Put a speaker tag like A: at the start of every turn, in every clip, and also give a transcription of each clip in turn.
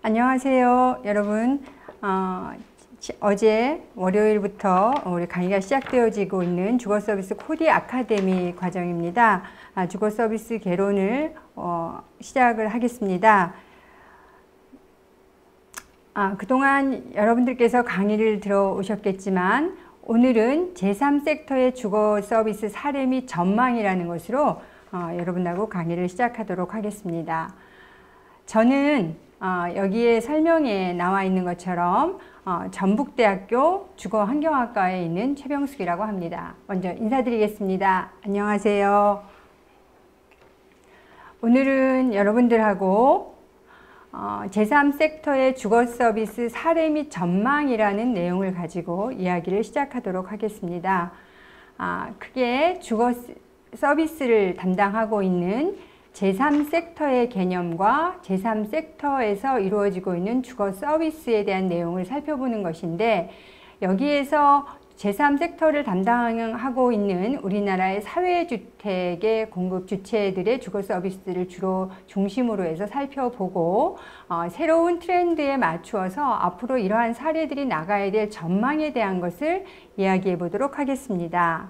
A: 안녕하세요, 여러분. 어제 월요일부터 우리 강의가 시작되어지고 있는 주거서비스 코디 아카데미 과정입니다. 주거서비스 개론을 시작을 하겠습니다. 그동안 여러분들께서 강의를 들어오셨겠지만 오늘은 제3섹터의 주거서비스 사례 및 전망이라는 것으로 여러분하고 강의를 시작하도록 하겠습니다. 저는 여기에 설명에 나와 있는 것처럼 전북대학교 주거환경학과에 있는 최병숙이라고 합니다. 먼저 인사드리겠습니다. 안녕하세요. 오늘은 여러분들하고 제3섹터의 주거서비스 사례 및 전망이라는 내용을 가지고 이야기를 시작하도록 하겠습니다. 크게 주거서비스를 담당하고 있는 제3섹터의 개념과 제3섹터에서 이루어지고 있는 주거서비스에 대한 내용을 살펴보는 것인데, 여기에서 제3섹터를 담당하고 있는 우리나라의 사회주택의 공급 주체들의 주거서비스를 주로 중심으로 해서 살펴보고, 새로운 트렌드에 맞추어서 앞으로 이러한 사례들이 나가야 될 전망에 대한 것을 이야기해 보도록 하겠습니다.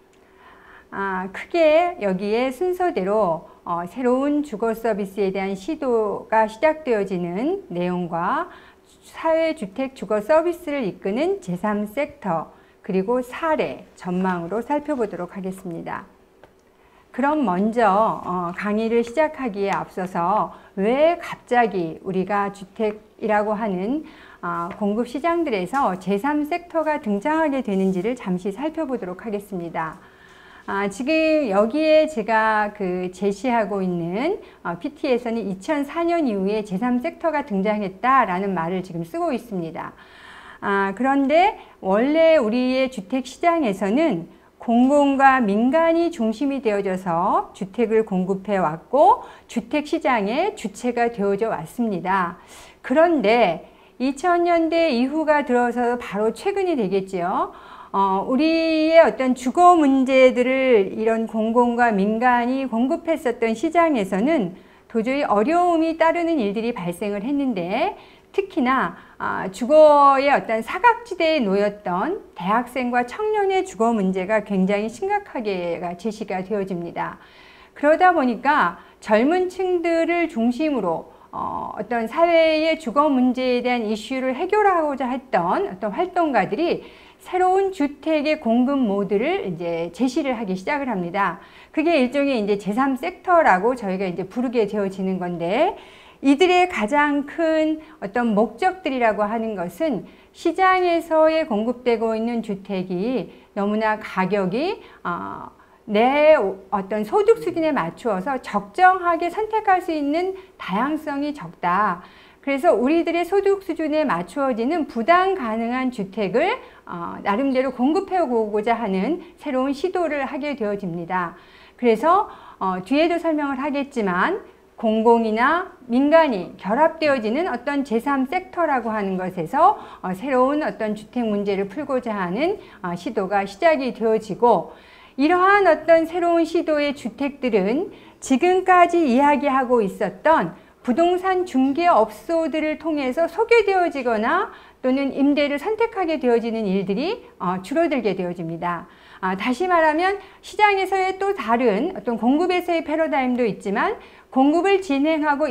A: 크게 여기에 순서대로 새로운 주거 서비스에 대한 시도가 시작되어지는 내용과 사회주택 주거 서비스를 이끄는 제3섹터, 그리고 사례, 전망으로 살펴보도록 하겠습니다. 그럼 먼저 강의를 시작하기에 앞서서 왜 갑자기 우리가 주택이라고 하는 공급 시장들에서 제3섹터가 등장하게 되는지를 잠시 살펴보도록 하겠습니다. 지금 여기에 제가 제시하고 있는 PT에서는 2004년 이후에 제3섹터가 등장했다라는 말을 지금 쓰고 있습니다. 그런데 원래 우리의 주택시장에서는 공공과 민간이 중심이 되어져서 주택을 공급해 왔고 주택시장의 주체가 되어져 왔습니다. 그런데 2000년대 이후가 들어서 바로 최근이 되겠지요. 우리의 어떤 주거 문제들을 이런 공공과 민간이 공급했었던 시장에서는 도저히 어려움이 따르는 일들이 발생을 했는데, 특히나 주거의 어떤 사각지대에 놓였던 대학생과 청년의 주거 문제가 굉장히 심각하게 제시가 되어집니다. 그러다 보니까 젊은 층들을 중심으로 어떤 사회의 주거 문제에 대한 이슈를 해결하고자 했던 어떤 활동가들이 새로운 주택의 공급 모드를 이제 제시를 하기 시작을 합니다. 그게 일종의 이제 제3섹터라고 저희가 이제 부르게 되어지는 건데, 이들의 가장 큰 어떤 목적들이라고 하는 것은 시장에서의 공급되고 있는 주택이 너무나 가격이 내 어떤 소득 수준에 맞추어서 적정하게 선택할 수 있는 다양성이 적다. 그래서 우리들의 소득 수준에 맞추어지는 부담 가능한 주택을 나름대로 공급해 오고자 하는 새로운 시도를 하게 되어집니다. 그래서 뒤에도 설명을 하겠지만 공공이나 민간이 결합되어지는 어떤 제3섹터라고 하는 것에서 새로운 어떤 주택 문제를 풀고자 하는 시도가 시작이 되어지고, 이러한 어떤 새로운 시도의 주택들은 지금까지 이야기하고 있었던 부동산 중개업소들을 통해서 소개되어지거나 또는 임대를 선택하게 되어지는 일들이 줄어들게 되어집니다. 다시 말하면 시장에서의 또 다른 어떤 공급에서의 패러다임도 있지만, 공급을 진행하고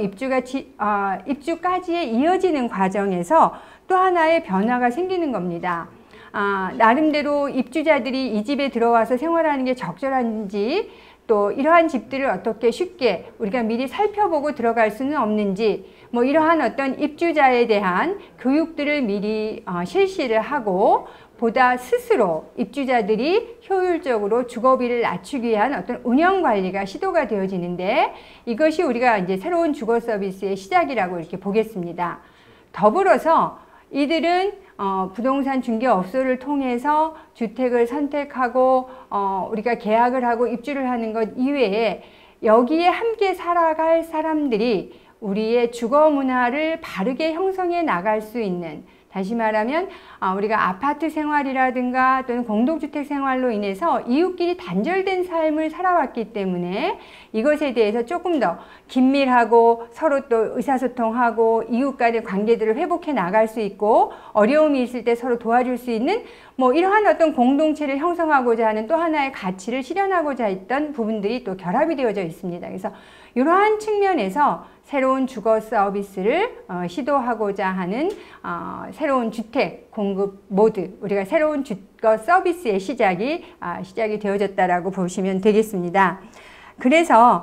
A: 입주까지의 이어지는 과정에서 또 하나의 변화가 생기는 겁니다. 나름대로 입주자들이 이 집에 들어와서 생활하는 게 적절한지, 또 이러한 집들을 어떻게 쉽게 우리가 미리 살펴보고 들어갈 수는 없는지, 뭐 이러한 어떤 입주자에 대한 교육들을 미리 실시를 하고, 보다 스스로 입주자들이 효율적으로 주거비를 낮추기 위한 어떤 운영 관리가 시도가 되어지는데, 이것이 우리가 이제 새로운 주거 서비스의 시작이라고 이렇게 보겠습니다. 더불어서 이들은 부동산 중개업소를 통해서 주택을 선택하고 우리가 계약을 하고 입주를 하는 것 이외에 여기에 함께 살아갈 사람들이 우리의 주거 문화를 바르게 형성해 나갈 수 있는 다시 말하면 우리가 아파트 생활이라든가 또는 공동주택 생활로 인해서 이웃끼리 단절된 삶을 살아왔기 때문에 이것에 대해서 조금 더 긴밀하고 서로 또 의사소통하고 이웃 간의 관계들을 회복해 나갈 수 있고 어려움이 있을 때 서로 도와줄 수 있는 뭐 이러한 어떤 공동체를 형성하고자 하는 또 하나의 가치를 실현하고자 했던 부분들이 또 결합이 되어져 있습니다. 그래서 이러한 측면에서 새로운 주거 서비스를 시도하고자 하는 새로운 주택 공급 모드, 우리가 새로운 주거 서비스의 시작이 되어졌다라고 보시면 되겠습니다. 그래서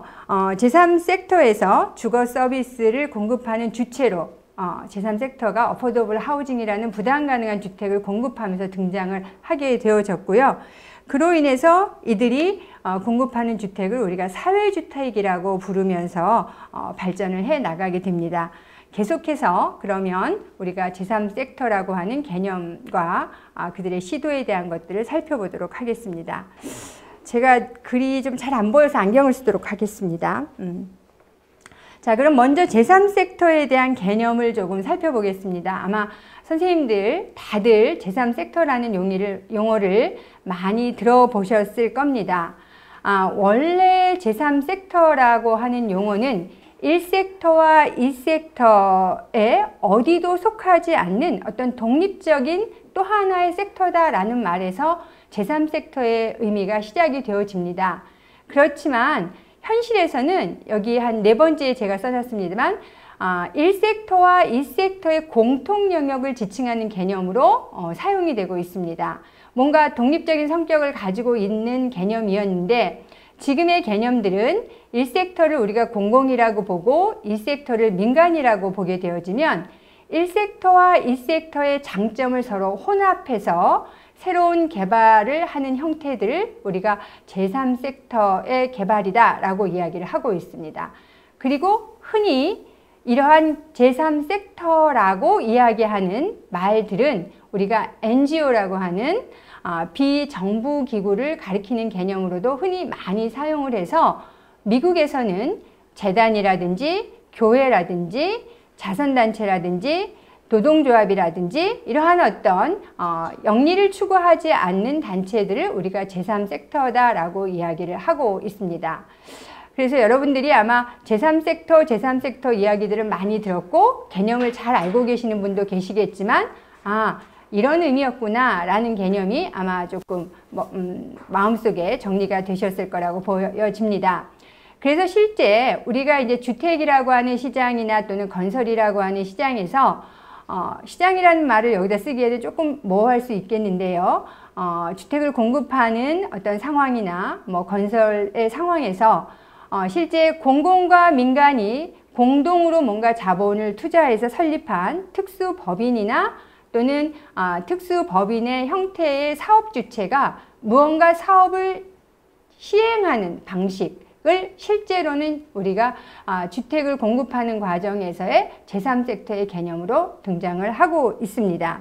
A: 제3섹터에서 주거 서비스를 공급하는 주체로 제3섹터가 어포더블 하우징이라는 부담 가능한 주택을 공급하면서 등장을 하게 되어졌고요. 그로 인해서 이들이 공급하는 주택을 우리가 사회주택이라고 부르면서 발전을 해 나가게 됩니다. 계속해서 그러면 우리가 제3섹터라고 하는 개념과 그들의 시도에 대한 것들을 살펴보도록 하겠습니다. 제가 글이 좀 잘 안 보여서 안경을 쓰도록 하겠습니다. 자, 그럼 먼저 제3섹터에 대한 개념을 조금 살펴보겠습니다. 아마 선생님들 다들 제3섹터라는 용어를 많이 들어보셨을 겁니다. 원래 제3섹터라고 하는 용어는 1섹터와 2섹터에 어디도 속하지 않는 어떤 독립적인 또 하나의 섹터다라는 말에서 제3섹터의 의미가 시작이 되어집니다. 그렇지만 현실에서는 여기 한 4번째에 제가 써놨습니다만 1섹터와 2섹터의 공통 영역을 지칭하는 개념으로 사용이 되고 있습니다. 뭔가 독립적인 성격을 가지고 있는 개념이었는데 지금의 개념들은 1섹터를 우리가 공공이라고 보고 2섹터를 민간이라고 보게 되어지면 1섹터와 2섹터의 장점을 서로 혼합해서 새로운 개발을 하는 형태들을 우리가 제3섹터의 개발이다 라고 이야기를 하고 있습니다. 그리고 흔히 이러한 제3섹터라고 이야기하는 말들은 우리가 NGO라고 하는 비정부기구를 가리키는 개념으로도 흔히 많이 사용을 해서 미국에서는 재단이라든지 교회라든지 자선단체라든지 노동조합이라든지 이러한 어떤 영리를 추구하지 않는 단체들을 우리가 제3섹터다라고 이야기를 하고 있습니다. 그래서 여러분들이 아마 제3섹터 이야기들을 많이 들었고 개념을 잘 알고 계시는 분도 계시겠지만 이런 의미였구나 라는 개념이 아마 조금 마음속에 정리가 되셨을 거라고 보여집니다. 그래서 실제 우리가 이제 주택이라고 하는 시장이나 또는 건설이라고 하는 시장에서 시장이라는 말을 여기다 쓰기에도 조금 모호할 수 있겠는데요. 주택을 공급하는 어떤 상황이나 건설의 상황에서 실제 공공과 민간이 공동으로 뭔가 자본을 투자해서 설립한 특수법인이나 또는 특수법인의 형태의 사업 주체가 무언가 사업을 시행하는 방식을 실제로는 우리가 주택을 공급하는 과정에서의 제3섹터의 개념으로 등장을 하고 있습니다.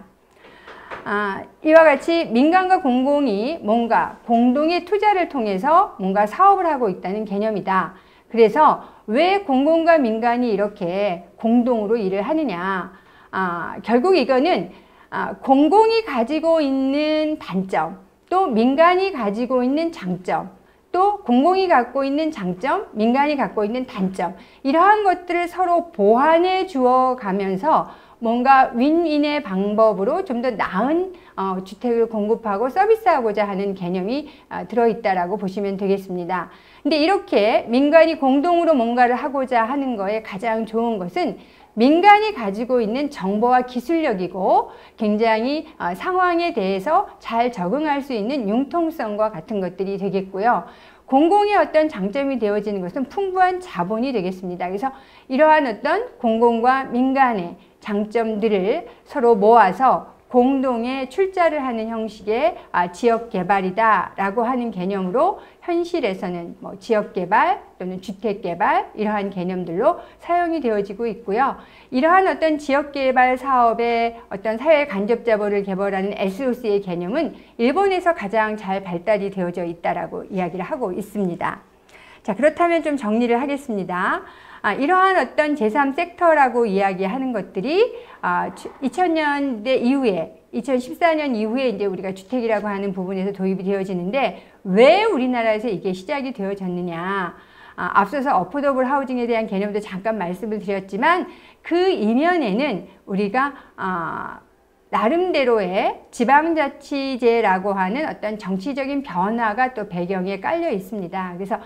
A: 이와 같이 민간과 공공이 뭔가 공동의 투자를 통해서 뭔가 사업을 하고 있다는 개념이다. 그래서 왜 공공과 민간이 이렇게 공동으로 일을 하느냐. 결국 이거는 공공이 가지고 있는 단점, 또 민간이 가지고 있는 장점, 또 공공이 갖고 있는 장점, 민간이 갖고 있는 단점, 이러한 것들을 서로 보완해 주어 가면서 뭔가 윈윈의 방법으로 좀 더 나은 주택을 공급하고 서비스하고자 하는 개념이 들어있다라고 보시면 되겠습니다. 근데 이렇게 민간이 공동으로 뭔가를 하고자 하는 거에 가장 좋은 것은 민간이 가지고 있는 정보와 기술력이고 굉장히 상황에 대해서 잘 적응할 수 있는 융통성과 같은 것들이 되겠고요. 공공의 어떤 장점이 되어지는 것은 풍부한 자본이 되겠습니다. 그래서 이러한 어떤 공공과 민간의 장점들을 서로 모아서 공동의 출자를 하는 형식의 지역개발이다라고 하는 개념으로 현실에서는 지역개발 또는 주택개발 이러한 개념들로 사용이 되어지고 있고요. 이러한 어떤 지역개발 사업의 어떤 사회 간접자본을 개발하는 SOC의 개념은 일본에서 가장 잘 발달이 되어져 있다라고 이야기를 하고 있습니다. 자, 그렇다면 좀 정리를 하겠습니다. 이러한 어떤 제3섹터라고 이야기하는 것들이 2000년대 이후에 2014년 이후에 이제 우리가 주택이라고 하는 부분에서 도입이 되어지는데 왜 우리나라에서 이게 시작이 되어졌느냐. 앞서서 어포더블 하우징에 대한 개념도 잠깐 말씀을 드렸지만 그 이면에는 우리가 나름대로의 지방자치제라고 하는 어떤 정치적인 변화가 또 배경에 깔려 있습니다. 그래서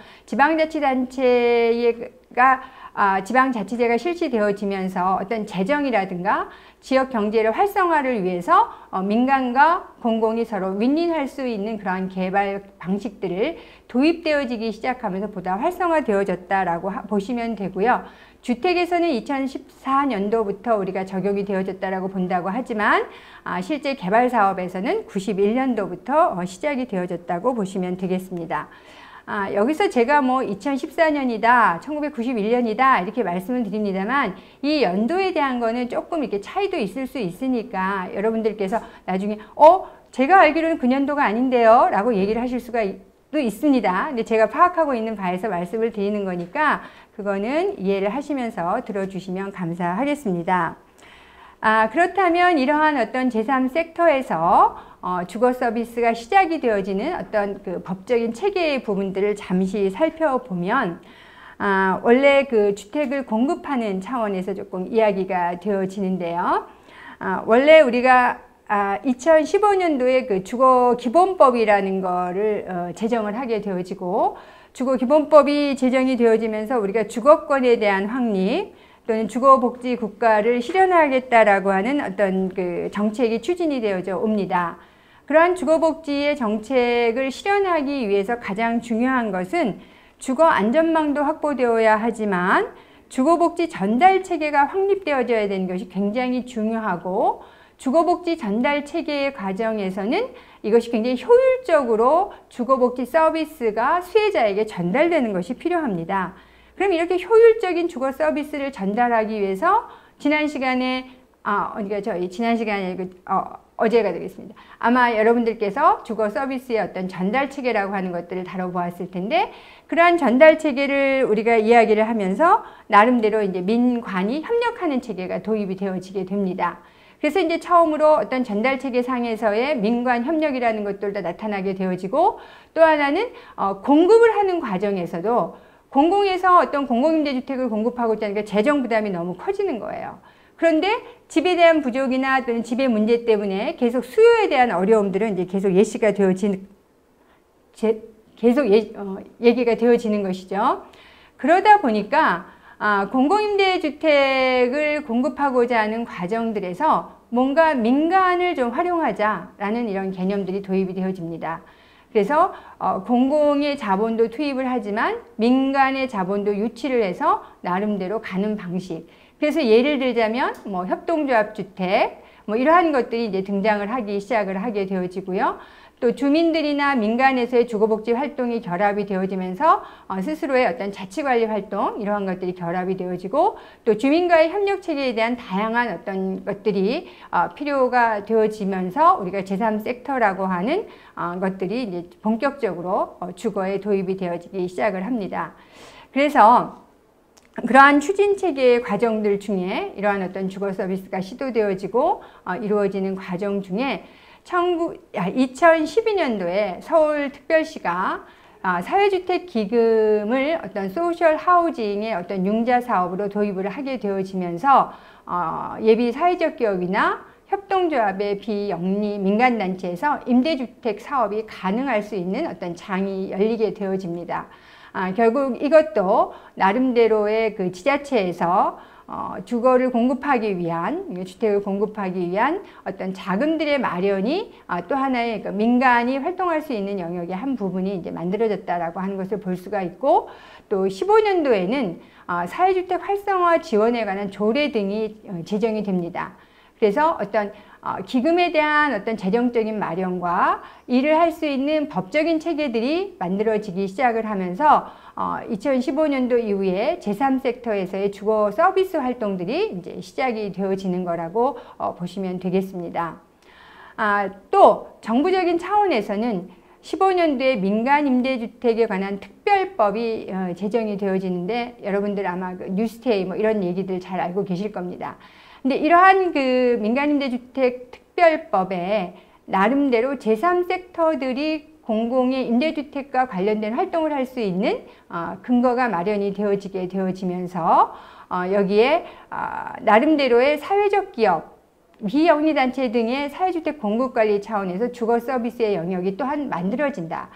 A: 지방자치단체가 지방자치제가 실시되어지면서 어떤 재정이라든가 지역 경제를 활성화를 위해서 민간과 공공이 서로 윈윈할 수 있는 그러한 개발 방식들을 도입되어지기 시작하면서 보다 활성화되어졌다라고 보시면 되고요. 주택에서는 2014년도부터 우리가 적용이 되어졌다라고 본다고 하지만 실제 개발 사업에서는 91년도부터 시작이 되어졌다고 보시면 되겠습니다. 여기서 제가 뭐 2014년이다, 1991년이다 이렇게 말씀을 드립니다만 이 연도에 대한 거는 조금 이렇게 차이도 있을 수 있으니까 여러분들께서 나중에 제가 알기로는 그 년도가 아닌데요 라고 얘기를 하실 수가 또 있습니다. 근데 제가 파악하고 있는 바에서 말씀을 드리는 거니까 그거는 이해를 하시면서 들어주시면 감사하겠습니다. 그렇다면 이러한 어떤 제3섹터에서 주거 서비스가 시작이 되어지는 어떤 그 법적인 체계의 부분들을 잠시 살펴보면 원래 그 주택을 공급하는 차원에서 조금 이야기가 되어지는데요. 원래 우리가 2015년도에 그 주거기본법이라는 거를 제정을 하게 되어지고 주거기본법이 제정이 되어지면서 우리가 주거권에 대한 확립 또는 주거복지 국가를 실현하겠다라고 하는 어떤 그 정책이 추진이 되어져 옵니다. 그러한 주거복지의 정책을 실현하기 위해서 가장 중요한 것은 주거 안전망도 확보되어야 하지만 주거복지 전달 체계가 확립되어져야 되는 것이 굉장히 중요하고 주거복지 전달 체계의 과정에서는 이것이 굉장히 효율적으로 주거복지 서비스가 수혜자에게 전달되는 것이 필요합니다. 그럼 이렇게 효율적인 주거 서비스를 전달하기 위해서 지난 시간에 어제가 되겠습니다. 아마 여러분들께서 주거 서비스의 어떤 전달 체계라고 하는 것들을 다뤄보았을 텐데 그러한 전달 체계를 우리가 이야기를 하면서 나름대로 이제 민관이 협력하는 체계가 도입이 되어지게 됩니다. 그래서 이제 처음으로 어떤 전달 체계 상에서의 민관 협력이라는 것들도 나타나게 되어지고 또 하나는 공급을 하는 과정에서도 공공에서 어떤 공공임대주택을 공급하고자 하니까 재정 부담이 너무 커지는 거예요. 그런데 집에 대한 부족이나 또는 집의 문제 때문에 계속 수요에 대한 어려움들은 이제 계속 예시가 얘기가 되어지는 것이죠. 그러다 보니까 공공임대주택을 공급하고자 하는 과정들에서 뭔가 민간을 좀 활용하자라는 이런 개념들이 도입이 되어집니다. 그래서 공공의 자본도 투입을 하지만 민간의 자본도 유치를 해서 나름대로 가는 방식. 그래서 예를 들자면 뭐 협동조합주택 뭐 이러한 것들이 이제 등장을 하기 시작을 하게 되어지고요. 또 주민들이나 민간에서의 주거복지 활동이 결합이 되어지면서 스스로의 어떤 자치관리 활동 이러한 것들이 결합이 되어지고 또 주민과의 협력체계에 대한 다양한 어떤 것들이 필요가 되어지면서 우리가 제3섹터라고 하는 것들이 이제 본격적으로 주거에 도입이 되어지기 시작을 합니다. 그래서 그러한 추진체계의 과정들 중에 이러한 어떤 주거 서비스가 시도되어지고 이루어지는 과정 중에 2012년도에 서울특별시가 사회주택 기금을 어떤 소셜 하우징의 어떤 융자 사업으로 도입을 하게 되어지면서 예비 사회적 기업이나 협동조합의 비영리 민간단체에서 임대주택 사업이 가능할 수 있는 어떤 장이 열리게 되어집니다. 결국 이것도 나름대로의 그 지자체에서 주거를 공급하기 위한, 주택을 공급하기 위한 어떤 자금들의 마련이 또 하나의 그 민간이 활동할 수 있는 영역의 한 부분이 이제 만들어졌다라고 하는 것을 볼 수가 있고, 또 15년도에는 사회주택 활성화 지원에 관한 조례 등이 제정이 됩니다. 그래서 어떤 기금에 대한 어떤 재정적인 마련과 일을 할 수 있는 법적인 체계들이 만들어지기 시작을 하면서 2015년도 이후에 제3섹터에서의 주거 서비스 활동들이 이제 시작이 되어지는 거라고 보시면 되겠습니다. 또 정부적인 차원에서는 15년도에 민간임대주택에 관한 특별법이 제정이 되어지는데 여러분들 아마 그 뉴스테이 뭐 이런 얘기들 잘 알고 계실 겁니다. 근데 이러한 그 민간임대주택 특별법에 나름대로 제3섹터들이 공공의 임대주택과 관련된 활동을 할 수 있는 근거가 마련이 되어지면서 여기에 나름대로의 사회적 기업, 비영리단체 등의 사회주택 공급관리 차원에서 주거서비스의 영역이 또한 만들어진다.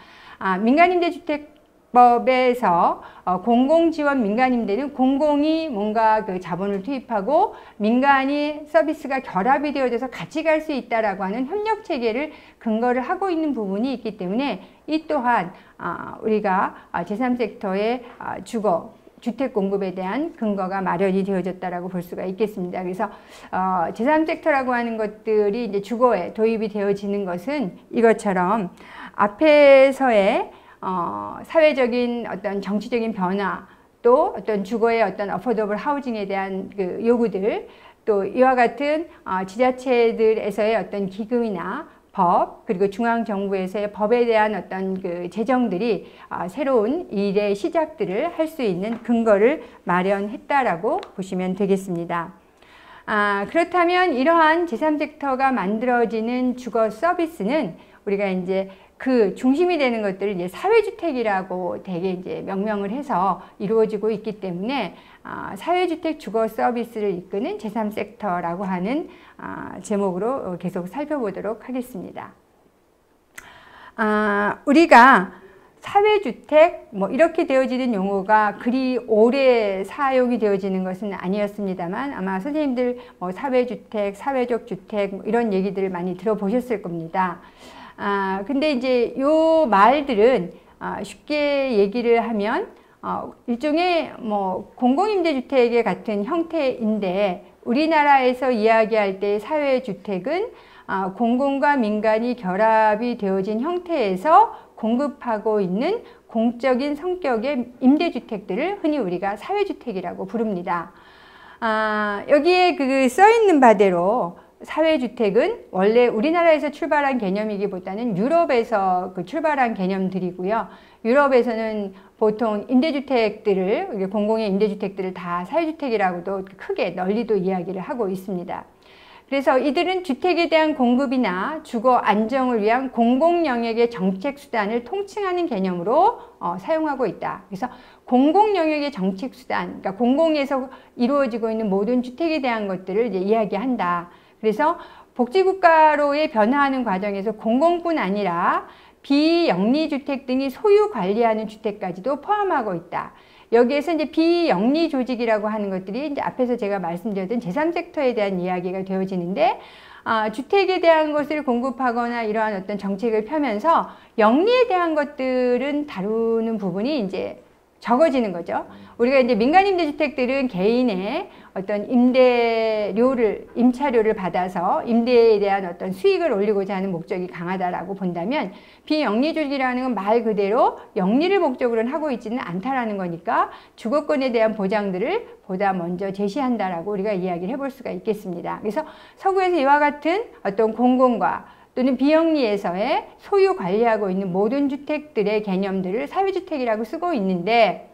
A: 민간임대주택법에서 공공지원 민간임대는 공공이 뭔가 그 자본을 투입하고 민간이 서비스가 결합이 되어져서 같이 갈 수 있다라고 하는 협력체계를 근거를 하고 있는 부분이 있기 때문에 이 또한 우리가 제3섹터의 주택 공급에 대한 근거가 마련이 되어졌다라고 볼 수가 있겠습니다. 그래서 제3섹터라고 하는 것들이 이제 주거에 도입이 되어지는 것은 이것처럼 앞에서의 사회적인 어떤 정치적인 변화, 또 어떤 주거의 어떤 어포더블 하우징에 대한 그 요구들, 또 이와 같은 지자체들에서의 어떤 기금이나 법, 그리고 중앙정부에서의 법에 대한 어떤 그 제정들이 새로운 일의 시작들을 할 수 있는 근거를 마련했다라고 보시면 되겠습니다. 그렇다면 이러한 제3섹터가 만들어지는 주거 서비스는 우리가 이제 그 중심이 되는 것들을 이제 사회주택이라고 되게 이제 명명을 해서 이루어지고 있기 때문에 사회주택 주거 서비스를 이끄는 제3섹터라고 하는 제목으로 계속 살펴보도록 하겠습니다. 우리가 사회주택 뭐 이렇게 되어지는 용어가 그리 오래 사용이 되어지는 것은 아니었습니다만 아마 선생님들 뭐 사회주택, 사회적 주택 뭐 이런 얘기들을 많이 들어보셨을 겁니다. 근데 이제 요 말들은 쉽게 얘기를 하면 일종의 뭐 공공임대주택의 같은 형태인데 우리나라에서 이야기할 때 사회주택은 공공과 민간이 결합이 되어진 형태에서 공급하고 있는 공적인 성격의 임대주택들을 흔히 우리가 사회주택이라고 부릅니다. 여기에 그 써 있는 바대로 사회주택은 원래 우리나라에서 출발한 개념이기보다는 유럽에서 그 출발한 개념들이고요. 유럽에서는 보통 임대주택들을, 공공의 임대주택들을 다 사회주택이라고도 크게 널리도 이야기를 하고 있습니다. 그래서 이들은 주택에 대한 공급이나 주거 안정을 위한 공공 영역의 정책 수단을 통칭하는 개념으로 사용하고 있다. 그래서 공공 영역의 정책 수단, 그러니까 공공에서 이루어지고 있는 모든 주택에 대한 것들을 이제 이야기한다. 그래서 복지국가로의 변화하는 과정에서 공공뿐 아니라 비영리주택 등이 소유 관리하는 주택까지도 포함하고 있다. 여기에서 이제 비영리 조직이라고 하는 것들이 이제 앞에서 제가 말씀드렸던 제3섹터에 대한 이야기가 되어지는데, 주택에 대한 것을 공급하거나 이러한 어떤 정책을 펴면서 영리에 대한 것들은 다루는 부분이 이제 적어지는 거죠. 우리가 이제 민간임대주택들은 개인의 어떤 임차료를 받아서 임대에 대한 어떤 수익을 올리고자 하는 목적이 강하다라고 본다면 비영리주택이라는 건 말 그대로 영리를 목적으로는 하고 있지는 않다라는 거니까 주거권에 대한 보장들을 보다 먼저 제시한다라고 우리가 이야기를 해볼 수가 있겠습니다. 그래서 서구에서 이와 같은 어떤 공공과 또는 비영리에서의 소유 관리하고 있는 모든 주택들의 개념들을 사회주택이라고 쓰고 있는데,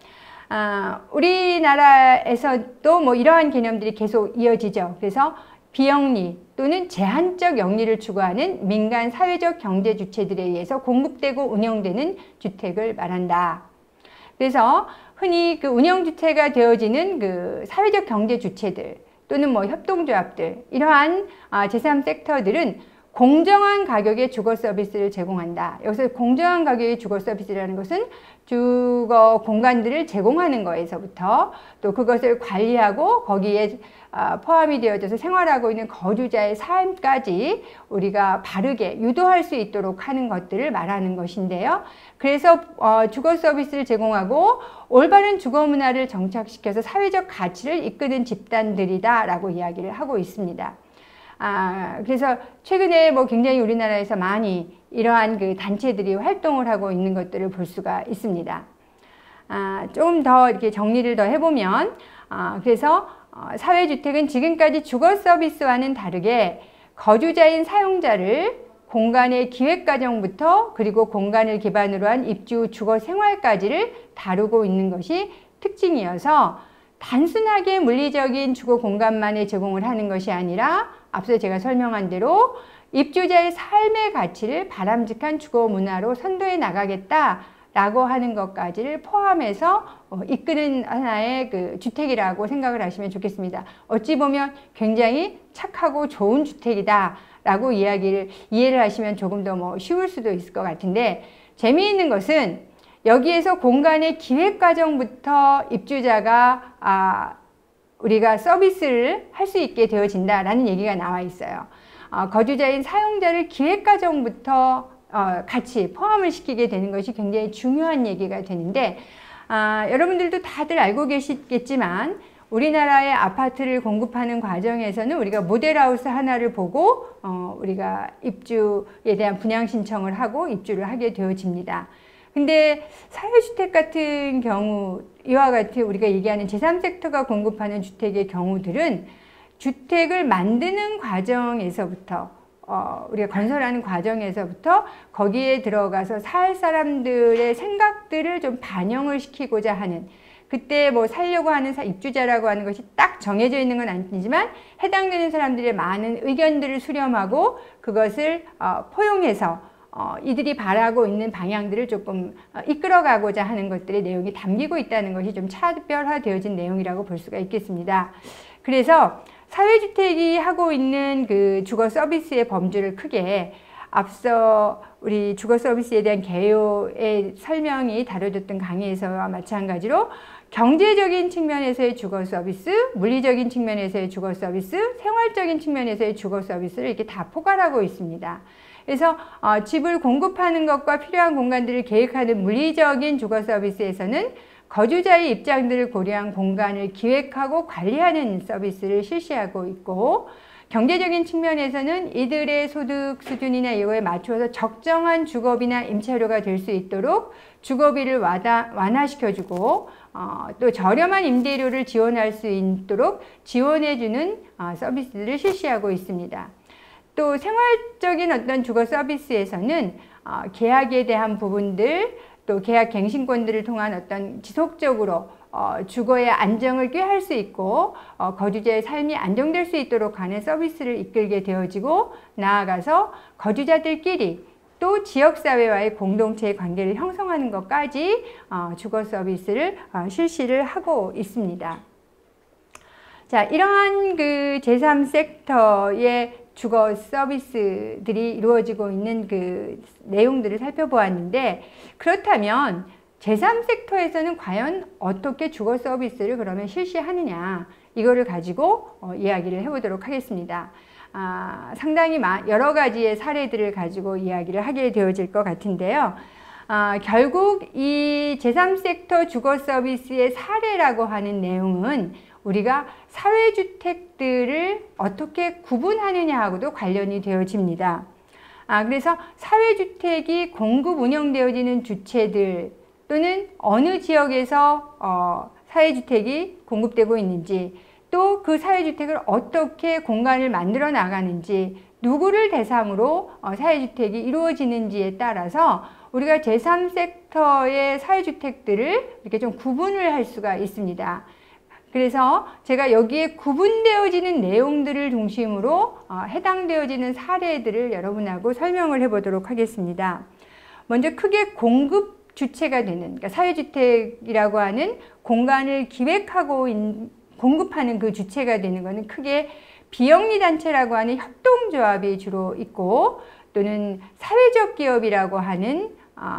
A: 우리나라에서도 뭐 이러한 개념들이 계속 이어지죠. 그래서 비영리 또는 제한적 영리를 추구하는 민간 사회적 경제 주체들에 의해서 공급되고 운영되는 주택을 말한다. 그래서 흔히 그 운영주체가 되어지는 그 사회적 경제 주체들 또는 뭐 협동조합들, 이러한 제3섹터들은 공정한 가격의 주거 서비스를 제공한다. 여기서 공정한 가격의 주거 서비스라는 것은 주거 공간들을 제공하는 거에서부터 또 그것을 관리하고 거기에 포함이 되어져서 생활하고 있는 거주자의 삶까지 우리가 바르게 유도할 수 있도록 하는 것들을 말하는 것인데요. 그래서 주거 서비스를 제공하고 올바른 주거 문화를 정착시켜서 사회적 가치를 이끄는 집단들이다 라고 이야기를 하고 있습니다. 그래서 최근에 뭐 굉장히 우리나라에서 많이 이러한 그 단체들이 활동을 하고 있는 것들을 볼 수가 있습니다. 조금 더 이렇게 정리를 더 해보면, 그래서 사회주택은 지금까지 주거 서비스와는 다르게 거주자인 사용자를 공간의 기획 과정부터 그리고 공간을 기반으로 한 입주 후 주거 생활까지를 다루고 있는 것이 특징이어서 단순하게 물리적인 주거 공간만에 제공을 하는 것이 아니라 앞서 제가 설명한 대로 입주자의 삶의 가치를 바람직한 주거 문화로 선도해 나가겠다라고 하는 것까지를 포함해서 이끄는 하나의 그 주택이라고 생각을 하시면 좋겠습니다. 어찌 보면 굉장히 착하고 좋은 주택이다라고 이해를 하시면 조금 더 쉬울 수도 있을 것 같은데, 재미있는 것은 여기에서 공간의 기획 과정부터 입주자가 우리가 서비스를 할 수 있게 되어진다라는 얘기가 나와 있어요. 거주자인 사용자를 기획 과정부터 같이 포함을 시키게 되는 것이 굉장히 중요한 얘기가 되는데, 여러분들도 다들 알고 계시겠지만 우리나라의 아파트를 공급하는 과정에서는 우리가 모델하우스 하나를 보고 우리가 입주에 대한 분양 신청을 하고 입주를 하게 되어집니다. 근데 사회주택 같은 경우, 이와 같이 우리가 얘기하는 제3섹터가 공급하는 주택의 경우들은 주택을 만드는 과정에서부터 우리가 건설하는 과정에서부터 거기에 들어가서 살 사람들의 생각들을 좀 반영을 시키고자 하는, 그때 살려고 하는 입주자라고 하는 것이 딱 정해져 있는 건 아니지만 해당되는 사람들의 많은 의견들을 수렴하고 그것을 포용해서 이들이 바라고 있는 방향들을 조금 이끌어가고자 하는 것들의 내용이 담기고 있다는 것이 좀 차별화되어진 내용이라고 볼 수가 있겠습니다. 그래서 사회주택이 하고 있는 그 주거 서비스의 범주를 크게 앞서 우리 주거 서비스에 대한 개요의 설명이 다뤄졌던 강의에서와 마찬가지로 경제적인 측면에서의 주거 서비스, 물리적인 측면에서의 주거 서비스, 생활적인 측면에서의 주거 서비스를 이렇게 다 포괄하고 있습니다. 그래서 집을 공급하는 것과 필요한 공간들을 계획하는 물리적인 주거 서비스에서는 거주자의 입장들을 고려한 공간을 기획하고 관리하는 서비스를 실시하고 있고, 경제적인 측면에서는 이들의 소득 수준이나 이거에 맞추어서 적정한 주거비나 임차료가 될 수 있도록 주거비를 완화시켜주고 또 저렴한 임대료를 지원할 수 있도록 지원해주는 서비스들을 실시하고 있습니다. 또 생활적인 어떤 주거 서비스에서는 계약에 대한 부분들, 또 계약 갱신권들을 통한 어떤 지속적으로 주거의 안정을 꾀할 수 있고 거주자의 삶이 안정될 수 있도록 하는 서비스를 이끌게 되어지고, 나아가서 거주자들끼리 또 지역사회와의 공동체의 관계를 형성하는 것까지 주거 서비스를 실시를 하고 있습니다. 자, 이러한 그 제3섹터의 주거 서비스들이 이루어지고 있는 그 내용들을 살펴보았는데, 그렇다면 제3섹터에서는 과연 어떻게 주거 서비스를 그러면 실시하느냐, 이거를 가지고 이야기를 해보도록 하겠습니다. 상당히 여러 가지의 사례들을 가지고 이야기를 하게 되어질 것 같은데요. 결국 이 제3섹터 주거 서비스의 사례라고 하는 내용은 우리가 사회주택들을 어떻게 구분하느냐하고도 관련이 되어집니다. 그래서 사회주택이 공급 운영되어지는 주체들 또는 어느 지역에서 사회주택이 공급되고 있는지, 또 그 사회주택을 어떻게 공간을 만들어 나가는지, 누구를 대상으로 사회주택이 이루어지는지에 따라서 우리가 제3섹터의 사회주택들을 이렇게 좀 구분을 할 수가 있습니다. 그래서 제가 여기에 구분되어지는 내용들을 중심으로 해당되어지는 사례들을 여러분하고 설명을 해보도록 하겠습니다. 먼저 크게 공급 주체가 되는, 그러니까 사회주택이라고 하는 공간을 기획하고 공급하는 그 주체가 되는 것은 크게 비영리단체라고 하는 협동조합이 주로 있고, 또는 사회적 기업이라고 하는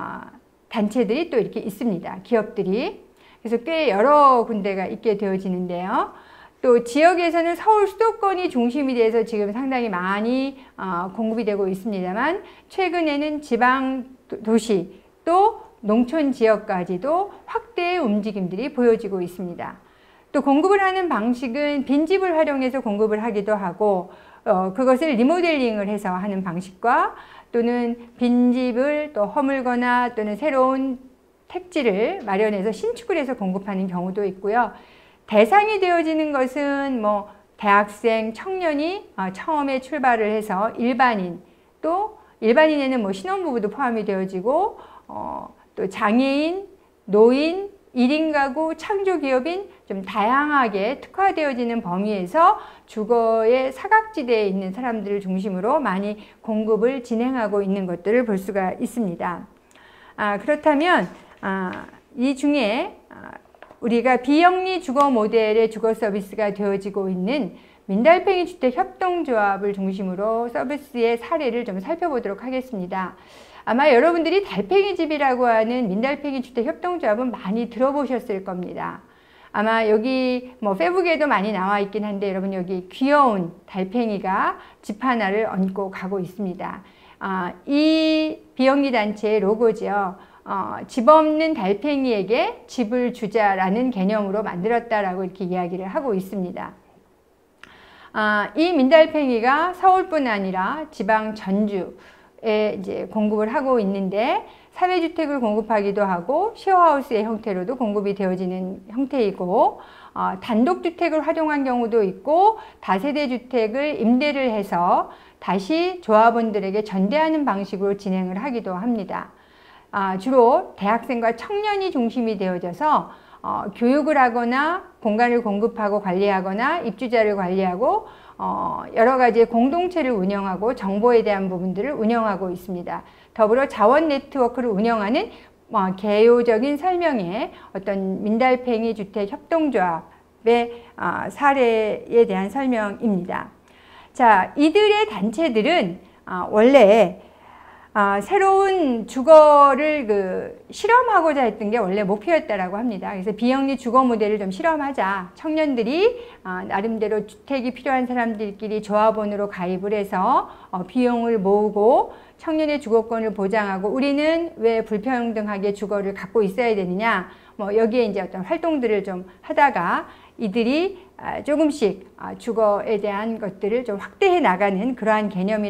A: 단체들이 또 이렇게 있습니다. 기업들이. 그래서 꽤 여러 군데가 있게 되어지는데요. 또 지역에서는 서울 수도권이 중심이 돼서 지금 상당히 많이 공급이 되고 있습니다만, 최근에는 지방 도시 또 농촌 지역까지도 확대의 움직임들이 보여지고 있습니다. 또 공급을 하는 방식은 빈집을 활용해서 공급을 하기도 하고, 그것을 리모델링을 해서 하는 방식과, 또는 빈집을 또 허물거나 또는 새로운 택지를 마련해서 신축을 해서 공급하는 경우도 있고요. 대상이 되어지는 것은 대학생, 청년이 처음에 출발을 해서 일반인, 또 일반인에는 뭐 신혼부부도 포함이 되어지고 또 장애인, 노인, 1인 가구, 창조기업인 좀 다양하게 특화되어지는 범위에서 주거의 사각지대에 있는 사람들을 중심으로 많이 공급을 진행하고 있는 것들을 볼 수가 있습니다. 그렇다면 이 중에 우리가 비영리 주거 모델의 주거 서비스가 되어지고 있는 민달팽이 주택 협동조합을 중심으로 서비스의 사례를 좀 살펴보도록 하겠습니다. 아마 여러분들이 달팽이 집이라고 하는 민달팽이 주택 협동조합은 많이 들어보셨을 겁니다. 아마 여기 뭐 페북에도 많이 나와 있긴 한데 여러분 여기 귀여운 달팽이가 집 하나를 얹고 가고 있습니다. 이 비영리 단체의 로고죠. 집 없는 달팽이에게 집을 주자라는 개념으로 만들었다라고 이렇게 이야기를 하고 있습니다. 이 민달팽이가 서울뿐 아니라 지방 전주에 이제 공급을 하고 있는데 사회주택을 공급하기도 하고 쉐어하우스의 형태로도 공급이 되어지는 형태이고 단독주택을 활용한 경우도 있고 다세대 주택을 임대를 해서 다시 조합원들에게 전대하는 방식으로 진행을 하기도 합니다. 주로 대학생과 청년이 중심이 되어져서 교육을 하거나 공간을 공급하고 관리하거나 입주자를 관리하고 여러 가지의 공동체를 운영하고 정보에 대한 부분들을 운영하고 있습니다. 더불어 자원 네트워크를 운영하는 개요적인 설명의 어떤 민달팽이 주택 협동조합의 사례에 대한 설명입니다. 자, 이들의 단체들은 원래 새로운 주거를 실험하고자 했던 게 원래 목표였다라고 합니다. 그래서 비영리 주거 모델을 좀 실험하자. 청년들이 나름대로 주택이 필요한 사람들끼리 조합원으로 가입을 해서 비용을 모으고 청년의 주거권을 보장하고 우리는 왜 불평등하게 주거를 갖고 있어야 되느냐. 뭐 여기에 이제 어떤 활동들을 좀 하다가 이들이 조금씩 주거에 대한 것들을 좀 확대해 나가는 그러한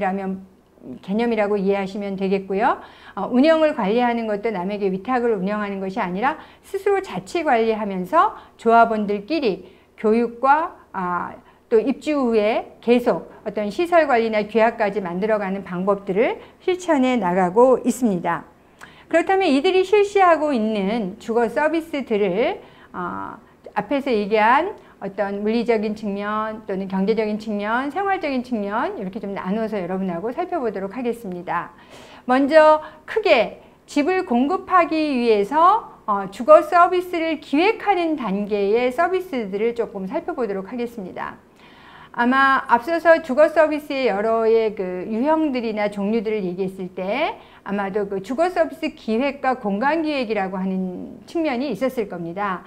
A: 개념이라고 이해하시면 되겠고요. 운영을 관리하는 것도 남에게 위탁을 운영하는 것이 아니라 스스로 자치 관리하면서 조합원들끼리 교육과 또 입주 후에 계속 어떤 시설 관리나 규약까지 만들어가는 방법들을 실천해 나가고 있습니다. 그렇다면 이들이 실시하고 있는 주거 서비스들을 앞에서 얘기한 어떤 물리적인 측면 또는 경제적인 측면, 생활적인 측면 이렇게 좀 나눠서 여러분하고 살펴보도록 하겠습니다. 먼저 크게 집을 공급하기 위해서 주거 서비스를 기획하는 단계의 서비스들을 조금 살펴보도록 하겠습니다. 아마 앞서서 주거 서비스의 여러의 유형들이나 종류들을 얘기했을 때 아마도 주거 서비스 기획과 공간 기획이라고 하는 측면이 있었을 겁니다.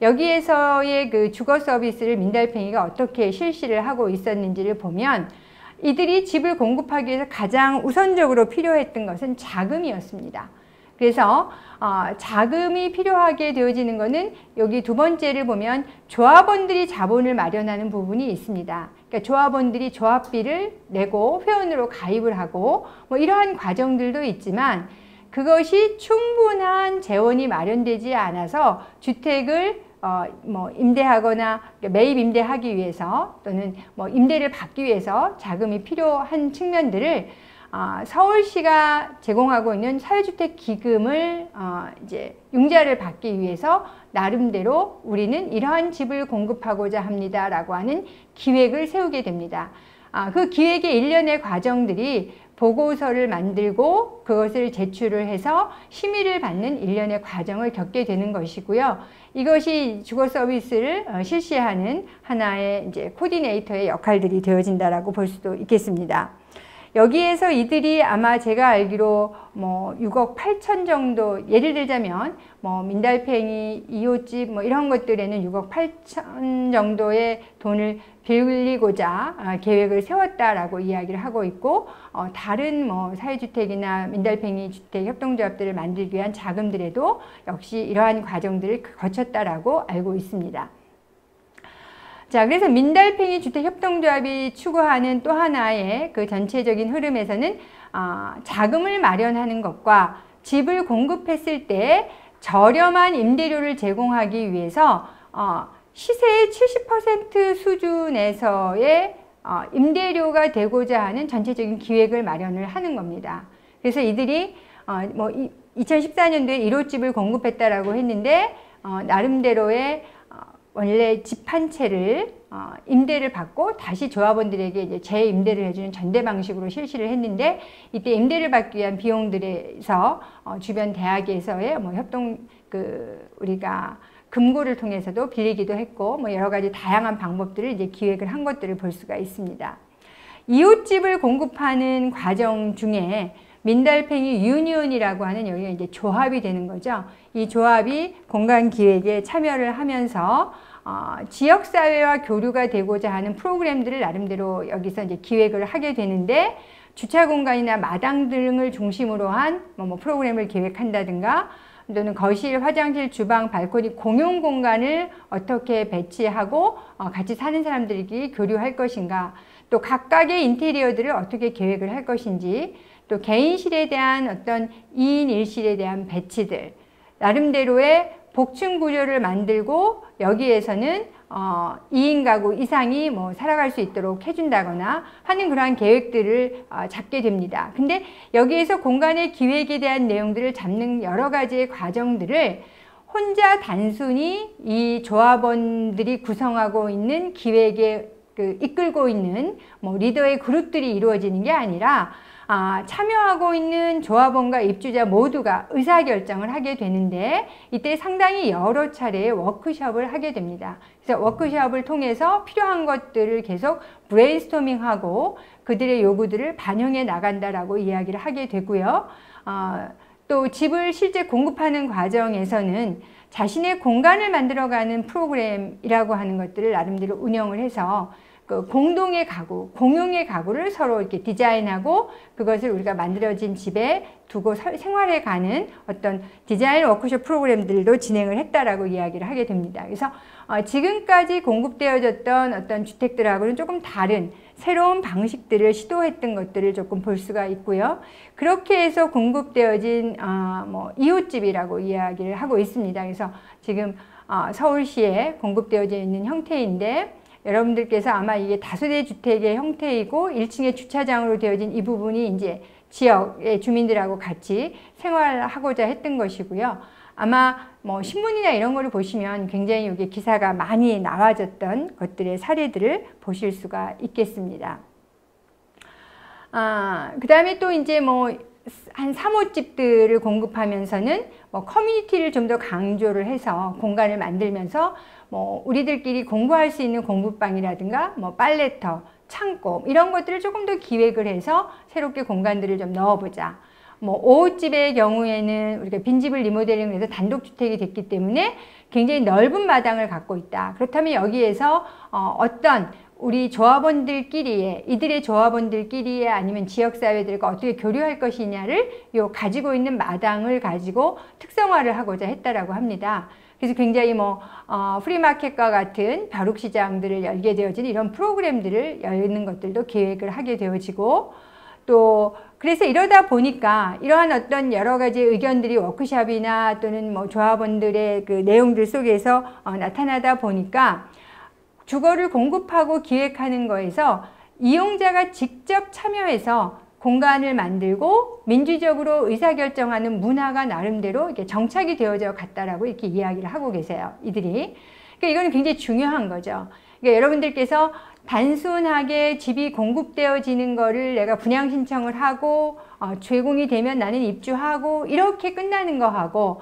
A: 여기에서의 주거 서비스를 민달팽이가 어떻게 실시를 하고 있었는지를 보면 이들이 집을 공급하기 위해서 가장 우선적으로 필요했던 것은 자금이었습니다. 그래서 자금이 필요하게 되어지는 것은 여기 두 번째를 보면 조합원들이 자본을 마련하는 부분이 있습니다. 그러니까 조합원들이 조합비를 내고 회원으로 가입을 하고 뭐 이러한 과정들도 있지만 그것이 충분한 재원이 마련되지 않아서 주택을 임대하거나 매입 임대하기 위해서 또는 임대를 받기 위해서 자금이 필요한 측면들을 서울시가 제공하고 있는 사회주택 기금을 이제 융자를 받기 위해서 나름대로 우리는 이러한 집을 공급하고자 합니다라고 하는 기획을 세우게 됩니다. 그 기획의 일련의 과정들이 보고서를 만들고 그것을 제출을 해서 심의를 받는 일련의 과정을 겪게 되는 것이고요. 이것이 주거 서비스를 실시하는 하나의 이제 코디네이터의 역할들이 되어진다라고 볼 수도 있겠습니다. 여기에서 이들이 아마 제가 알기로 6억 8천 정도, 예를 들자면 민달팽이 2호집 이런 것들에는 6억 8천 정도의 돈을 빌리고자 계획을 세웠다라고 이야기를 하고 있고 다른 사회주택이나 민달팽이 주택 협동조합들을 만들기 위한 자금들에도 역시 이러한 과정들을 거쳤다라고 알고 있습니다. 자, 그래서 민달팽이 주택협동조합이 추구하는 또 하나의 그 전체적인 흐름에서는 자금을 마련하는 것과 집을 공급했을 때 저렴한 임대료를 제공하기 위해서 시세의 70% 수준에서의 임대료가 되고자 하는 전체적인 기획을 마련을 하는 겁니다. 그래서 이들이 2014년도에 1호집을 공급했다라고 했는데 나름대로의 원래 집 한 채를 임대를 받고 다시 조합원들에게 이제 재임대를 해주는 전대 방식으로 실시를 했는데, 이때 임대를 받기 위한 비용들에서 주변 대학에서의 협동 우리가 금고를 통해서도 빌리기도 했고 여러 가지 다양한 방법들을 이제 기획을 한 것들을 볼 수가 있습니다. 이웃집을 공급하는 과정 중에 민달팽이 유니온이라고 하는 여기가 이제 조합이 되는 거죠. 이 조합이 공간 기획에 참여를 하면서 지역사회와 교류가 되고자 하는 프로그램들을 나름대로 여기서 이제 기획을 하게 되는데, 주차 공간이나 마당 등을 중심으로 한 프로그램을 기획한다든가, 또는 거실, 화장실, 주방, 발코니 공용 공간을 어떻게 배치하고 같이 사는 사람들끼리 교류할 것인가, 또 각각의 인테리어들을 어떻게 계획을 할 것인지, 또 개인실에 대한 어떤 2인 1실에 대한 배치들, 나름대로의 복층 구조를 만들고 여기에서는 2인 가구 이상이 살아갈 수 있도록 해준다거나 하는 그러한 계획들을 잡게 됩니다. 근데 여기에서 공간의 기획에 대한 내용들을 잡는 여러 가지의 과정들을 혼자 단순히 이 조합원들이 구성하고 있는 기획에 이끌고 있는 리더의 그룹들이 이루어지는 게 아니라 참여하고 있는 조합원과 입주자 모두가 의사결정을 하게 되는데, 이때 상당히 여러 차례의 워크숍을 하게 됩니다. 그래서 워크숍을 통해서 필요한 것들을 계속 브레인스토밍하고 그들의 요구들을 반영해 나간다라고 이야기를 하게 되고요. 또 집을 실제 공급하는 과정에서는 자신의 공간을 만들어가는 프로그램이라고 하는 것들을 나름대로 운영을 해서 공동의 가구, 공용의 가구를 서로 이렇게 디자인하고 그것을 우리가 만들어진 집에 두고 생활해 가는 어떤 디자인 워크숍 프로그램들도 진행을 했다라고 이야기를 하게 됩니다. 그래서 지금까지 공급되어졌던 어떤 주택들하고는 조금 다른 새로운 방식들을 시도했던 것들을 조금 볼 수가 있고요. 그렇게 해서 공급되어진 이웃집이라고 이야기를 하고 있습니다. 그래서 지금 서울시에 공급되어져 있는 형태인데, 여러분들께서 아마 이게 다세대 주택의 형태이고 1층에 주차장으로 되어진 이 부분이 이제 지역의 주민들하고 같이 생활하고자 했던 것이고요. 아마 신문이나 이런 거를 보시면 굉장히 이게 기사가 많이 나와졌던 것들의 사례들을 보실 수가 있겠습니다. 그 다음에 또 이제 한 3호집들을 공급하면서는 커뮤니티를 좀 더 강조를 해서 공간을 만들면서 우리들끼리 공부할 수 있는 공부방이라든가 빨래터, 창고 이런 것들을 조금 더 기획을 해서 새롭게 공간들을 좀 넣어보자. 5호집의 경우에는 우리가 빈집을 리모델링을 해서 단독주택이 됐기 때문에 굉장히 넓은 마당을 갖고 있다. 그렇다면 여기에서 어떤 우리 조합원들끼리의, 이들의 조합원들끼리의 아니면 지역사회들과 어떻게 교류할 것이냐를 가지고 있는 마당을 가지고 특성화를 하고자 했다라고 합니다. 그래서 굉장히 프리마켓과 같은 벼룩시장들을 열게 되어진 이런 프로그램들을 여는 것들도 계획을 하게 되어지고, 또 그래서 이러다 보니까 이러한 어떤 여러 가지 의견들이 워크숍이나 또는 조합원들의 그 내용들 속에서 나타나다 보니까 주거를 공급하고 기획하는 거에서 이용자가 직접 참여해서 공간을 만들고 민주적으로 의사결정하는 문화가 나름대로 이렇게 정착이 되어져 갔다라고 이렇게 이야기를 하고 계세요, 이들이. 그러니까 이거는 굉장히 중요한 거죠. 그러니까 여러분들께서 단순하게 집이 공급되어지는 거를 내가 분양 신청을 하고 제공이 되면 나는 입주하고 이렇게 끝나는 거하고,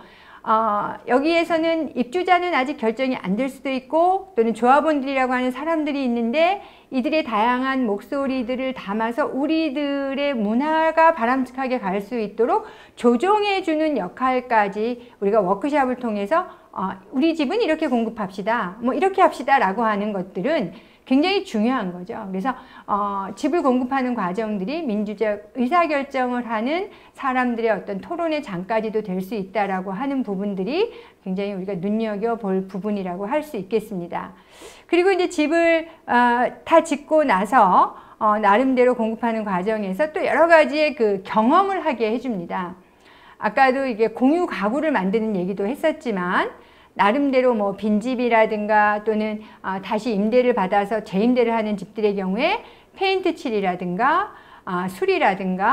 A: 여기에서는 입주자는 아직 결정이 안 될 수도 있고, 또는 조합원들이라고 하는 사람들이 있는데 이들의 다양한 목소리들을 담아서 우리들의 문화가 바람직하게 갈 수 있도록 조정해 주는 역할까지 우리가 워크숍을 통해서 우리 집은 이렇게 공급합시다, 이렇게 합시다 라고 하는 것들은 굉장히 중요한 거죠. 그래서 집을 공급하는 과정들이 민주적 의사결정을 하는 사람들의 어떤 토론의 장까지도 될 수 있다라고 하는 부분들이 굉장히 우리가 눈여겨볼 부분이라고 할 수 있겠습니다. 그리고 이제 집을 다 짓고 나서 나름대로 공급하는 과정에서 또 여러 가지의 그 경험을 하게 해줍니다. 아까도 이게 공유 가구를 만드는 얘기도 했었지만, 나름대로 빈집이라든가 또는 다시 임대를 받아서 재임대를 하는 집들의 경우에 페인트 칠이라든가 술이라든가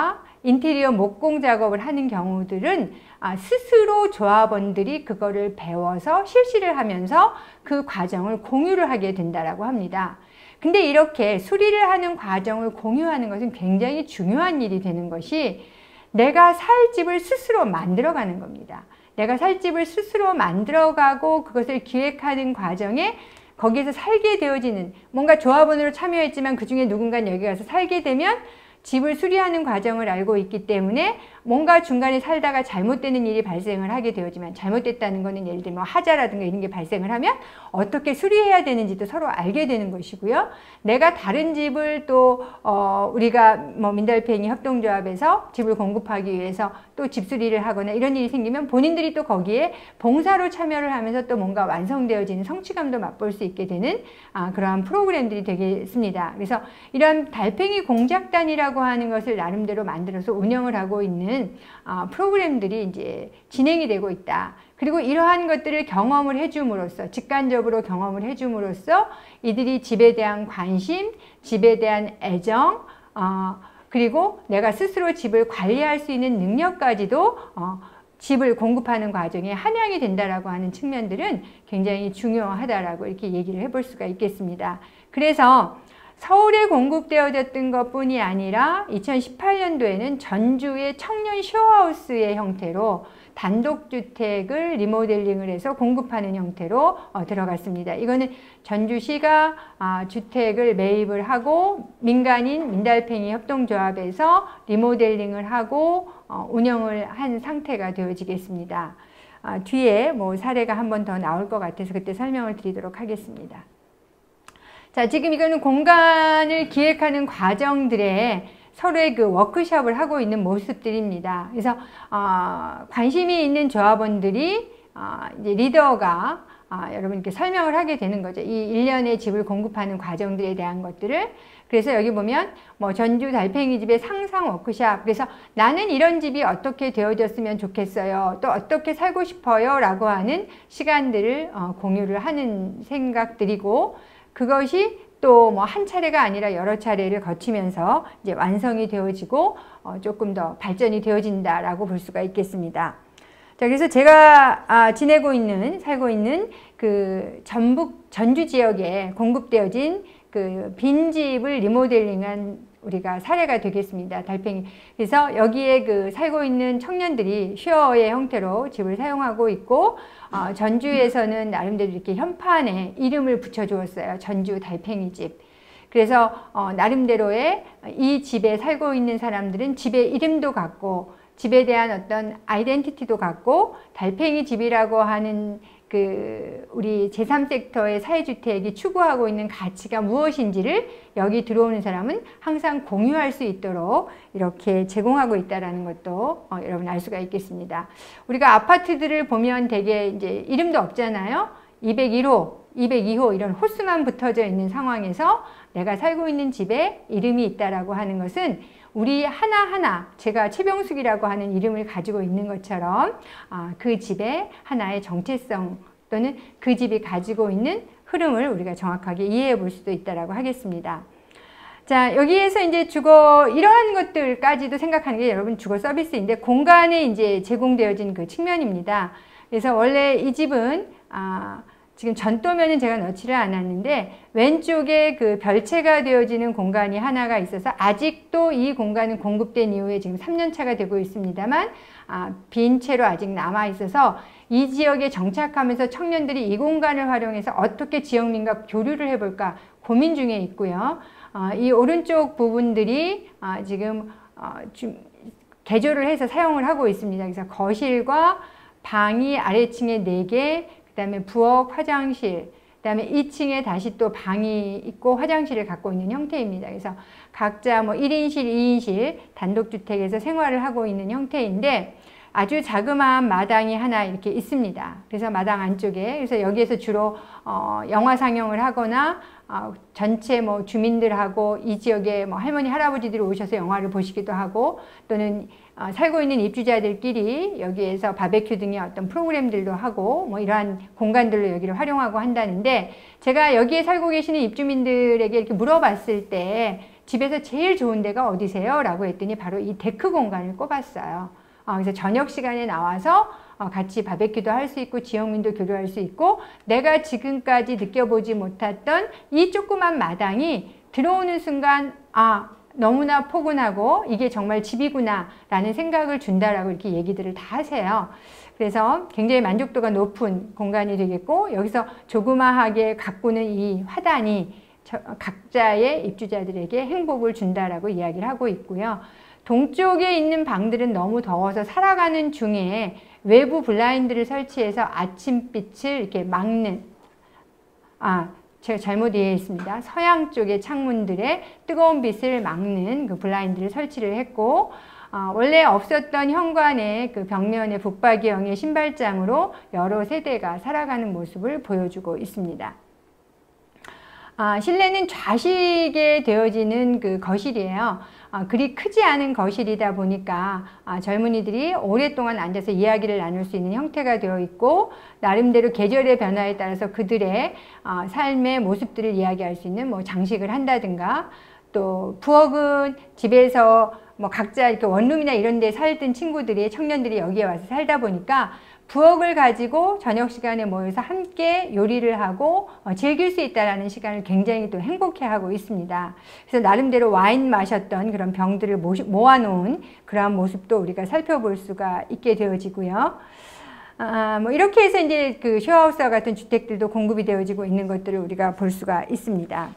A: 인테리어 목공 작업을 하는 경우들은 스스로 조합원들이 그거를 배워서 실시를 하면서 그 과정을 공유를 하게 된다라고 합니다. 근데 이렇게 수리를 하는 과정을 공유하는 것은 굉장히 중요한 일이 되는 것이 내가 살 집을 스스로 만들어가는 겁니다. 내가 살 집을 스스로 만들어가고 그것을 기획하는 과정에 거기에서 살게 되어지는, 뭔가 조합원으로 참여했지만 그 중에 누군가는 여기 가서 살게 되면 집을 수리하는 과정을 알고 있기 때문에 뭔가 중간에 살다가 잘못되는 일이 발생을 하게 되어지만, 잘못됐다는 거는 예를 들면 하자라든가 이런 게 발생을 하면 어떻게 수리해야 되는지도 서로 알게 되는 것이고요. 내가 다른 집을 또 우리가 뭐 민달팽이 협동조합에서 집을 공급하기 위해서 또 집수리를 하거나 이런 일이 생기면 본인들이 또 거기에 봉사로 참여를 하면서 또 뭔가 완성되어지는 성취감도 맛볼 수 있게 되는 그러한 프로그램들이 되겠습니다. 그래서 이런 달팽이 공작단이라고 하는 것을 나름대로 만들어서 운영을 하고 있는 프로그램들이 이제 진행이 되고 있다. 그리고 이러한 것들을 경험을 해줌으로써, 직관적으로 경험을 해줌으로써 이들이 집에 대한 관심, 집에 대한 애정, 그리고 내가 스스로 집을 관리할 수 있는 능력까지도 집을 공급하는 과정에 한양이 된다라고 하는 측면들은 굉장히 중요하다라고 이렇게 얘기를 해볼 수가 있겠습니다. 그래서 서울에 공급되어졌던 것뿐이 아니라 2018년도에는 전주의 청년 쇼하우스의 형태로 단독주택을 리모델링을 해서 공급하는 형태로 들어갔습니다. 이거는 전주시가 주택을 매입을 하고 민간인 민달팽이 협동조합에서 리모델링을 하고 운영을 한 상태가 되어지겠습니다. 뒤에 뭐 사례가 한 번 더 나올 것 같아서 그때 설명을 드리도록 하겠습니다. 자, 지금 이거는 공간을 기획하는 과정들에 서로의 그 워크숍을 하고 있는 모습들입니다. 그래서 관심이 있는 조합원들이 이제 리더가 여러분께 설명을 하게 되는 거죠. 이 일련의 집을 공급하는 과정들에 대한 것들을. 그래서 여기 보면 뭐 전주 달팽이 집의 상상 워크숍, 그래서 나는 이런 집이 어떻게 되어졌으면 좋겠어요, 또 어떻게 살고 싶어요 라고 하는 시간들을 공유를 하는 생각들이고, 그것이 또 뭐 한 차례가 아니라 여러 차례를 거치면서 이제 완성이 되어지고 조금 더 발전이 되어진다라고 볼 수가 있겠습니다. 자, 그래서 제가 살고 있는 그 전주 지역에 공급되어진 그 빈집을 리모델링한 우리가 사례가 되겠습니다. 달팽이. 그래서 여기에 그 살고 있는 청년들이 쉐어의 형태로 집을 사용하고 있고, 전주에서는 나름대로 이렇게 현판에 이름을 붙여주었어요. 전주 달팽이 집. 그래서 나름대로의 이 집에 살고 있는 사람들은 집의 이름도 갖고 집에 대한 어떤 아이덴티티도 갖고, 달팽이 집이라고 하는 그 우리 제3섹터의 사회주택이 추구하고 있는 가치가 무엇인지를 여기 들어오는 사람은 항상 공유할 수 있도록 이렇게 제공하고 있다는 것도 여러분 알 수가 있겠습니다. 우리가 아파트들을 보면 되게 이제 이름도 없잖아요. 201호, 202호 이런 호수만 붙어져 있는 상황에서 내가 살고 있는 집에 이름이 있다라고 하는 것은 우리 하나하나, 제가 최병숙이라고 하는 이름을 가지고 있는 것처럼 그 집의 하나의 정체성 또는 그 집이 가지고 있는 흐름을 우리가 정확하게 이해해 볼 수도 있다라고 하겠습니다. 자, 여기에서 이제 주거, 이러한 것들까지도 생각하는 게 여러분 주거 서비스인데, 공간에 이제 제공되어진 그 측면입니다. 그래서 원래 이 집은 지금 전도면은 제가 넣지를 않았는데 왼쪽에 그 별채가 되어지는 공간이 하나가 있어서 아직도 이 공간은 공급된 이후에 지금 3년 차가 되고 있습니다만 빈 채로 아직 남아 있어서 이 지역에 정착하면서 청년들이 이 공간을 활용해서 어떻게 지역민과 교류를 해볼까 고민 중에 있고요. 이 오른쪽 부분들이 지금 개조를 해서 사용을 하고 있습니다. 그래서 거실과 방이 아래층에 4개, 그 다음에 부엌, 화장실, 그 다음에 2층에 다시 또 방이 있고 화장실을 갖고 있는 형태입니다. 그래서 각자 뭐 1인실, 2인실 단독주택에서 생활을 하고 있는 형태인데 아주 자그마한 마당이 하나 이렇게 있습니다. 그래서 마당 안쪽에, 그래서 여기에서 주로 영화 상영을 하거나 전체 뭐 주민들하고 이 지역에 뭐 할머니, 할아버지들이 오셔서 영화를 보시기도 하고, 또는 살고 있는 입주자들끼리 여기에서 바베큐 등의 어떤 프로그램들도 하고 뭐 이러한 공간들로 여기를 활용하고 한다는데, 제가 여기에 살고 계시는 입주민들에게 이렇게 물어봤을 때 집에서 제일 좋은 데가 어디세요? 라고 했더니 바로 이 데크 공간을 꼽았어요. 그래서 저녁 시간에 나와서 같이 바베큐도 할 수 있고 지역민도 교류할 수 있고 내가 지금까지 느껴보지 못했던 이 조그만 마당이 들어오는 순간 너무나 포근하고 이게 정말 집이구나 라는 생각을 준다라고 이렇게 얘기들을 다 하세요. 그래서 굉장히 만족도가 높은 공간이 되겠고 여기서 조그마하게 가꾸는 이 화단이 각자의 입주자들에게 행복을 준다라고 이야기를 하고 있고요. 동쪽에 있는 방들은 너무 더워서 살아가는 중에 외부 블라인드를 설치해서 아침빛을 이렇게 막는 제가 잘못 이해했습니다. 서양 쪽의 창문들의 뜨거운 빛을 막는 그 블라인드를 설치를 했고 원래 없었던 현관의 그 벽면의 북박이형의 신발장으로 여러 세대가 살아가는 모습을 보여주고 있습니다. 실내는 좌식에 되어지는 그 거실이에요. 그리 크지 않은 거실이다 보니까 젊은이들이 오랫동안 앉아서 이야기를 나눌 수 있는 형태가 되어 있고 나름대로 계절의 변화에 따라서 그들의 삶의 모습들을 이야기할 수 있는 뭐 장식을 한다든가 또 부엌은 집에서 뭐 각자 이렇게 원룸이나 이런 데 살던 친구들이 청년들이 여기에 와서 살다 보니까 부엌을 가지고 저녁 시간에 모여서 함께 요리를 하고 즐길 수 있다는 시간을 굉장히 또 행복해하고 있습니다. 그래서 나름대로 와인 마셨던 그런 병들을 모아놓은 그러한 모습도 우리가 살펴볼 수가 있게 되어지고요. 뭐 이렇게 해서 이제 그 쉐어하우스와 같은 주택들도 공급이 되어지고 있는 것들을 우리가 볼 수가 있습니다.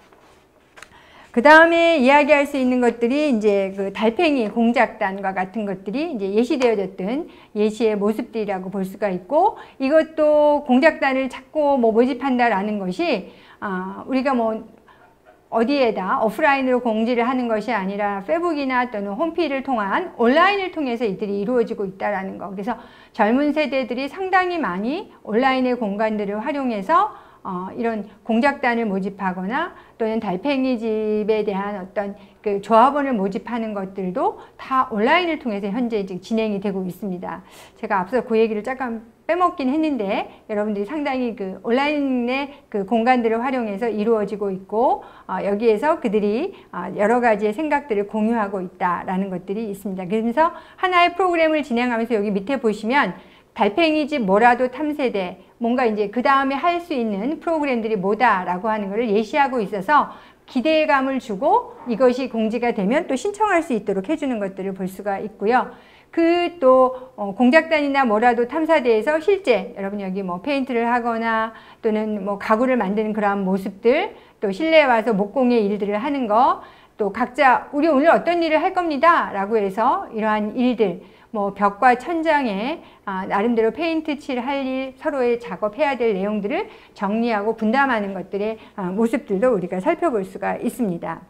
A: 그 다음에 이야기할 수 있는 것들이 이제 그 달팽이 공작단과 같은 것들이 이제 예시되어졌던 예시의 모습들이라고 볼 수가 있고 이것도 공작단을 찾고 뭐 모집한다라는 것이 우리가 뭐 어디에다 오프라인으로 공지를 하는 것이 아니라 페북이나 또는 홈피를 통한 온라인을 통해서 이들이 이루어지고 있다라는 거. 그래서 젊은 세대들이 상당히 많이 온라인의 공간들을 활용해서 이런 공작단을 모집하거나 또는 달팽이 집에 대한 어떤 그 조합원을 모집하는 것들도 다 온라인을 통해서 현재 지금 진행이 되고 있습니다. 제가 앞서 그 얘기를 잠깐 빼먹긴 했는데 여러분들이 상당히 그 온라인의 그 공간들을 활용해서 이루어지고 있고 여기에서 그들이 여러 가지의 생각들을 공유하고 있다라는 것들이 있습니다. 그래서 하나의 프로그램을 진행하면서 여기 밑에 보시면 달팽이 집 뭐라도 탐세대 뭔가 이제 그 다음에 할 수 있는 프로그램들이 뭐다라고 하는 것을 예시하고 있어서 기대감을 주고 이것이 공지가 되면 또 신청할 수 있도록 해주는 것들을 볼 수가 있고요. 그 또 공작단이나 뭐라도 탐사대에서 실제 여러분 여기 뭐 페인트를 하거나 또는 뭐 가구를 만드는 그러한 모습들 또 실내에 와서 목공의 일들을 하는 거 또 각자 우리 오늘 어떤 일을 할 겁니다 라고 해서 이러한 일들 뭐 벽과 천장에 나름대로 페인트 칠할 일, 서로의 작업해야 될 내용들을 정리하고 분담하는 것들의 모습들도 우리가 살펴볼 수가 있습니다.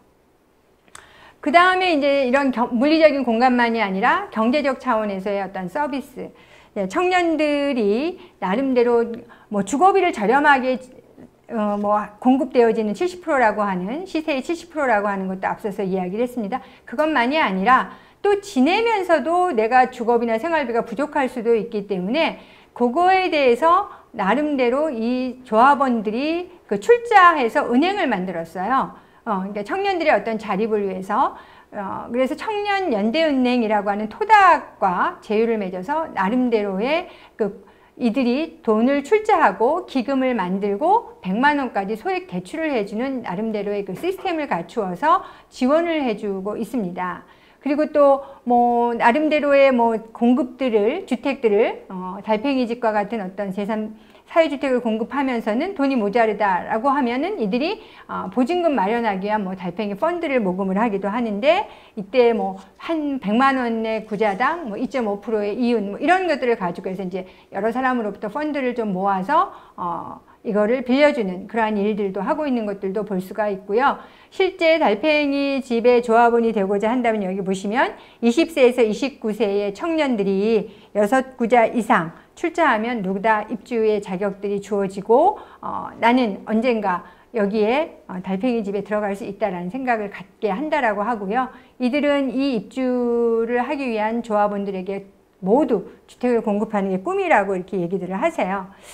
A: 그 다음에 이제 이런 물리적인 공간만이 아니라 경제적 차원에서의 어떤 서비스, 청년들이 나름대로 뭐 주거비를 저렴하게 뭐 공급되어지는 70%라고 하는 시세의 70%라고 하는 것도 앞서서 이야기를 했습니다. 그것만이 아니라 또 지내면서도 내가 주거비나 생활비가 부족할 수도 있기 때문에 그거에 대해서 나름대로 이 조합원들이 그 출자해서 은행을 만들었어요. 그러니까 청년들의 어떤 자립을 위해서 그래서 청년연대은행이라고 하는 토닥과 제휴를 맺어서 나름대로의 이들이 돈을 출자하고 기금을 만들고 100만 원까지 소액 대출을 해주는 나름대로의 그 시스템을 갖추어서 지원을 해주고 있습니다. 그리고 또 뭐 나름대로의 뭐 공급들을 주택들을 달팽이 집과 같은 어떤 사회주택을 공급하면서는 돈이 모자르다라고 하면은 이들이 보증금 마련하기 위한 뭐 달팽이 펀드를 모금을 하기도 하는데 이때 뭐 한 100만 원의 구자당 뭐 2.5%의 이윤 뭐 이런 것들을 가지고 해서 이제 여러 사람으로부터 펀드를 좀 모아서 이거를 빌려주는 그러한 일들도 하고 있는 것들도 볼 수가 있고요. 실제 달팽이 집의 조합원이 되고자 한다면 여기 보시면 20세에서 29세의 청년들이 6구자 이상 출자하면 누구다 입주의 자격들이 주어지고 나는 언젠가 여기에 달팽이 집에 들어갈 수 있다라는 생각을 갖게 한다라고 하고요. 이들은 이 입주를 하기 위한 조합원들에게 모두 주택을 공급하는 게 꿈이라고 이렇게 얘기들을 하세요.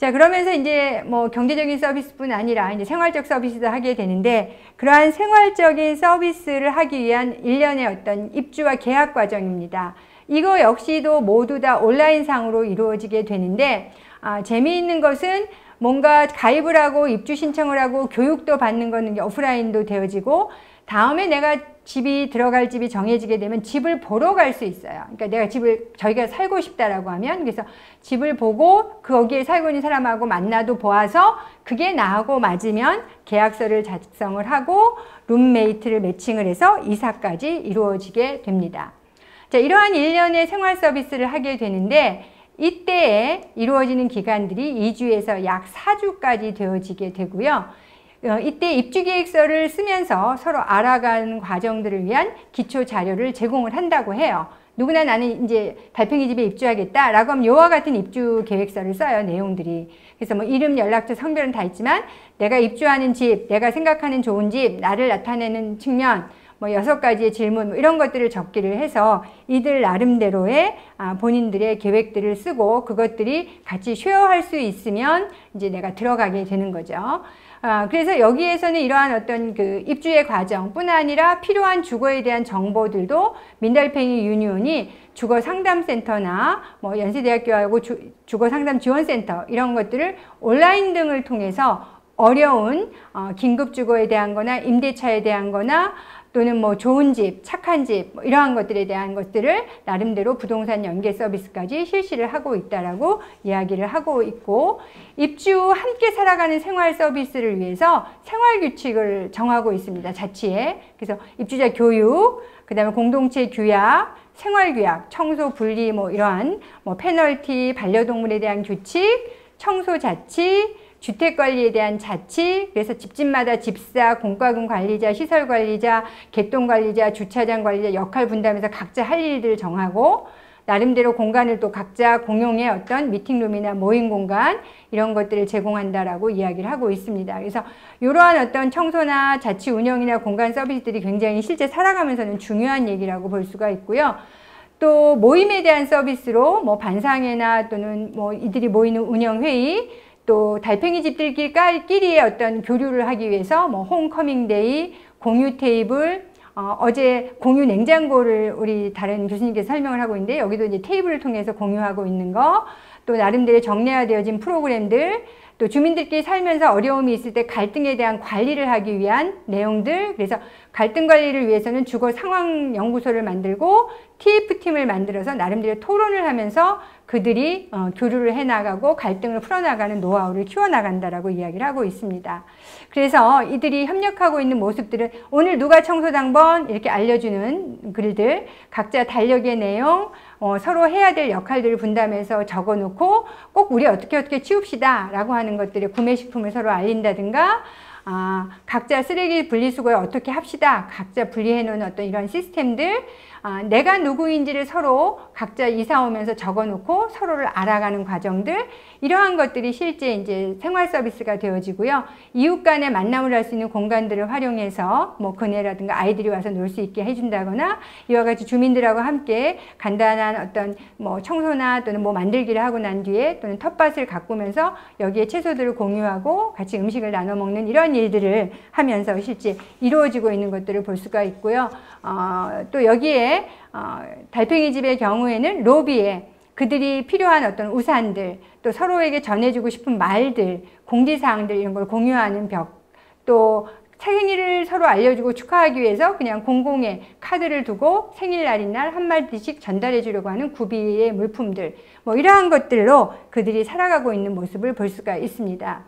A: 자, 그러면서 이제 뭐 경제적인 서비스뿐 아니라 이제 생활적 서비스도 하게 되는데, 그러한 생활적인 서비스를 하기 위한 일련의 어떤 입주와 계약 과정입니다. 이거 역시도 모두 다 온라인상으로 이루어지게 되는데, 재미있는 것은 뭔가 가입을 하고 입주 신청을 하고 교육도 받는 거는 오프라인도 되어지고, 다음에 내가 들어갈 집이 정해지게 되면 집을 보러 갈 수 있어요. 그러니까 내가 저희가 살고 싶다라고 하면, 그래서 집을 보고 거기에 살고 있는 사람하고 만나도 보아서 그게 나하고 맞으면 계약서를 작성을 하고 룸메이트를 매칭을 해서 이사까지 이루어지게 됩니다. 자, 이러한 일련의 생활 서비스를 하게 되는데, 이때에 이루어지는 기간들이 2주에서 약 4주까지 되어지게 되고요. 이때 입주계획서를 쓰면서 서로 알아가는 과정들을 위한 기초 자료를 제공을 한다고 해요. 누구나 나는 이제 달팽이 집에 입주하겠다라고 하면 이와 같은 입주 계획서를 써요, 내용들이. 그래서 뭐 이름, 연락처, 성별은 다 있지만 내가 입주하는 집, 내가 생각하는 좋은 집, 나를 나타내는 측면, 뭐 6가지의 질문, 뭐 이런 것들을 적기를 해서 이들 나름대로의 본인들의 계획들을 쓰고 그것들이 같이 쉐어할 수 있으면 이제 내가 들어가게 되는 거죠. 그래서 여기에서는 이러한 어떤 그 입주의 과정뿐 아니라 필요한 주거에 대한 정보들도 민달팽이 유니온이 주거상담센터나 뭐 연세대학교하고 주거상담지원센터 이런 것들을 온라인 등을 통해서 어려운 긴급주거에 대한 거나 임대차에 대한 거나 또는 뭐 좋은 집, 착한 집, 뭐 이러한 것들에 대한 것들을 나름대로 부동산 연계 서비스까지 실시를 하고 있다라고 이야기를 하고 있고, 입주 후 함께 살아가는 생활 서비스를 위해서 생활 규칙을 정하고 있습니다, 자치에. 그래서 입주자 교육, 그 다음에 공동체 규약, 생활 규약, 청소 분리, 뭐 이러한 뭐 페널티, 반려동물에 대한 규칙, 청소 자치, 주택관리에 대한 자치, 그래서 집집마다 집사, 공과금 관리자, 시설관리자, 개똥관리자, 주차장 관리자 역할 분담해서 각자 할 일들을 정하고, 나름대로 공간을 또 각자 공용의 어떤 미팅룸이나 모임 공간 이런 것들을 제공한다라고 이야기를 하고 있습니다. 그래서 이러한 어떤 청소나 자치 운영이나 공간 서비스들이 굉장히 실제 살아가면서는 중요한 얘기라고 볼 수가 있고요. 또 모임에 대한 서비스로 뭐 반상회나 또는 뭐 이들이 모이는 운영회의, 또 달팽이 집들끼리의 어떤 교류를 하기 위해서 뭐 홈커밍 데이, 공유 테이블, 어제 공유 냉장고를 우리 다른 교수님께서 설명을 하고 있는데, 여기도 이제 테이블을 통해서 공유하고 있는 거, 또 나름대로 정례화되어진 프로그램들, 또 주민들끼리 살면서 어려움이 있을 때 갈등에 대한 관리를 하기 위한 내용들, 그래서 갈등 관리를 위해서는 주거 상황 연구소를 만들고 TF팀을 만들어서 나름대로 토론을 하면서 그들이 교류를 해나가고 갈등을 풀어나가는 노하우를 키워나간다라고 이야기를 하고 있습니다. 그래서 이들이 협력하고 있는 모습들은 오늘 누가 청소당번 이렇게 알려주는 글들, 각자 달력의 내용, 서로 해야 될 역할들을 분담해서 적어놓고 꼭 우리 어떻게 치웁시다 라고 하는 것들을 구매식품을 서로 알린다든가, 각자 쓰레기 분리수거를 어떻게 합시다, 각자 분리해 놓은 어떤 이런 시스템들, 내가 누구인지를 서로 각자 이사 오면서 적어놓고 서로를 알아가는 과정들, 이러한 것들이 실제 이제 생활 서비스가 되어지고요. 이웃 간에 만남을 할 수 있는 공간들을 활용해서 뭐 그네라든가 아이들이 와서 놀 수 있게 해준다거나, 이와 같이 주민들하고 함께 간단한 어떤 뭐 청소나 또는 뭐 만들기를 하고 난 뒤에 또는 텃밭을 가꾸면서 여기에 채소들을 공유하고 같이 음식을 나눠 먹는 이런 일들을 하면서 실제 이루어지고 있는 것들을 볼 수가 있고요. 또 여기에 달팽이 집의 경우에는 로비에 그들이 필요한 어떤 우산들, 또 서로에게 전해주고 싶은 말들, 공지사항들 이런 걸 공유하는 벽, 또 생일을 서로 알려주고 축하하기 위해서 그냥 공공에 카드를 두고 생일날인 날 한마디씩 전달해 주려고 하는 구비의 물품들, 뭐 이러한 것들로 그들이 살아가고 있는 모습을 볼 수가 있습니다.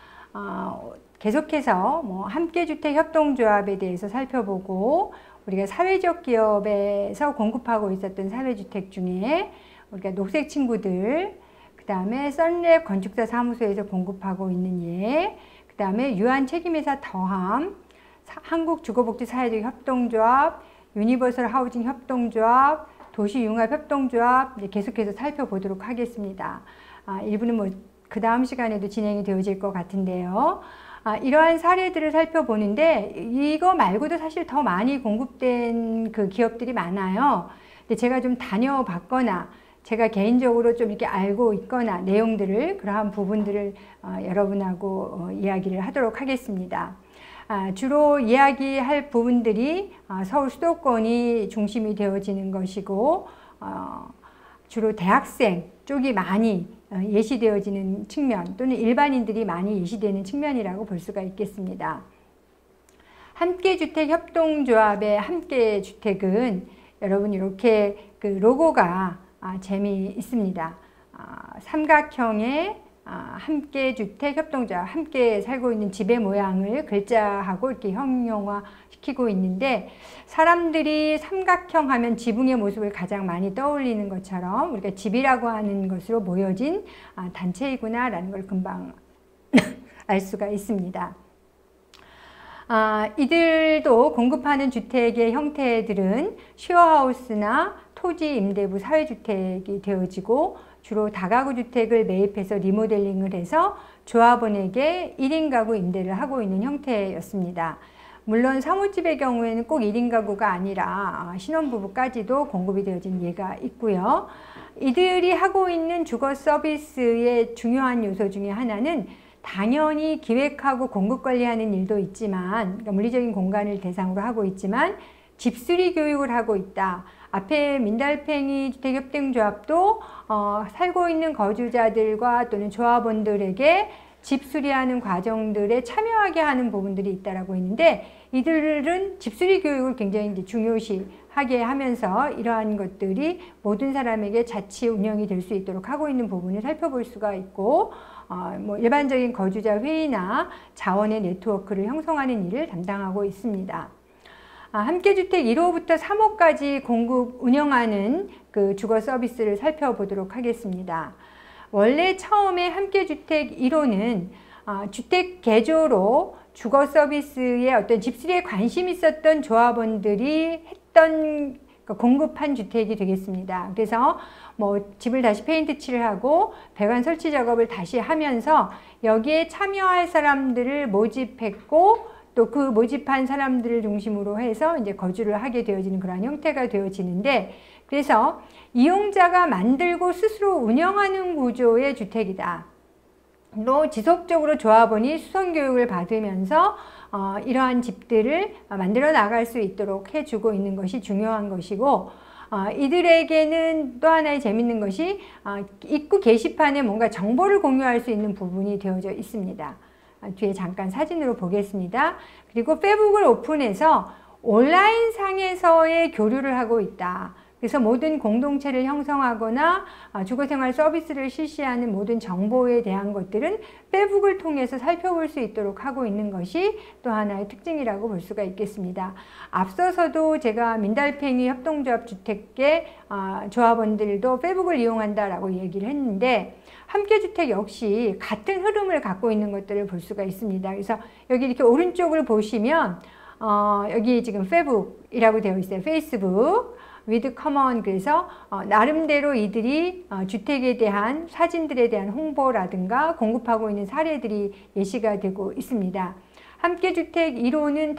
A: 계속해서 뭐 함께주택 협동조합에 대해서 살펴보고, 우리가 사회적 기업에서 공급하고 있었던 사회주택 중에 우리가 녹색 친구들, 그 다음에 썬랩 건축사 사무소에서 공급하고 있는 예, 그 다음에 유한 책임회사 더함, 한국주거복지사회적 협동조합, 유니버설 하우징 협동조합, 도시융합협동조합 이제 계속해서 살펴보도록 하겠습니다. 일부는 뭐 그 다음 시간에도 진행이 되어질 것 같은데요. 이러한 사례들을 살펴보는데 이거 말고도 사실 더 많이 공급된 그 기업들이 많아요. 근데 제가 좀 다녀봤거나 제가 개인적으로 좀 이렇게 알고 있거나 내용들을, 그러한 부분들을 여러분하고 이야기를 하도록 하겠습니다. 주로 이야기할 부분들이 서울 수도권이 중심이 되어지는 것이고, 주로 대학생 쪽이 많이 예시되어지는 측면, 또는 일반인들이 많이 예시되는 측면이라고 볼 수가 있겠습니다. 함께주택협동조합의 함께주택은 여러분 이렇게 그 로고가 재미있습니다. 삼각형의 함께주택협동조합, 함께 살고 있는 집의 모양을 글자하고 이렇게 형용화시키고 있는데, 사람들이 삼각형 하면 지붕의 모습을 가장 많이 떠올리는 것처럼 우리가 집이라고 하는 것으로 모여진 단체이구나 라는 걸 금방 알 수가 있습니다. 이들도 공급하는 주택의 형태들은 쉐어하우스나 토지 임대부 사회주택이 되어지고, 주로 다가구 주택을 매입해서 리모델링을 해서 조합원에게 1인 가구 임대를 하고 있는 형태였습니다. 물론 사무집의 경우에는 꼭 1인 가구가 아니라 신혼부부까지도 공급이 되어진 예가 있고요. 이들이 하고 있는 주거 서비스의 중요한 요소 중에 하나는 당연히 기획하고 공급 관리하는 일도 있지만, 그러니까 물리적인 공간을 대상으로 하고 있지만 집수리 교육을 하고 있다. 앞에 민달팽이 주택협동조합도 살고 있는 거주자들과 또는 조합원들에게 집수리하는 과정들에 참여하게 하는 부분들이 있다라고 했는데, 이들은 집수리 교육을 굉장히 이제 중요시하게 하면서 이러한 것들이 모든 사람에게 자치 운영이 될 수 있도록 하고 있는 부분을 살펴볼 수가 있고, 뭐 일반적인 거주자 회의나 자원의 네트워크를 형성하는 일을 담당하고 있습니다. 함께주택 1호부터 3호까지 공급 운영하는 그 주거 서비스를 살펴보도록 하겠습니다. 원래 처음에 함께주택 1호는 주택 개조로 주거 서비스에 어떤 집수리에 관심 있었던 조합원들이 했던, 공급한 주택이 되겠습니다. 그래서 뭐 집을 다시 페인트 칠을 하고 배관 설치 작업을 다시 하면서 여기에 참여할 사람들을 모집했고, 또 그 모집한 사람들을 중심으로 해서 이제 거주를 하게 되어지는 그런 형태가 되어지는데, 그래서 이용자가 만들고 스스로 운영하는 구조의 주택이다. 또 지속적으로 조합원이 수선교육을 받으면서 이러한 집들을 만들어 나갈 수 있도록 해주고 있는 것이 중요한 것이고, 이들에게는 또 하나의 재밌는 것이 입구 게시판에 뭔가 정보를 공유할 수 있는 부분이 되어져 있습니다. 뒤에 잠깐 사진으로 보겠습니다. 그리고 페북을 오픈해서 온라인 상에서의 교류를 하고 있다. 그래서 모든 공동체를 형성하거나 주거생활 서비스를 실시하는 모든 정보에 대한 것들은 페북을 통해서 살펴볼 수 있도록 하고 있는 것이 또 하나의 특징이라고 볼 수가 있겠습니다. 앞서서도 제가 민달팽이 협동조합 주택계 조합원들도 페북을 이용한다라고 얘기를 했는데, 함께주택 역시 같은 흐름을 갖고 있는 것들을 볼 수가 있습니다. 그래서 여기 이렇게 오른쪽을 보시면 여기 지금 페북이라고 되어 있어요. 페이스북 with common. 그래서 나름대로 이들이 주택에 대한 사진들에 대한 홍보라든가 공급하고 있는 사례들이 예시가 되고 있습니다. 함께주택 1호는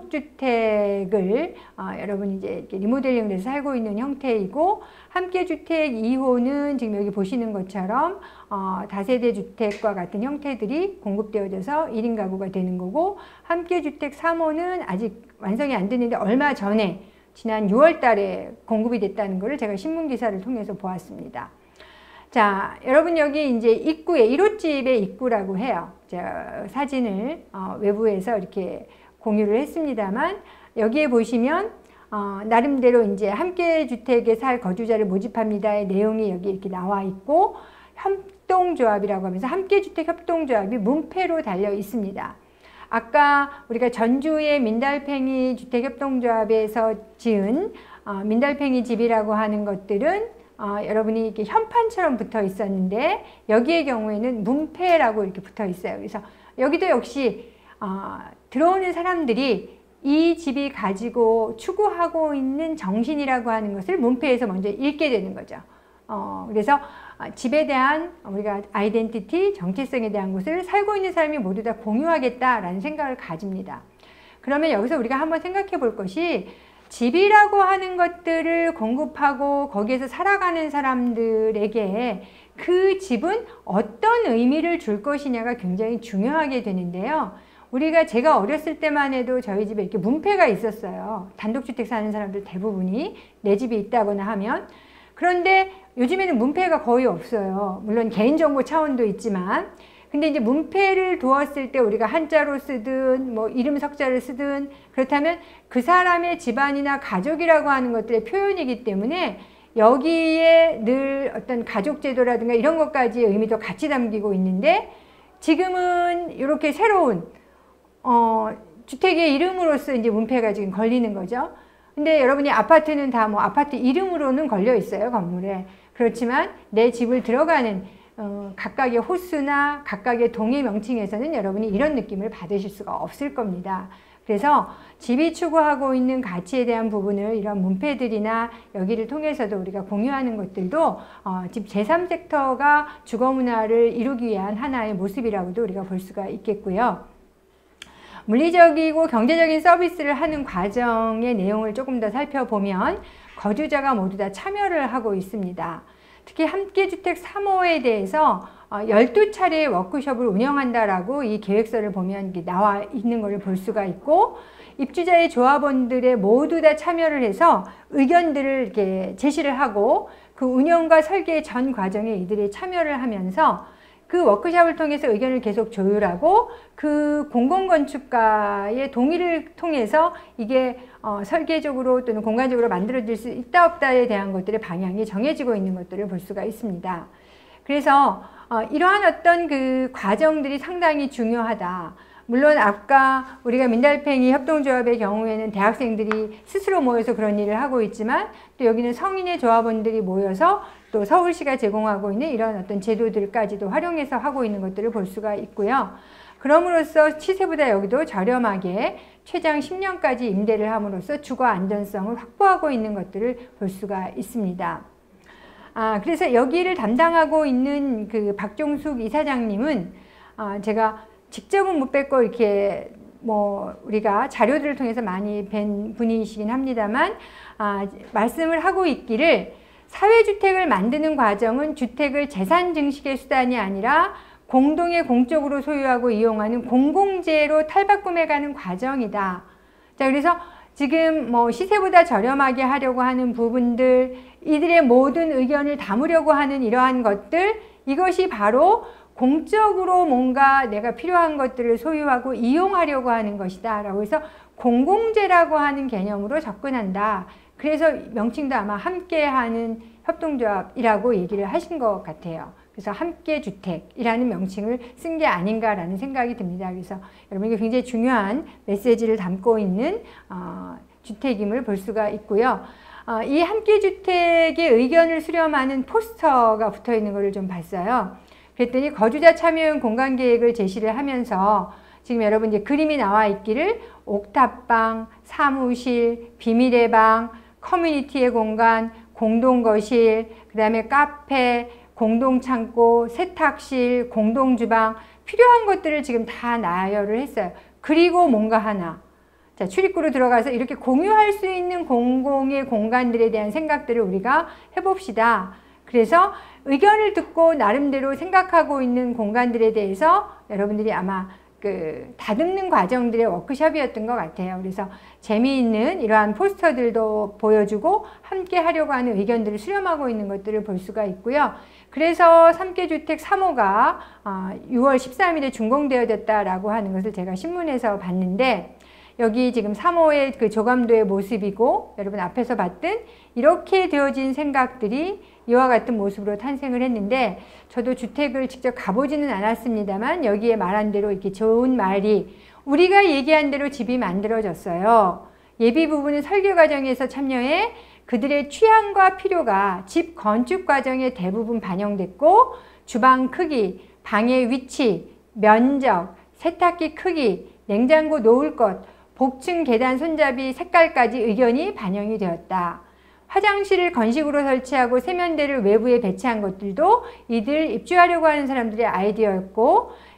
A: 단독주택을 여러분이 이제 이렇게 리모델링을 해서 살고 있는 형태이고, 함께주택 2호는 지금 여기 보시는 것처럼 다세대 주택과 같은 형태들이 공급되어져서 1인 가구가 되는 거고, 함께주택 3호는 아직 완성이 안 됐는데 얼마 전에 지난 6월 달에 공급이 됐다는 것을 제가 신문기사를 통해서 보았습니다. 자, 여러분 여기 이제 입구에 1호집의 입구라고 해요. 제가 사진을 외부에서 이렇게 공유를 했습니다만, 여기에 보시면 나름대로 이제 함께 주택에 살 거주자를 모집합니다의 내용이 여기 이렇게 나와 있고, 협동조합이라고 하면서 함께 주택 협동조합이 문패로 달려 있습니다. 아까 우리가 전주의 민달팽이 주택협동조합에서 지은 민달팽이 집이라고 하는 것들은 여러분이 이렇게 현판처럼 붙어 있었는데, 여기의 경우에는 문패라고 이렇게 붙어 있어요. 그래서 여기도 역시 들어오는 사람들이 이 집이 가지고 추구하고 있는 정신이라고 하는 것을 문패에서 먼저 읽게 되는 거죠. 그래서 집에 대한 우리가 아이덴티티, 정체성에 대한 것을 살고 있는 사람이 모두 다 공유하겠다라는 생각을 가집니다. 그러면 여기서 우리가 한번 생각해 볼 것이, 집이라고 하는 것들을 공급하고 거기에서 살아가는 사람들에게 그 집은 어떤 의미를 줄 것이냐가 굉장히 중요하게 되는데요. 제가 어렸을 때만 해도 저희 집에 이렇게 문패가 있었어요. 단독주택 사는 사람들 대부분이 내 집이 있다거나 하면. 그런데 요즘에는 문패가 거의 없어요. 물론 개인정보 차원도 있지만. 근데 이제 문패를 두었을 때 우리가 한자로 쓰든 뭐 이름 석자를 쓰든 그렇다면 그 사람의 집안이나 가족이라고 하는 것들의 표현이기 때문에 여기에 늘 어떤 가족제도라든가 이런 것까지의 의미도 같이 담기고 있는데 지금은 이렇게 새로운 주택의 이름으로서 이제 문패가 지금 걸리는 거죠. 근데 여러분이 아파트는 다 뭐 아파트 이름으로는 걸려 있어요, 건물에. 그렇지만 내 집을 들어가는 각각의 호수나 각각의 동의 명칭에서는 여러분이 이런 느낌을 받으실 수가 없을 겁니다. 그래서 집이 추구하고 있는 가치에 대한 부분을 이런 문패들이나 여기를 통해서도 우리가 공유하는 것들도 집 제3섹터가 주거문화를 이루기 위한 하나의 모습이라고도 우리가 볼 수가 있겠고요. 물리적이고 경제적인 서비스를 하는 과정의 내용을 조금 더 살펴보면 거주자가 모두 다 참여를 하고 있습니다. 특히 함께주택 3호에 대해서 12차례의 워크숍을 운영한다라고 이 계획서를 보면 나와 있는 것을 볼 수가 있고, 입주자의 조합원들의 모두 다 참여를 해서 의견들을 이렇게 제시를 하고 그 운영과 설계 전 과정에 이들이 참여를 하면서 그 워크숍을 통해서 의견을 계속 조율하고 그 공공건축가의 동의를 통해서 이게 설계적으로 또는 공간적으로 만들어질 수 있다 없다에 대한 것들의 방향이 정해지고 있는 것들을 볼 수가 있습니다. 그래서 이러한 어떤 그 과정들이 상당히 중요하다. 물론 아까 우리가 민달팽이 협동조합의 경우에는 대학생들이 스스로 모여서 그런 일을 하고 있지만 또 여기는 성인의 조합원들이 모여서 또 서울시가 제공하고 있는 이런 어떤 제도들까지도 활용해서 하고 있는 것들을 볼 수가 있고요. 그럼으로써 시세보다 여기도 저렴하게 최장 10년까지 임대를 함으로써 주거 안전성을 확보하고 있는 것들을 볼 수가 있습니다. 그래서 여기를 담당하고 있는 그 박종숙 이사장님은 제가 직접은 못 뵙고 이렇게 우리가 자료들을 통해서 많이 뵌 분이시긴 합니다만 말씀을 하고 있기를 사회주택을 만드는 과정은 주택을 재산 증식의 수단이 아니라 공동의 공적으로 소유하고 이용하는 공공재로 탈바꿈해가는 과정이다. 자, 그래서 지금 시세보다 저렴하게 하려고 하는 부분들, 이들의 모든 의견을 담으려고 하는 이러한 것들, 이것이 바로 공적으로 뭔가 내가 필요한 것들을 소유하고 이용하려고 하는 것이다 라고 해서 공공재라고 하는 개념으로 접근한다. 그래서 명칭도 아마 함께하는 협동조합이라고 얘기를 하신 것 같아요. 그래서 함께주택이라는 명칭을 쓴 게 아닌가라는 생각이 듭니다. 그래서 여러분 이게 굉장히 중요한 메시지를 담고 있는 주택임을 볼 수가 있고요. 이 함께주택의 의견을 수렴하는 포스터가 붙어 있는 것을 좀 봤어요. 그랬더니 거주자 참여형 공간계획을 제시를 하면서 지금 여러분 이제 그림이 나와 있기를 옥탑방, 사무실, 비밀의 방, 커뮤니티의 공간, 공동거실, 그 다음에 카페, 공동창고, 세탁실, 공동주방, 필요한 것들을 지금 다 나열을 했어요. 그리고 뭔가 하나. 자, 출입구로 들어가서 이렇게 공유할 수 있는 공공의 공간들에 대한 생각들을 우리가 해봅시다. 그래서 의견을 듣고 나름대로 생각하고 있는 공간들에 대해서 여러분들이 아마 다듬는 과정들의 워크숍이었던 것 같아요. 그래서 재미있는 이러한 포스터들도 보여주고 함께 하려고 하는 의견들을 수렴하고 있는 것들을 볼 수가 있고요. 그래서 3개주택 3호가 6월 13일에 준공되어졌다라고 하는 것을 제가 신문에서 봤는데, 여기 지금 3호의 그 조감도의 모습이고 여러분 앞에서 봤던 이렇게 되어진 생각들이 이와 같은 모습으로 탄생을 했는데, 저도 주택을 직접 가보지는 않았습니다만 여기에 말한 대로 이렇게 좋은 말이, 우리가 얘기한 대로 집이 만들어졌어요. 예비 부부는 설계 과정에서 참여해 그들의 취향과 필요가 집 건축 과정에 대부분 반영됐고, 주방 크기, 방의 위치, 면적, 세탁기 크기, 냉장고 놓을 것, 복층 계단 손잡이 색깔까지 의견이 반영이 되었다. 화장실을 건식으로 설치하고 세면대를 외부에 배치한 것들도 이들 입주하려고 하는 사람들의 아이디어였고,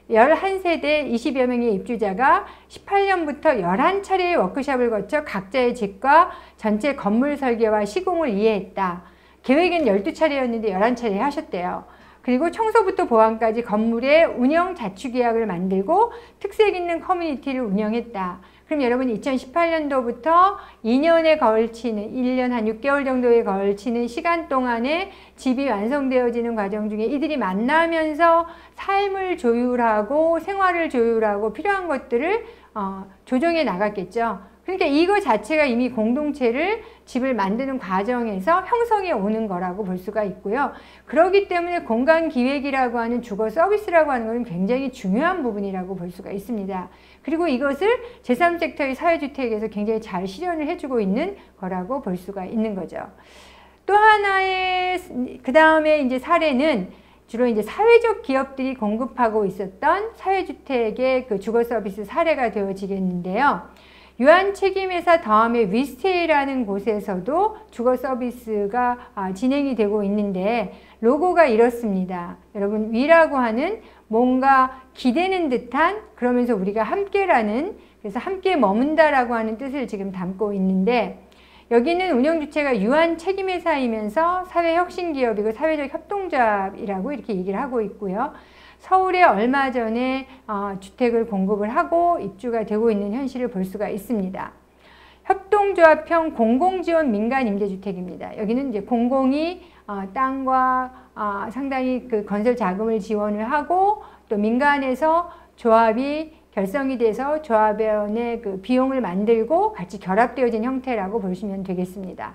A: 11세대 20여 명의 입주자가 18년부터 11차례의 워크숍을 거쳐 각자의 집과 전체 건물 설계와 시공을 이해했다. 계획은 12차례였는데 11차례 하셨대요. 그리고 청소부터 보안까지 건물의 운영 자축계약을 만들고 특색 있는 커뮤니티를 운영했다. 그럼 여러분 2018년도부터 2년에 걸치는 1년 한 6개월 정도에 걸치는 시간 동안에 집이 완성되어지는 과정 중에 이들이 만나면서 삶을 조율하고 생활을 조율하고 필요한 것들을 조정해 나갔겠죠. 그러니까 이거 자체가 이미 공동체를 집을 만드는 과정에서 형성해 오는 거라고 볼 수가 있고요. 그렇기 때문에 공간기획이라고 하는 주거 서비스라고 하는 것은 굉장히 중요한 부분이라고 볼 수가 있습니다. 그리고 이것을 제3섹터의 사회주택에서 굉장히 잘 실현을 해주고 있는 거라고 볼 수가 있는 거죠. 또 하나의 그 다음에 이제 사례는 주로 이제 사회적 기업들이 공급하고 있었던 사회주택의 그 주거 서비스 사례가 되어지겠는데요. 유한책임회사 다음에 위스테이라는 곳에서도 주거 서비스가 진행이 되고 있는데 로고가 이렇습니다. 여러분 위라고 하는 뭔가 기대는 듯한 그러면서 우리가 함께라는 그래서 함께 머문다라고 하는 뜻을 지금 담고 있는데 여기는 운영주체가 유한책임회사이면서 사회혁신기업이고 사회적 협동조합이라고 이렇게 얘기를 하고 있고요. 서울에 얼마 전에 주택을 공급을 하고 입주가 되고 있는 현실을 볼 수가 있습니다. 협동조합형 공공지원 민간임대주택입니다. 여기는 이제 공공이 땅과 상당히 그 건설 자금을 지원을 하고 또 민간에서 조합이 결성이 돼서 조합원의 그 비용을 만들고 같이 결합되어진 형태라고 보시면 되겠습니다.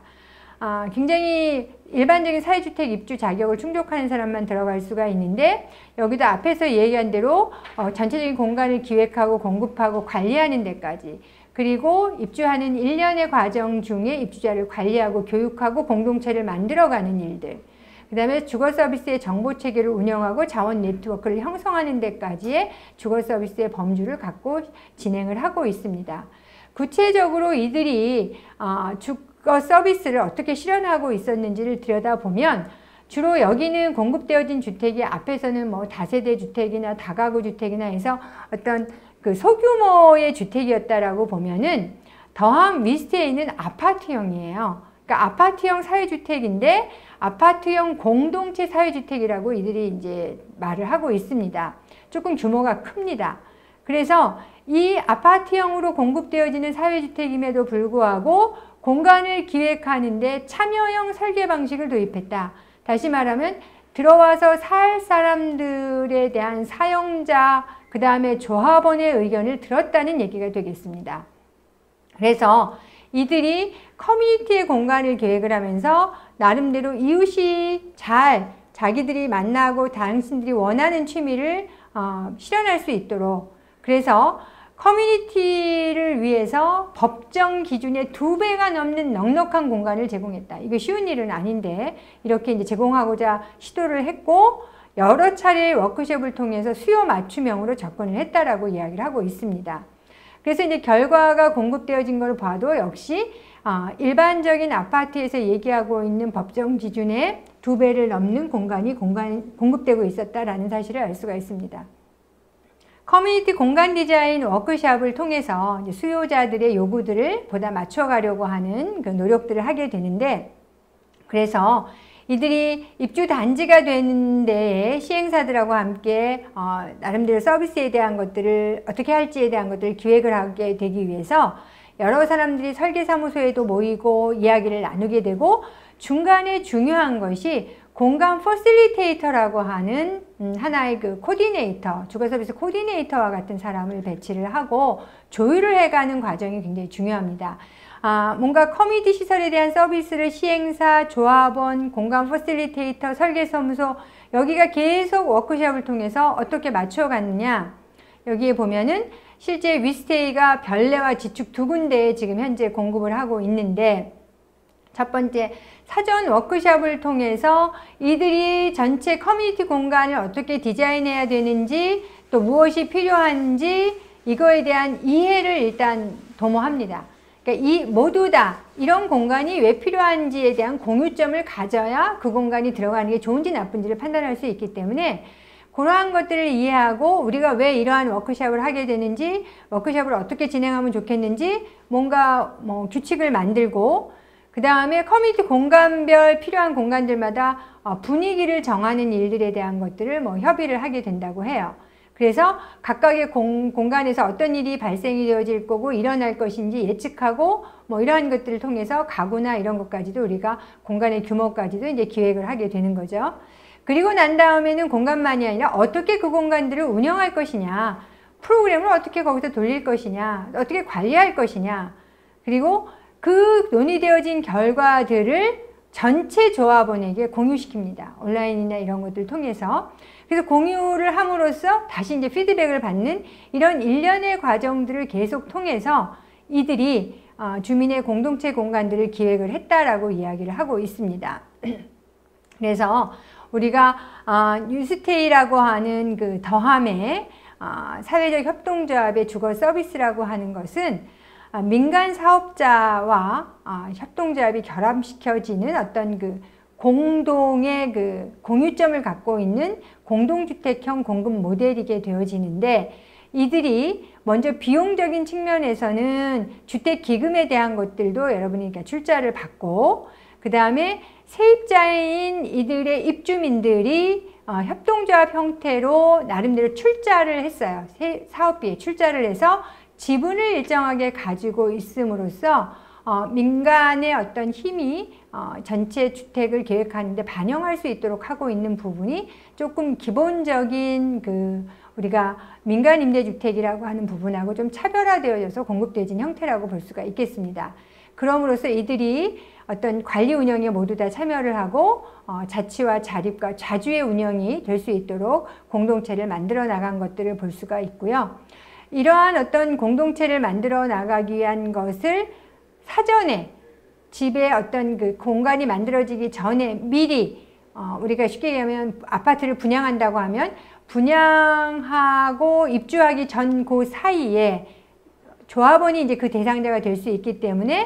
A: 굉장히 일반적인 사회주택 입주 자격을 충족하는 사람만 들어갈 수가 있는데 여기도 앞에서 얘기한 대로 전체적인 공간을 기획하고 공급하고 관리하는 데까지 그리고 입주하는 1년의 과정 중에 입주자를 관리하고 교육하고 공동체를 만들어가는 일들 그 다음에 주거서비스의 정보체계를 운영하고 자원 네트워크를 형성하는 데까지의 주거서비스의 범주를 갖고 진행을 하고 있습니다. 구체적으로 이들이 주거 서비스를 어떻게 실현하고 있었는지를 들여다보면 주로 여기는 공급되어진 주택이 앞에서는 뭐 다세대 주택이나 다가구 주택이나 해서 어떤 그 소규모의 주택이었다라고 보면은 더함 위스테이는 아파트형이에요. 그러니까 아파트형 사회주택인데 아파트형 공동체 사회주택이라고 이들이 이제 말을 하고 있습니다. 조금 규모가 큽니다. 그래서 이 아파트형으로 공급되어지는 사회주택임에도 불구하고 공간을 기획하는데 참여형 설계 방식을 도입했다. 다시 말하면 들어와서 살 사람들에 대한 사용자, 그 다음에 조합원의 의견을 들었다는 얘기가 되겠습니다. 그래서 이들이 커뮤니티의 공간을 계획을 하면서 나름대로 이웃이 잘 자기들이 만나고 당신들이 원하는 취미를 실현할 수 있도록 그래서 커뮤니티를 위해서 법정 기준의 2배가 넘는 넉넉한 공간을 제공했다. 이거 쉬운 일은 아닌데 이렇게 이제 제공하고자 시도를 했고 여러 차례의 워크숍을 통해서 수요 맞춤형으로 접근을 했다라고 이야기를 하고 있습니다. 그래서 이제 결과가 공급되어진 걸 봐도 역시 일반적인 아파트에서 얘기하고 있는 법정 기준의 2배를 넘는 공간이 공급되고 있었다라는 사실을 알 수가 있습니다. 커뮤니티 공간 디자인 워크숍을 통해서 이제 수요자들의 요구들을 보다 맞춰가려고 하는 그 노력들을 하게 되는데 그래서 이들이 입주 단지가 되는 데에 시행사들하고 함께 나름대로 서비스에 대한 것들을 어떻게 할지에 대한 것들을 기획을 하게 되기 위해서 여러 사람들이 설계사무소에도 모이고 이야기를 나누게 되고 중간에 중요한 것이 공간 퍼실리테이터라고 하는 하나의 그 코디네이터, 주거서비스 코디네이터와 같은 사람을 배치를 하고 조율을 해가는 과정이 굉장히 중요합니다. 뭔가 커뮤니티 시설에 대한 서비스를 시행사, 조합원, 공간 퍼실리테이터, 설계사무소 여기가 계속 워크숍을 통해서 어떻게 맞춰갔느냐 여기에 보면은 실제 위스테이가 별내와 지축 2군데에 지금 현재 공급을 하고 있는데 첫 번째 사전 워크숍을 통해서 이들이 전체 커뮤니티 공간을 어떻게 디자인해야 되는지 또 무엇이 필요한지 이거에 대한 이해를 일단 도모합니다. 그러니까 모두 다 이런 공간이 왜 필요한지에 대한 공유점을 가져야 그 공간이 들어가는 게 좋은지 나쁜지를 판단할 수 있기 때문에 그러한 것들을 이해하고 우리가 왜 이러한 워크숍을 하게 되는지, 워크숍을 어떻게 진행하면 좋겠는지 뭔가 뭐 규칙을 만들고, 그 다음에 커뮤니티 공간별 필요한 공간들마다 분위기를 정하는 일들에 대한 것들을 뭐 협의를 하게 된다고 해요. 그래서 각각의 공간에서 어떤 일이 발생이 되어질 거고 일어날 것인지 예측하고 뭐 이러한 것들을 통해서 가구나 이런 것까지도 우리가 공간의 규모까지도 이제 기획을 하게 되는 거죠. 그리고 난 다음에는 공간만이 아니라 어떻게 그 공간들을 운영할 것이냐, 프로그램을 어떻게 거기서 돌릴 것이냐, 어떻게 관리할 것이냐, 그리고 그 논의되어진 결과들을 전체 조합원에게 공유시킵니다. 온라인이나 이런 것들을 통해서. 그래서 공유를 함으로써 다시 이제 피드백을 받는 이런 일련의 과정들을 계속 통해서 이들이 주민의 공동체 공간들을 기획을 했다라고 이야기를 하고 있습니다. 그래서 우리가 뉴스테이라고 하는 그 더함의 사회적 협동조합의 주거 서비스라고 하는 것은 민간 사업자와 협동조합이 결합시켜지는 어떤 그 공동의 그 공유점을 갖고 있는 공동주택형 공급 모델이게 되어지는데, 이들이 먼저 비용적인 측면에서는 주택기금에 대한 것들도 여러분이 출자를 받고, 그 다음에 세입자인 이들의 입주민들이 협동조합 형태로 나름대로 출자를 했어요. 사업비에 출자를 해서 지분을 일정하게 가지고 있음으로써 민간의 어떤 힘이 전체 주택을 계획하는 데 반영할 수 있도록 하고 있는 부분이 조금 기본적인 그 우리가 민간 임대주택이라고 하는 부분하고 좀 차별화되어져서 공급되어진 형태라고 볼 수가 있겠습니다. 그럼으로써 이들이 어떤 관리 운영에 모두 다 참여를 하고 자치와 자립과 자주의 운영이 될 수 있도록 공동체를 만들어 나간 것들을 볼 수가 있고요. 이러한 어떤 공동체를 만들어 나가기 위한 것을 사전에 집에 어떤 그 공간이 만들어지기 전에 미리 우리가 쉽게 얘기하면 아파트를 분양한다고 하면 분양하고 입주하기 전 그 사이에 조합원이 이제 그 대상자가 될 수 있기 때문에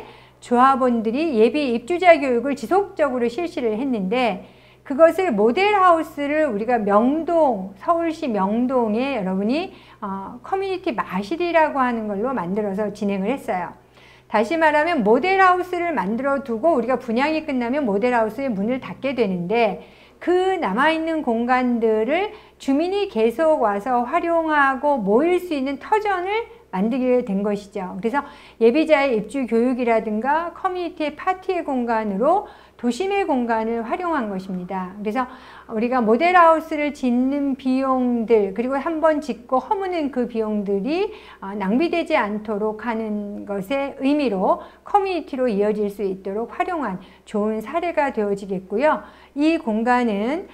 A: 조합원들이 예비 입주자 교육을 지속적으로 실시를 했는데, 그것을 모델하우스를 우리가 명동, 서울시 명동에 여러분이 커뮤니티 마실이라고 하는 걸로 만들어서 진행을 했어요. 다시 말하면 모델하우스를 만들어 두고 우리가 분양이 끝나면 모델하우스의 문을 닫게 되는데, 그 남아있는 공간들을 주민이 계속 와서 활용하고 모일 수 있는 터전을 만들게 된 것이죠. 그래서 예비자의 입주 교육이라든가 커뮤니티의 파티의 공간으로 도심의 공간을 활용한 것입니다. 그래서 우리가 모델하우스를 짓는 비용들, 그리고 한번 짓고 허무는 그 비용들이 낭비되지 않도록 하는 것의 의미로 커뮤니티로 이어질 수 있도록 활용한 좋은 사례가 되어지겠고요. 이 공간은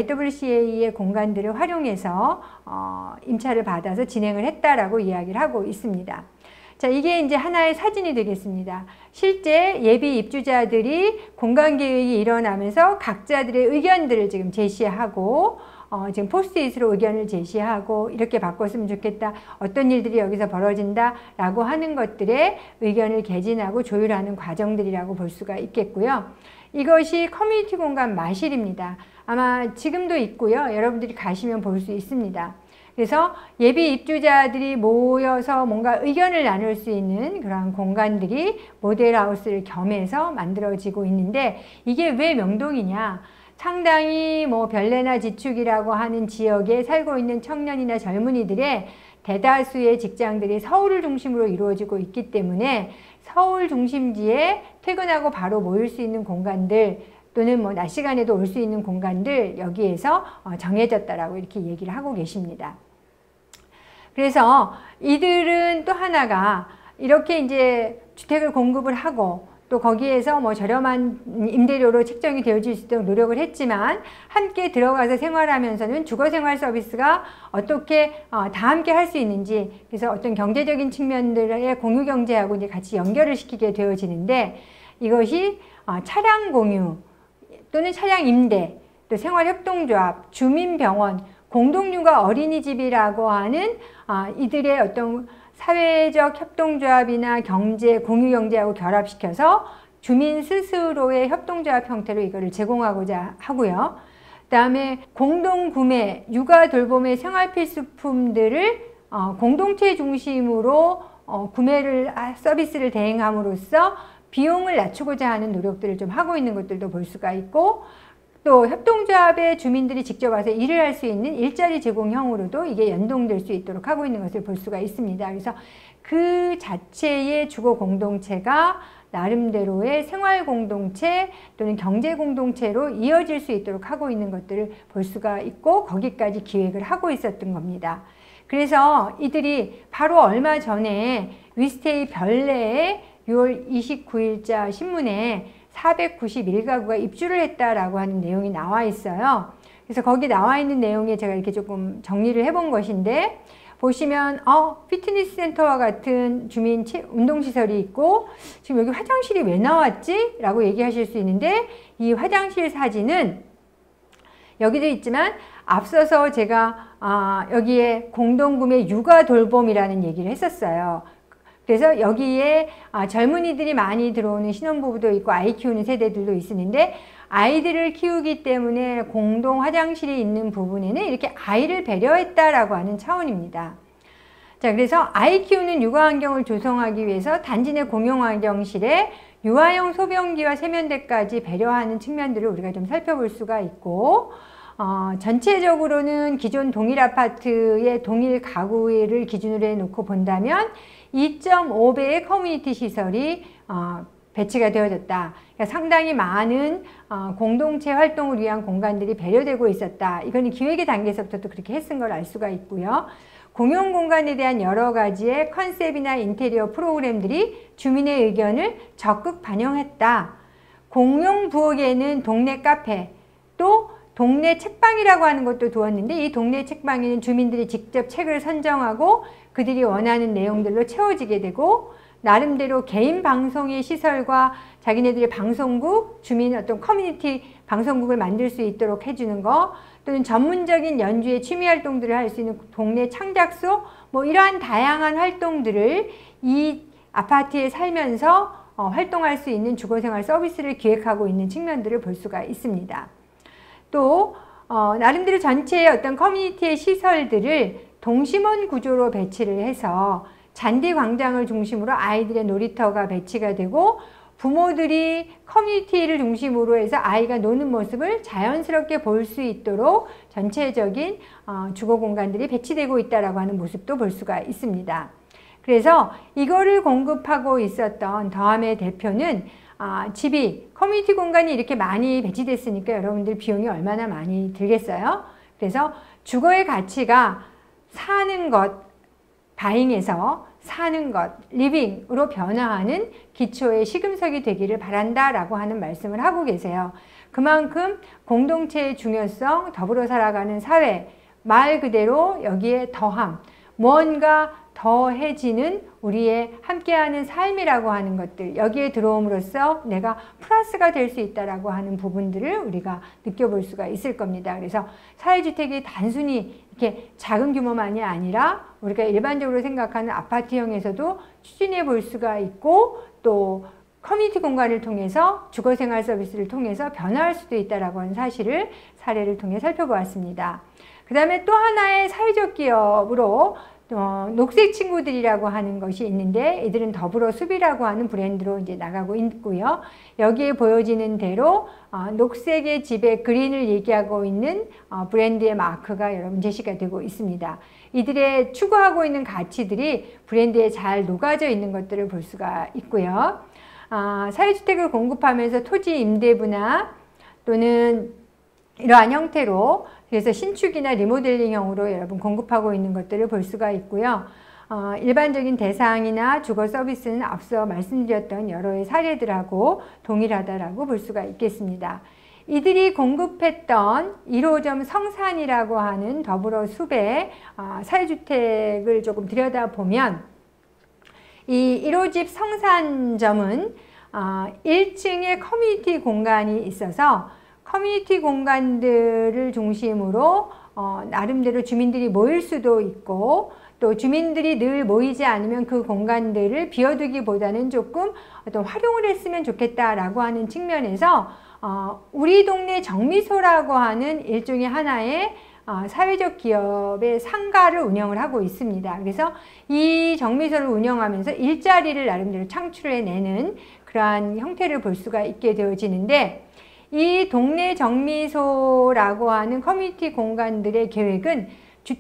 A: YWCA의 공간들을 활용해서 임차를 받아서 진행을 했다라고 이야기를 하고 있습니다. 자, 이게 이제 하나의 사진이 되겠습니다. 실제 예비 입주자들이 공간 계획이 일어나면서 각자들의 의견들을 지금 제시하고 지금 포스트잇으로 의견을 제시하고 이렇게 바꿨으면 좋겠다, 어떤 일들이 여기서 벌어진다 라고 하는 것들의 의견을 개진하고 조율하는 과정들이라고 볼 수가 있겠고요. 이것이 커뮤니티 공간 마실입니다. 아마 지금도 있고요. 여러분들이 가시면 볼 수 있습니다. 그래서 예비 입주자들이 모여서 뭔가 의견을 나눌 수 있는 그러한 공간들이 모델하우스를 겸해서 만들어지고 있는데, 이게 왜 명동이냐? 상당히 뭐 별내나 지축이라고 하는 지역에 살고 있는 청년이나 젊은이들의 대다수의 직장들이 서울을 중심으로 이루어지고 있기 때문에 서울 중심지에 퇴근하고 바로 모일 수 있는 공간들, 또는 뭐 낮 시간에도 올 수 있는 공간들, 여기에서 정해졌다라고 이렇게 얘기를 하고 계십니다. 그래서 이들은 또 하나가 이렇게 이제 주택을 공급을 하고 또 거기에서 뭐 저렴한 임대료로 책정이 되어질 수 있도록 노력을 했지만, 함께 들어가서 생활하면서는 주거생활 서비스가 어떻게 다 함께 할 수 있는지, 그래서 어떤 경제적인 측면들의 공유경제하고 이제 같이 연결을 시키게 되어지는데, 이것이 차량 공유 또는 차량 임대, 또 생활협동조합, 주민병원, 공동육아 어린이집이라고 하는 이들의 어떤 사회적 협동조합이나 경제, 공유경제하고 결합시켜서 주민 스스로의 협동조합 형태로 이거를 제공하고자 하고요. 그다음에 공동 구매, 육아 돌봄의 생활 필수품들을 공동체 중심으로 구매를 서비스를 대행함으로써 비용을 낮추고자 하는 노력들을 좀 하고 있는 것들도 볼 수가 있고, 또 협동조합의 주민들이 직접 와서 일을 할 수 있는 일자리 제공형으로도 이게 연동될 수 있도록 하고 있는 것을 볼 수가 있습니다. 그래서 그 자체의 주거 공동체가 나름대로의 생활 공동체 또는 경제 공동체로 이어질 수 있도록 하고 있는 것들을 볼 수가 있고, 거기까지 기획을 하고 있었던 겁니다. 그래서 이들이 바로 얼마 전에 위스테이 별내에 6월 29일자 신문에 491가구가 입주를 했다라고 하는 내용이 나와 있어요. 그래서 거기 나와 있는 내용에 제가 이렇게 조금 정리를 해본 것인데, 보시면 피트니스 센터와 같은 주민 운동시설이 있고, 지금 여기 화장실이 왜 나왔지? 라고 얘기하실 수 있는데, 이 화장실 사진은 여기도 있지만 앞서서 제가 여기에 공동구매 육아 돌봄이라는 얘기를 했었어요. 그래서 여기에 젊은이들이 많이 들어오는 신혼부부도 있고 아이 키우는 세대들도 있는데, 아이들을 키우기 때문에 공동 화장실이 있는 부분에는 이렇게 아이를 배려했다라고 하는 차원입니다. 자, 그래서 아이 키우는 육아 환경을 조성하기 위해서 단지 내 공용 화장실에 유아용 소변기와 세면대까지 배려하는 측면들을 우리가 좀 살펴볼 수가 있고, 전체적으로는 기존 동일 아파트의 동일 가구를 기준으로 해놓고 본다면 2.5배의 커뮤니티 시설이 배치가 되어졌다. 그러니까 상당히 많은 공동체 활동을 위한 공간들이 배려되고 있었다. 이거는 기획의 단계에서부터 그렇게 했은 걸 알 수가 있고요. 공용 공간에 대한 여러 가지의 컨셉이나 인테리어 프로그램들이 주민의 의견을 적극 반영했다. 공용 부엌에는 동네 카페, 또 동네 책방이라고 하는 것도 두었는데, 이 동네 책방에는 주민들이 직접 책을 선정하고 그들이 원하는 내용들로 채워지게 되고, 나름대로 개인 방송의 시설과 자기네들의 방송국, 주민 어떤 커뮤니티 방송국을 만들 수 있도록 해주는 거, 또는 전문적인 연주의 취미 활동들을 할 수 있는 동네 창작소, 뭐 이러한 다양한 활동들을 이 아파트에 살면서 활동할 수 있는 주거생활 서비스를 기획하고 있는 측면들을 볼 수가 있습니다. 또 나름대로 전체의 어떤 커뮤니티의 시설들을 동심원 구조로 배치를 해서 잔디 광장을 중심으로 아이들의 놀이터가 배치가 되고, 부모들이 커뮤니티를 중심으로 해서 아이가 노는 모습을 자연스럽게 볼 수 있도록 전체적인 주거 공간들이 배치되고 있다라고 하는 모습도 볼 수가 있습니다. 그래서 이거를 공급하고 있었던 더함의 대표는 집이 커뮤니티 공간이 이렇게 많이 배치됐으니까 여러분들 비용이 얼마나 많이 들겠어요? 그래서 주거의 가치가 사는 것, 바잉에서 사는 것, 리빙으로 변화하는 기초의 시금석이 되기를 바란다라고 하는 말씀을 하고 계세요. 그만큼 공동체의 중요성, 더불어 살아가는 사회, 말 그대로 여기에 더함, 무언가 더해지는 우리의 함께하는 삶이라고 하는 것들, 여기에 들어옴으로써 내가 플러스가 될 수 있다라고 하는 부분들을 우리가 느껴볼 수가 있을 겁니다. 그래서 사회주택이 단순히 이렇게 작은 규모만이 아니라 우리가 일반적으로 생각하는 아파트형에서도 추진해 볼 수가 있고, 또 커뮤니티 공간을 통해서 주거생활 서비스를 통해서 변화할 수도 있다라고 하는 사례를 통해 살펴보았습니다. 그 다음에 또 하나의 사회적 기업으로 녹색 친구들이라고 하는 것이 있는데, 이들은 더불어 숲이라고 하는 브랜드로 이제 나가고 있고요. 여기에 보여지는 대로 녹색의 집에 그린을 얘기하고 있는 브랜드의 마크가 여러분 제시가 되고 있습니다. 이들의 추구하고 있는 가치들이 브랜드에 잘 녹아져 있는 것들을 볼 수가 있고요. 사회주택을 공급하면서 토지 임대부나 또는 이러한 형태로, 그래서 신축이나 리모델링형으로 여러분 공급하고 있는 것들을 볼 수가 있고요. 일반적인 대상이나 주거 서비스는 앞서 말씀드렸던 여러의 사례들하고 동일하다라고 볼 수가 있겠습니다. 이들이 공급했던 1호점 성산이라고 하는 더불어 숲의 사회주택을 조금 들여다보면, 이 1호집 성산점은 1층에 커뮤니티 공간이 있어서 커뮤니티 공간들을 중심으로 나름대로 주민들이 모일 수도 있고, 또 주민들이 늘 모이지 않으면 그 공간들을 비워두기보다는 조금 어떤 활용을 했으면 좋겠다라고 하는 측면에서 우리 동네 정미소라고 하는 일종의 하나의 사회적 기업의 상가를 운영을 하고 있습니다. 그래서 이 정미소를 운영하면서 일자리를 나름대로 창출해내는 그러한 형태를 볼 수가 있게 되어지는데, 이 동네 정미소라고 하는 커뮤니티 공간들의 계획은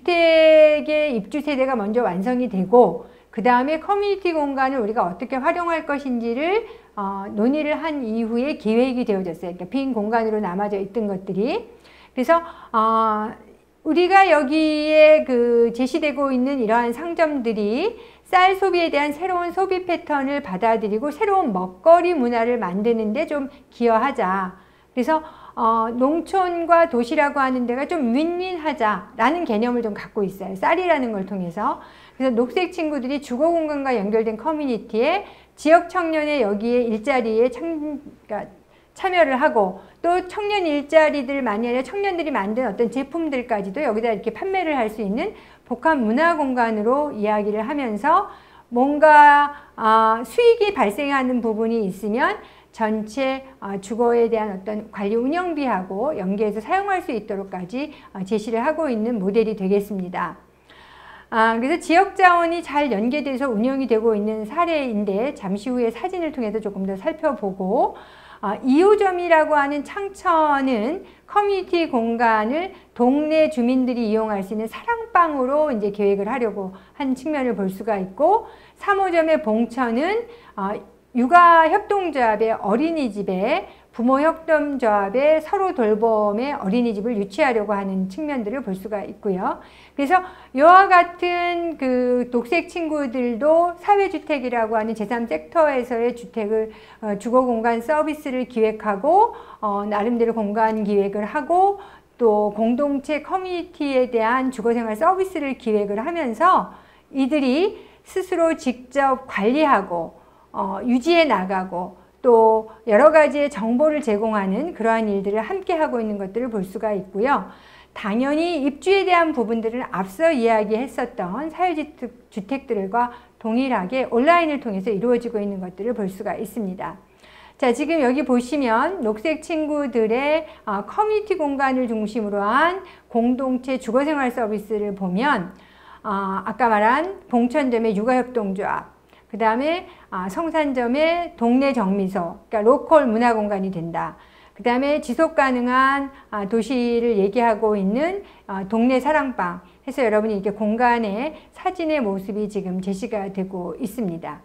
A: 주택의 입주 세대가 먼저 완성이 되고, 그 다음에 커뮤니티 공간을 우리가 어떻게 활용할 것인지를 논의를 한 이후에 기획이 되어졌어요. 그러니까 빈 공간으로 남아져 있던 것들이. 그래서 우리가 여기에 제시되고 있는 이러한 상점들이 쌀 소비에 대한 새로운 소비 패턴을 받아들이고 새로운 먹거리 문화를 만드는 데 좀 기여하자. 그래서 농촌과 도시라고 하는 데가 좀 윈윈하자라는 개념을 좀 갖고 있어요. 쌀이라는 걸 통해서. 그래서 녹색 친구들이 주거 공간과 연결된 커뮤니티에 지역 청년의 여기에 일자리에 참여를 하고, 또 청년 일자리들만이 아니라 청년들이 만든 어떤 제품들까지도 여기다 이렇게 판매를 할 수 있는 복합 문화 공간으로 이야기를 하면서 뭔가 수익이 발생하는 부분이 있으면 전체 주거에 대한 어떤 관리 운영비하고 연계해서 사용할 수 있도록까지 제시를 하고 있는 모델이 되겠습니다. 그래서 지역 자원이 잘 연계돼서 운영이 되고 있는 사례인데, 잠시 후에 사진을 통해서 조금 더 살펴보고, 2호점이라고 하는 창천은 커뮤니티 공간을 동네 주민들이 이용할 수 있는 사랑방으로 이제 계획을 하려고 한 측면을 볼 수가 있고, 3호점의 봉천은 육아협동조합의 어린이집에 부모협동조합의 서로 돌봄의 어린이집을 유치하려고 하는 측면들을 볼 수가 있고요. 그래서 이와 같은 녹색 친구들도 사회주택이라고 하는 제3섹터에서의 주택을 주거공간 서비스를 기획하고 나름대로 공간 기획을 하고, 또 공동체 커뮤니티에 대한 주거생활 서비스를 기획을 하면서 이들이 스스로 직접 관리하고 유지해 나가고 또 여러 가지의 정보를 제공하는 그러한 일들을 함께 하고 있는 것들을 볼 수가 있고요. 당연히 입주에 대한 부분들은 앞서 이야기했었던 사회주택들과 동일하게 온라인을 통해서 이루어지고 있는 것들을 볼 수가 있습니다. 자, 지금 여기 보시면 녹색 친구들의 커뮤니티 공간을 중심으로 한 공동체 주거생활 서비스를 보면 아까 말한 봉천점의 육아협동조합, 그 다음에 성산점의 동네 정미소, 그러니까 로컬 문화공간이 된다. 그 다음에 지속가능한 도시를 얘기하고 있는 동네 사랑방 해서 여러분이 이렇게 공간의 사진의 모습이 지금 제시가 되고 있습니다.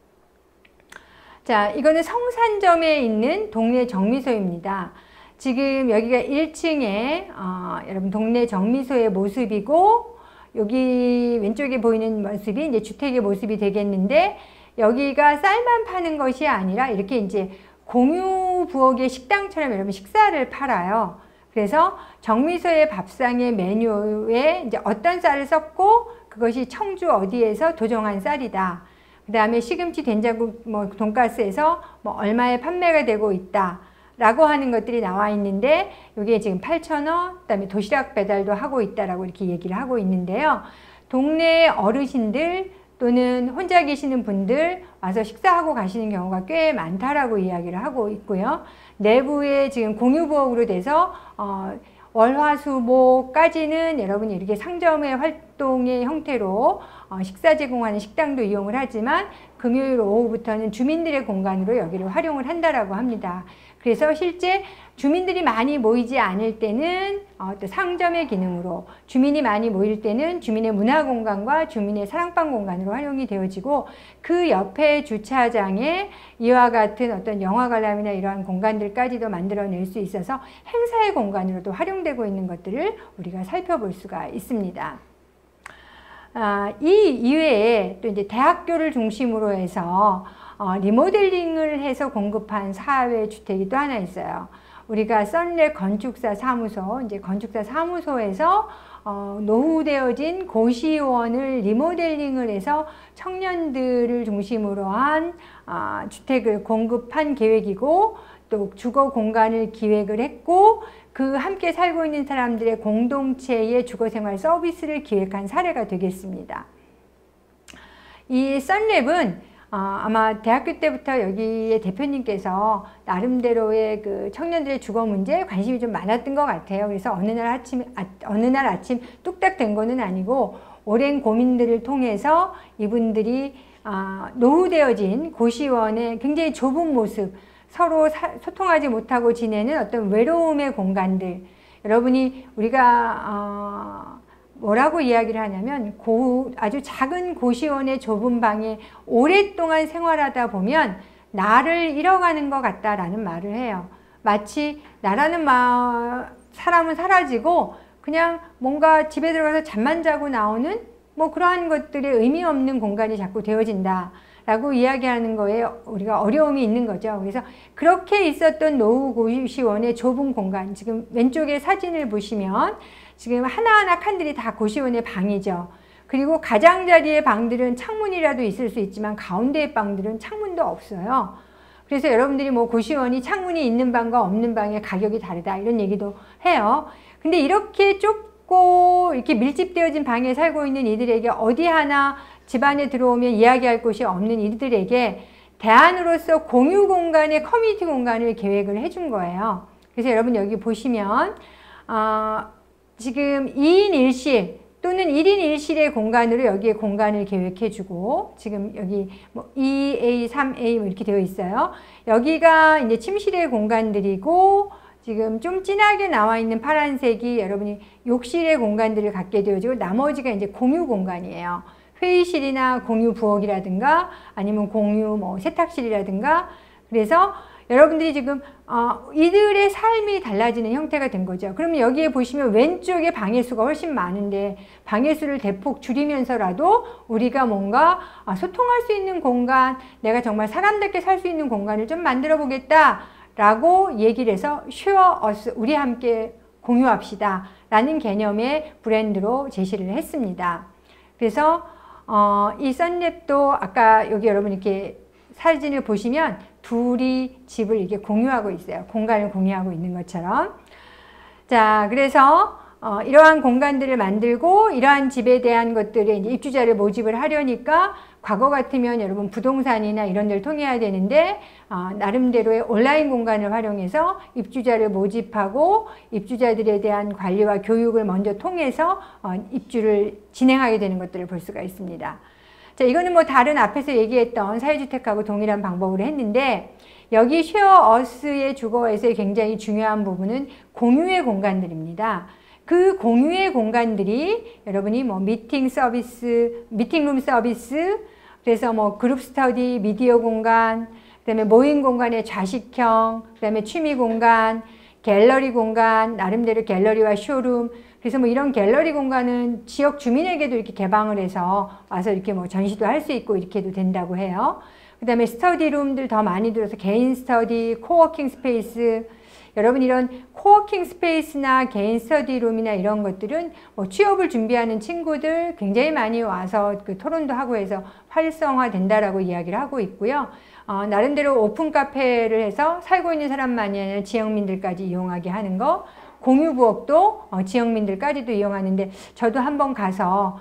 A: 자, 이거는 성산점에 있는 동네 정미소입니다. 지금 여기가 1층에 여러분 동네 정미소의 모습이고, 여기 왼쪽에 보이는 모습이 이제 주택의 모습이 되겠는데, 여기가 쌀만 파는 것이 아니라 이렇게 이제 공유 부엌의 식당처럼 여러분 식사를 팔아요. 그래서 정미소의 밥상의 메뉴에 이제 어떤 쌀을 썼고 그것이 청주 어디에서 도정한 쌀이다. 그 다음에 시금치, 된장국, 돈가스에서 얼마에 판매가 되고 있다. 라고 하는 것들이 나와 있는데, 여기에 지금 8,000원, 그 다음에 도시락 배달도 하고 있다라고 이렇게 얘기를 하고 있는데요. 동네 어르신들 또는 혼자 계시는 분들 와서 식사하고 가시는 경우가 꽤 많다라고 이야기를 하고 있고요. 내부에 지금 공유부엌으로 돼서 월화수목까지는 여러분이 이렇게 상점의 활동의 형태로 식사 제공하는 식당도 이용을 하지만, 금요일 오후부터는 주민들의 공간으로 여기를 활용을 한다라고 합니다. 그래서 실제 주민들이 많이 모이지 않을 때는 또 상점의 기능으로, 주민이 많이 모일 때는 주민의 문화공간과 주민의 사랑방 공간으로 활용이 되어지고, 그 옆에 주차장에 이와 같은 어떤 영화 관람이나 이러한 공간들까지도 만들어낼 수 있어서 행사의 공간으로도 활용되고 있는 것들을 우리가 살펴볼 수가 있습니다. 이 이외에 또 이제 대학교를 중심으로 해서 리모델링을 해서 공급한 사회주택이 또 하나 있어요. 우리가 썬랩 건축사 사무소, 이제 건축사 사무소에서 노후되어진 고시원을 리모델링을 해서 청년들을 중심으로 한 주택을 공급한 계획이고, 또 주거 공간을 기획을 했고, 그 함께 살고 있는 사람들의 공동체의 주거생활 서비스를 기획한 사례가 되겠습니다. 이 썬랩은 아마 대학교 때부터 여기에 대표님께서 나름대로의 그 청년들의 주거 문제에 관심이 좀 많았던 것 같아요. 그래서 어느 날 아침 뚝딱 된 거는 아니고 오랜 고민들을 통해서 이분들이 노후되어진 고시원의 굉장히 좁은 모습, 서로 소통하지 못하고 지내는 어떤 외로움의 공간들, 여러분이 우리가 뭐라고 이야기를 하냐면 아주 작은 고시원의 좁은 방에 오랫동안 생활하다 보면 나를 잃어가는 것 같다라는 말을 해요. 마치 나라는 사람은 사라지고 그냥 뭔가 집에 들어가서 잠만 자고 나오는 뭐 그러한 것들의 의미 없는 공간이 자꾸 되어진다 라고 이야기하는 거에 우리가 어려움이 있는 거죠. 그래서 그렇게 있었던 노후 고시원의 좁은 공간, 지금 왼쪽에 사진을 보시면 지금 하나하나 칸들이 다 고시원의 방이죠. 그리고 가장자리의 방들은 창문이라도 있을 수 있지만 가운데의 방들은 창문도 없어요. 그래서 여러분들이 뭐 고시원이 창문이 있는 방과 없는 방의 가격이 다르다 이런 얘기도 해요. 근데 이렇게 좁고 이렇게 밀집되어진 방에 살고 있는 이들에게 어디 하나 집안에 들어오면 이야기할 곳이 없는 이들에게 대안으로서 공유 공간의 커뮤니티 공간을 계획을 해준 거예요. 그래서 여러분 여기 보시면 지금 2인 1실 또는 1인 1실의 공간으로 여기에 공간을 계획해주고 지금 여기 뭐 2A, 3A 뭐 이렇게 되어 있어요. 여기가 이제 침실의 공간들이고 지금 좀 진하게 나와 있는 파란색이 여러분이 욕실의 공간들을 갖게 되어지고 나머지가 이제 공유 공간이에요. 회의실이나 공유 부엌이라든가 아니면 공유 뭐 세탁실이라든가 그래서 여러분들이 지금 이들의 삶이 달라지는 형태가 된 거죠. 그러면 여기에 보시면 왼쪽에 방의 수가 훨씬 많은데 방의 수를 대폭 줄이면서라도 우리가 뭔가 소통할 수 있는 공간, 내가 정말 사람답게 살 수 있는 공간을 좀 만들어 보겠다 라고 얘기를 해서 Share Us, 우리 함께 공유합시다 라는 개념의 브랜드로 제시를 했습니다. 그래서 이 썬랩도 아까 여기 여러분 이렇게 사진을 보시면 둘이 집을 이렇게 공유하고 있어요. 공간을 공유하고 있는 것처럼. 자, 그래서 이러한 공간들을 만들고 이러한 집에 대한 것들에 이제 입주자를 모집을 하려니까 과거 같으면 여러분 부동산이나 이런 데를 통해야 되는데 나름대로의 온라인 공간을 활용해서 입주자를 모집하고 입주자들에 대한 관리와 교육을 먼저 통해서 입주를 진행하게 되는 것들을 볼 수가 있습니다. 자, 이거는 뭐 다른 앞에서 얘기했던 사회주택하고 동일한 방법으로 했는데 여기 쉐어 어스의 주거에서의 굉장히 중요한 부분은 공유의 공간들입니다. 그 공유의 공간들이 여러분이 뭐 미팅 서비스, 미팅룸 서비스, 그래서 뭐 그룹 스터디, 미디어 공간, 그다음에 모임 공간의 좌식형, 그다음에 취미 공간, 갤러리 공간, 나름대로 갤러리와 쇼룸, 그래서 뭐 이런 갤러리 공간은 지역 주민에게도 이렇게 개방을 해서 와서 이렇게 뭐 전시도 할 수 있고 이렇게 해도 된다고 해요. 그 다음에 스터디룸들 더 많이 들어서 개인 스터디, 코워킹 스페이스, 여러분 이런 코워킹 스페이스나 개인 스터디룸이나 이런 것들은 뭐 취업을 준비하는 친구들 굉장히 많이 와서 그 토론도 하고 해서 활성화된다라고 이야기를 하고 있고요. 나름대로 오픈 카페를 해서 살고 있는 사람만이 아니라 지역민들까지 이용하게 하는 거, 공유 부엌도 지역민들까지도 이용하는데 저도 한번 가서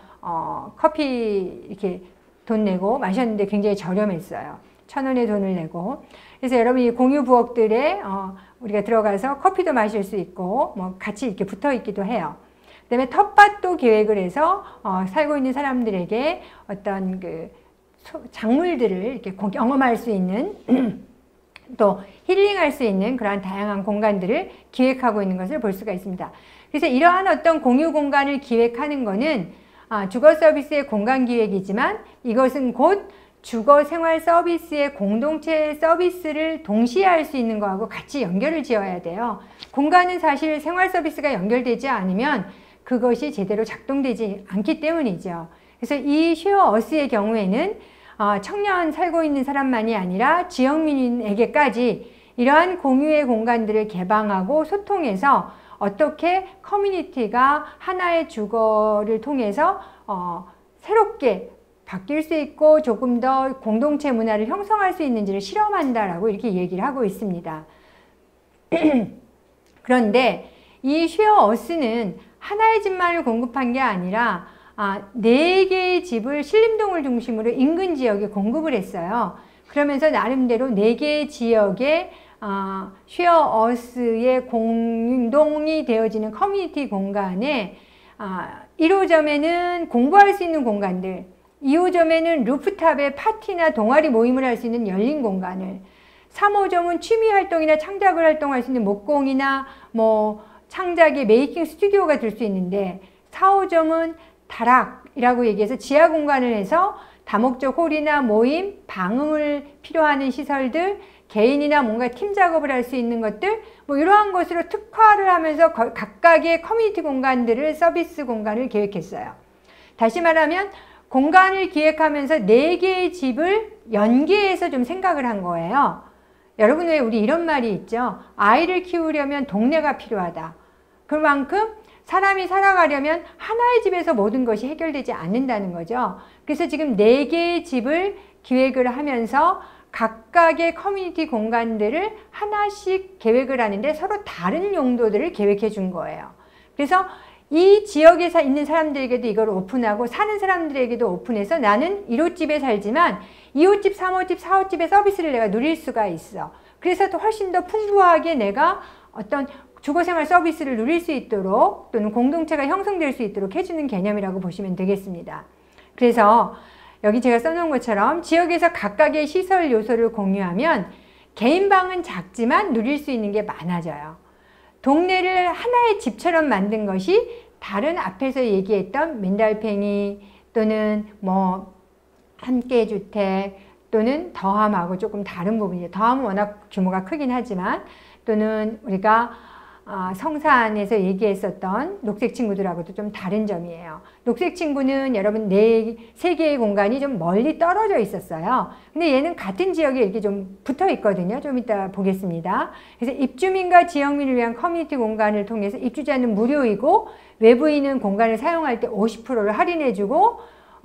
A: 커피 이렇게 돈 내고 마셨는데 굉장히 저렴했어요. 1,000원의 돈을 내고. 그래서 여러분 이 공유 부엌들에 우리가 들어가서 커피도 마실 수 있고 뭐 같이 이렇게 붙어 있기도 해요. 그다음에 텃밭도 계획을 해서 살고 있는 사람들에게 어떤 그 작물들을 이렇게 경험할 수 있는 또 힐링할 수 있는 그러한 다양한 공간들을 기획하고 있는 것을 볼 수가 있습니다. 그래서 이러한 어떤 공유 공간을 기획하는 것은 주거 서비스의 공간 기획이지만 이것은 곧 주거 생활 서비스의 공동체 서비스를 동시에 할 수 있는 거하고 같이 연결을 지어야 돼요. 공간은 사실 생활 서비스가 연결되지 않으면 그것이 제대로 작동되지 않기 때문이죠. 그래서 이 쉐어 어스의 경우에는 청년 살고 있는 사람만이 아니라 지역민에게까지 이러한 공유의 공간들을 개방하고 소통해서 어떻게 커뮤니티가 하나의 주거를 통해서 새롭게 바뀔 수 있고 조금 더 공동체 문화를 형성할 수 있는지를 실험한다라고 이렇게 얘기를 하고 있습니다. 그런데 이 쉐어 어스는 하나의 집만을 공급한 게 아니라 4개의 집을 신림동을 중심으로 인근 지역에 공급을 했어요. 그러면서 나름대로 4개의 지역에 쉐어어스의 공동이 되어지는 커뮤니티 공간에 1호점에는 공부할 수 있는 공간들, 2호점에는 루프탑에 파티나 동아리 모임을 할 수 있는 열린 공간을, 3호점은 취미 활동이나 창작을 활동할 수 있는 목공이나 뭐 창작의 메이킹 스튜디오가 될 수 있는데, 4호점은 다락이라고 얘기해서 지하 공간을 해서 다목적 홀이나 모임, 방음을 필요하는 시설들, 개인이나 뭔가 팀 작업을 할 수 있는 것들, 뭐 이러한 것으로 특화를 하면서 각각의 커뮤니티 공간들을, 서비스 공간을 계획했어요. 다시 말하면 공간을 기획하면서 4개의 집을 연계해서 좀 생각을 한 거예요. 여러분, 왜 우리 이런 말이 있죠? 아이를 키우려면 동네가 필요하다. 그만큼 사람이 살아가려면 하나의 집에서 모든 것이 해결되지 않는다는 거죠. 그래서 지금 4개의 집을 기획을 하면서 각각의 커뮤니티 공간들을 하나씩 계획을 하는데 서로 다른 용도들을 계획해 준 거예요. 그래서 이 지역에 있는 사람들에게도 이걸 오픈하고 사는 사람들에게도 오픈해서 나는 1호집에 살지만 2호집, 3호집, 4호집의 서비스를 내가 누릴 수가 있어. 그래서 또 훨씬 더 풍부하게 내가 어떤 주거생활 서비스를 누릴 수 있도록 또는 공동체가 형성될 수 있도록 해주는 개념이라고 보시면 되겠습니다. 그래서 여기 제가 써놓은 것처럼 지역에서 각각의 시설 요소를 공유하면 개인 방은 작지만 누릴 수 있는 게 많아져요. 동네를 하나의 집처럼 만든 것이 다른 앞에서 얘기했던 민달팽이 또는 뭐 함께주택 또는 더함하고 조금 다른 부분이죠. 더함은 워낙 규모가 크긴 하지만 또는 우리가 성산에서 얘기했었던 녹색친구들하고도 좀 다른 점이에요. 녹색친구는 여러분 3개의 공간이 좀 멀리 떨어져 있었어요. 근데 얘는 같은 지역에 이렇게 좀 붙어 있거든요. 좀 이따 보겠습니다. 그래서 입주민과 지역민을 위한 커뮤니티 공간을 통해서 입주자는 무료이고 외부인은 공간을 사용할 때 50%를 할인해주고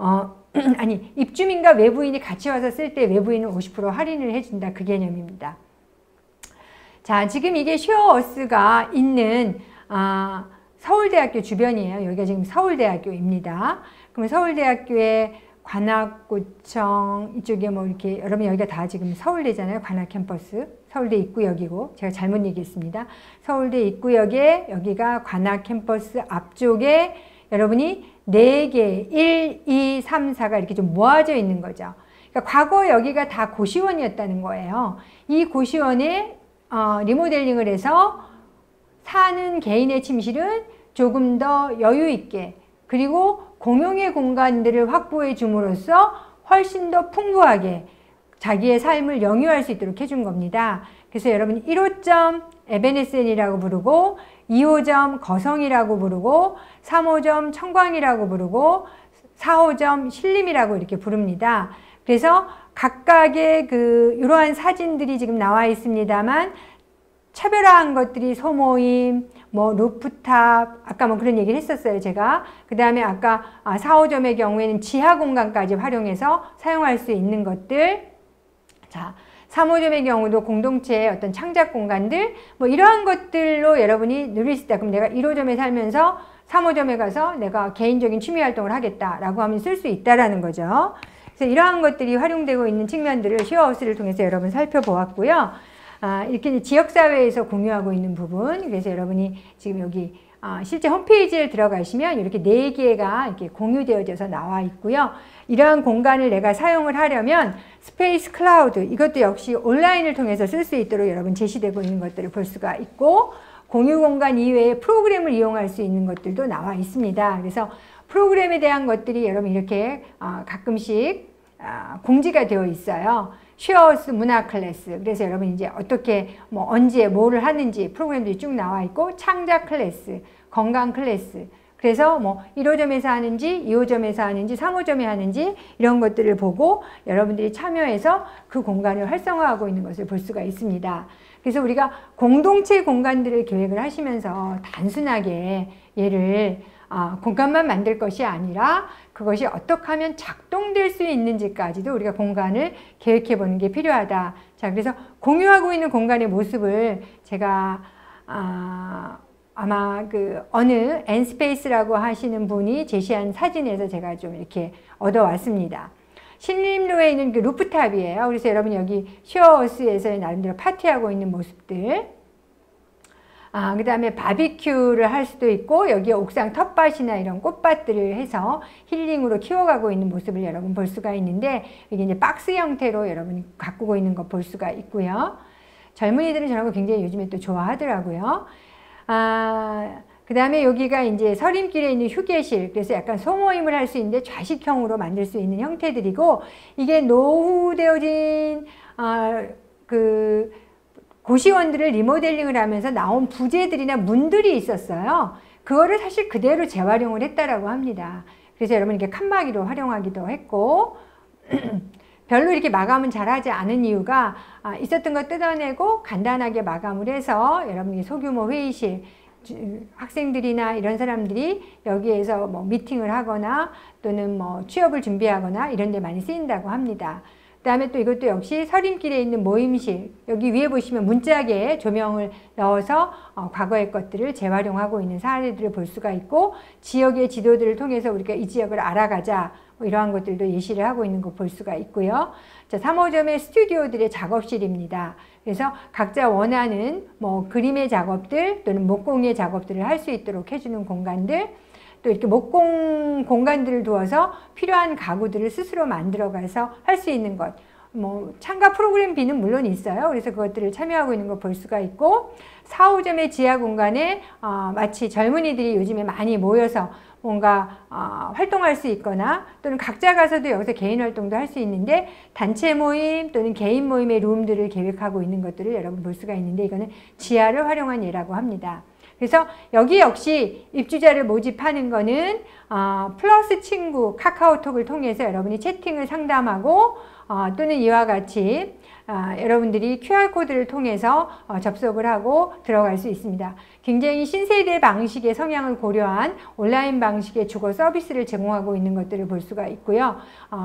A: 아니, 입주민과 외부인이 같이 와서 쓸 때 외부인은 50% 할인을 해준다. 그 개념입니다. 자, 지금 이게 쉐어어스가 있는 서울대학교 주변이에요. 여기가 지금 서울대학교입니다. 그럼 서울대학교의 관악구청 이쪽에 뭐 이렇게 여러분 여기가 다 지금 서울대잖아요. 관악 캠퍼스. 서울대 입구역이고 제가 잘못 얘기했습니다. 서울대 입구역에 여기가 관악 캠퍼스 앞쪽에 여러분이 4개, 1, 2, 3, 4가 이렇게 좀 모아져 있는 거죠. 그러니까 과거 여기가 다 고시원이었다는 거예요. 이 고시원에 리모델링을 해서 사는 개인의 침실은 조금 더 여유 있게 그리고 공용의 공간들을 확보해 줌으로써 훨씬 더 풍부하게 자기의 삶을 영유할 수 있도록 해준 겁니다. 그래서 여러분 1호점 에베네센이라고 부르고 2호점 거성이라고 부르고 3호점 청광이라고 부르고 4호점 신림이라고 이렇게 부릅니다. 그래서 각각의 이러한 사진들이 지금 나와 있습니다만 차별화한 것들이 소모임, 뭐 루프탑, 아까 뭐 그런 얘기를 했었어요, 제가. 그 다음에 아까 4호점의 경우에는 지하 공간까지 활용해서 사용할 수 있는 것들. 자, 3호점의 경우도 공동체의 어떤 창작 공간들, 뭐 이러한 것들로 여러분이 누릴 수 있다. 그럼 내가 1호점에 살면서 3호점에 가서 내가 개인적인 취미 활동을 하겠다라고 하면 쓸 수 있다라는 거죠. 그래서 이러한 것들이 활용되고 있는 측면들을 쉐어하우스를 통해서 여러분 살펴보았고요. 이렇게 지역사회에서 공유하고 있는 부분, 그래서 여러분이 지금 여기 실제 홈페이지에 들어가시면 이렇게 4개가 이렇게 공유되어져서 나와 있고요. 이러한 공간을 내가 사용을 하려면 스페이스 클라우드, 이것도 역시 온라인을 통해서 쓸 수 있도록 여러분 제시되고 있는 것들을 볼 수가 있고, 공유 공간 이외에 프로그램을 이용할 수 있는 것들도 나와 있습니다. 그래서 프로그램에 대한 것들이 여러분 이렇게 가끔씩 공지가 되어 있어요. 쉐어하우스 문화 클래스. 그래서 여러분 이제 어떻게 뭐 언제 뭐를 하는지 프로그램들이 쭉 나와 있고, 창작 클래스, 건강 클래스. 그래서 뭐 1호점에서 하는지 2호점에서 하는지 3호점에 하는지 이런 것들을 보고 여러분들이 참여해서 그 공간을 활성화하고 있는 것을 볼 수가 있습니다. 그래서 우리가 공동체 공간들을 계획을 하시면서 단순하게 얘를 공간만 만들 것이 아니라 그것이 어떻게 하면 작동될 수 있는지까지도 우리가 공간을 계획해 보는 게 필요하다. 자, 그래서 공유하고 있는 공간의 모습을 제가 아마 그 어느 엔스페이스라고 하시는 분이 제시한 사진에서 제가 좀 이렇게 얻어왔습니다. 신림로에 있는 그 루프탑이에요. 그래서 여러분 여기 슈어어스에서의 나름대로 파티하고 있는 모습들. 그 다음에 바비큐를 할 수도 있고 여기 옥상 텃밭이나 이런 꽃밭들을 해서 힐링으로 키워가고 있는 모습을 여러분 볼 수가 있는데 여기 이제 박스 형태로 여러분이 가꾸고 있는 거 볼 수가 있고요. 젊은이들은 저런 거 굉장히 요즘에 또 좋아하더라고요. 그 다음에 여기가 이제 서림길에 있는 휴게실, 그래서 약간 소모임을 할 수 있는데 좌식형으로 만들 수 있는 형태들이고, 이게 노후되어진 그 고시원들을 리모델링을 하면서 나온 부재들이나 문들이 있었어요. 그거를 사실 그대로 재활용을 했다라고 합니다. 그래서 여러분 이렇게 칸막이로 활용하기도 했고 별로 이렇게 마감은 잘하지 않은 이유가 있었던 거 뜯어내고 간단하게 마감을 해서 여러분이 소규모 회의실, 학생들이나 이런 사람들이 여기에서 뭐 미팅을 하거나 또는 뭐 취업을 준비하거나 이런 데 많이 쓰인다고 합니다. 그 다음에 또 이것도 역시 서림길에 있는 모임실, 여기 위에 보시면 문짝에 조명을 넣어서 과거의 것들을 재활용하고 있는 사례들을 볼 수가 있고, 지역의 지도들을 통해서 우리가 이 지역을 알아가자, 뭐 이러한 것들도 예시를 하고 있는 거 볼 수가 있고요. 자, 3호점의 스튜디오들의 작업실입니다. 그래서 각자 원하는 뭐 그림의 작업들 또는 목공의 작업들을 할 수 있도록 해주는 공간들, 또 이렇게 목공 공간들을 두어서 필요한 가구들을 스스로 만들어가서 할 수 있는 것, 뭐 참가 프로그램 B는 물론 있어요. 그래서 그것들을 참여하고 있는 거 볼 수가 있고, 4호점의 지하 공간에 마치 젊은이들이 요즘에 많이 모여서 뭔가 활동할 수 있거나 또는 각자 가서도 여기서 개인 활동도 할 수 있는데 단체 모임 또는 개인 모임의 룸들을 계획하고 있는 것들을 여러분 볼 수가 있는데, 이거는 지하를 활용한 예라고 합니다. 그래서 여기 역시 입주자를 모집하는 거는 플러스 친구 카카오톡을 통해서 여러분이 채팅을 상담하고 또는 이와 같이 여러분들이 QR코드를 통해서 접속을 하고 들어갈 수 있습니다. 굉장히 신세대 방식의 성향을 고려한 온라인 방식의 주거 서비스를 제공하고 있는 것들을 볼 수가 있고요.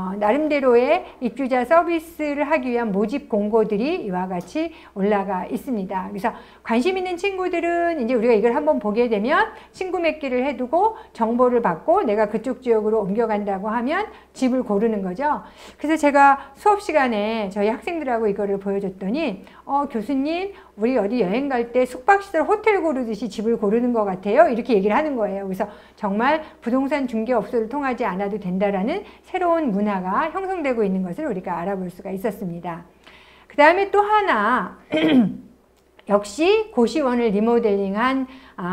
A: 나름대로의 입주자 서비스를 하기 위한 모집 공고들이 이와 같이 올라가 있습니다. 그래서 관심 있는 친구들은 이제 우리가 이걸 한번 보게 되면 친구 맺기를 해두고 정보를 받고 내가 그쪽 지역으로 옮겨간다고 하면 집을 고르는 거죠. 그래서 제가 수업 시간에 저희 학생들하고 이거를 보여줬더니 교수님, 우리 어디 여행 갈 때 숙박시설 호텔 고르듯이 집을 고르는 것 같아요. 이렇게 얘기를 하는 거예요. 그래서 정말 부동산 중개업소를 통하지 않아도 된다라는 새로운 문화가 형성되고 있는 것을 우리가 알아볼 수가 있었습니다. 그 다음에 또 하나 역시 고시원을 리모델링한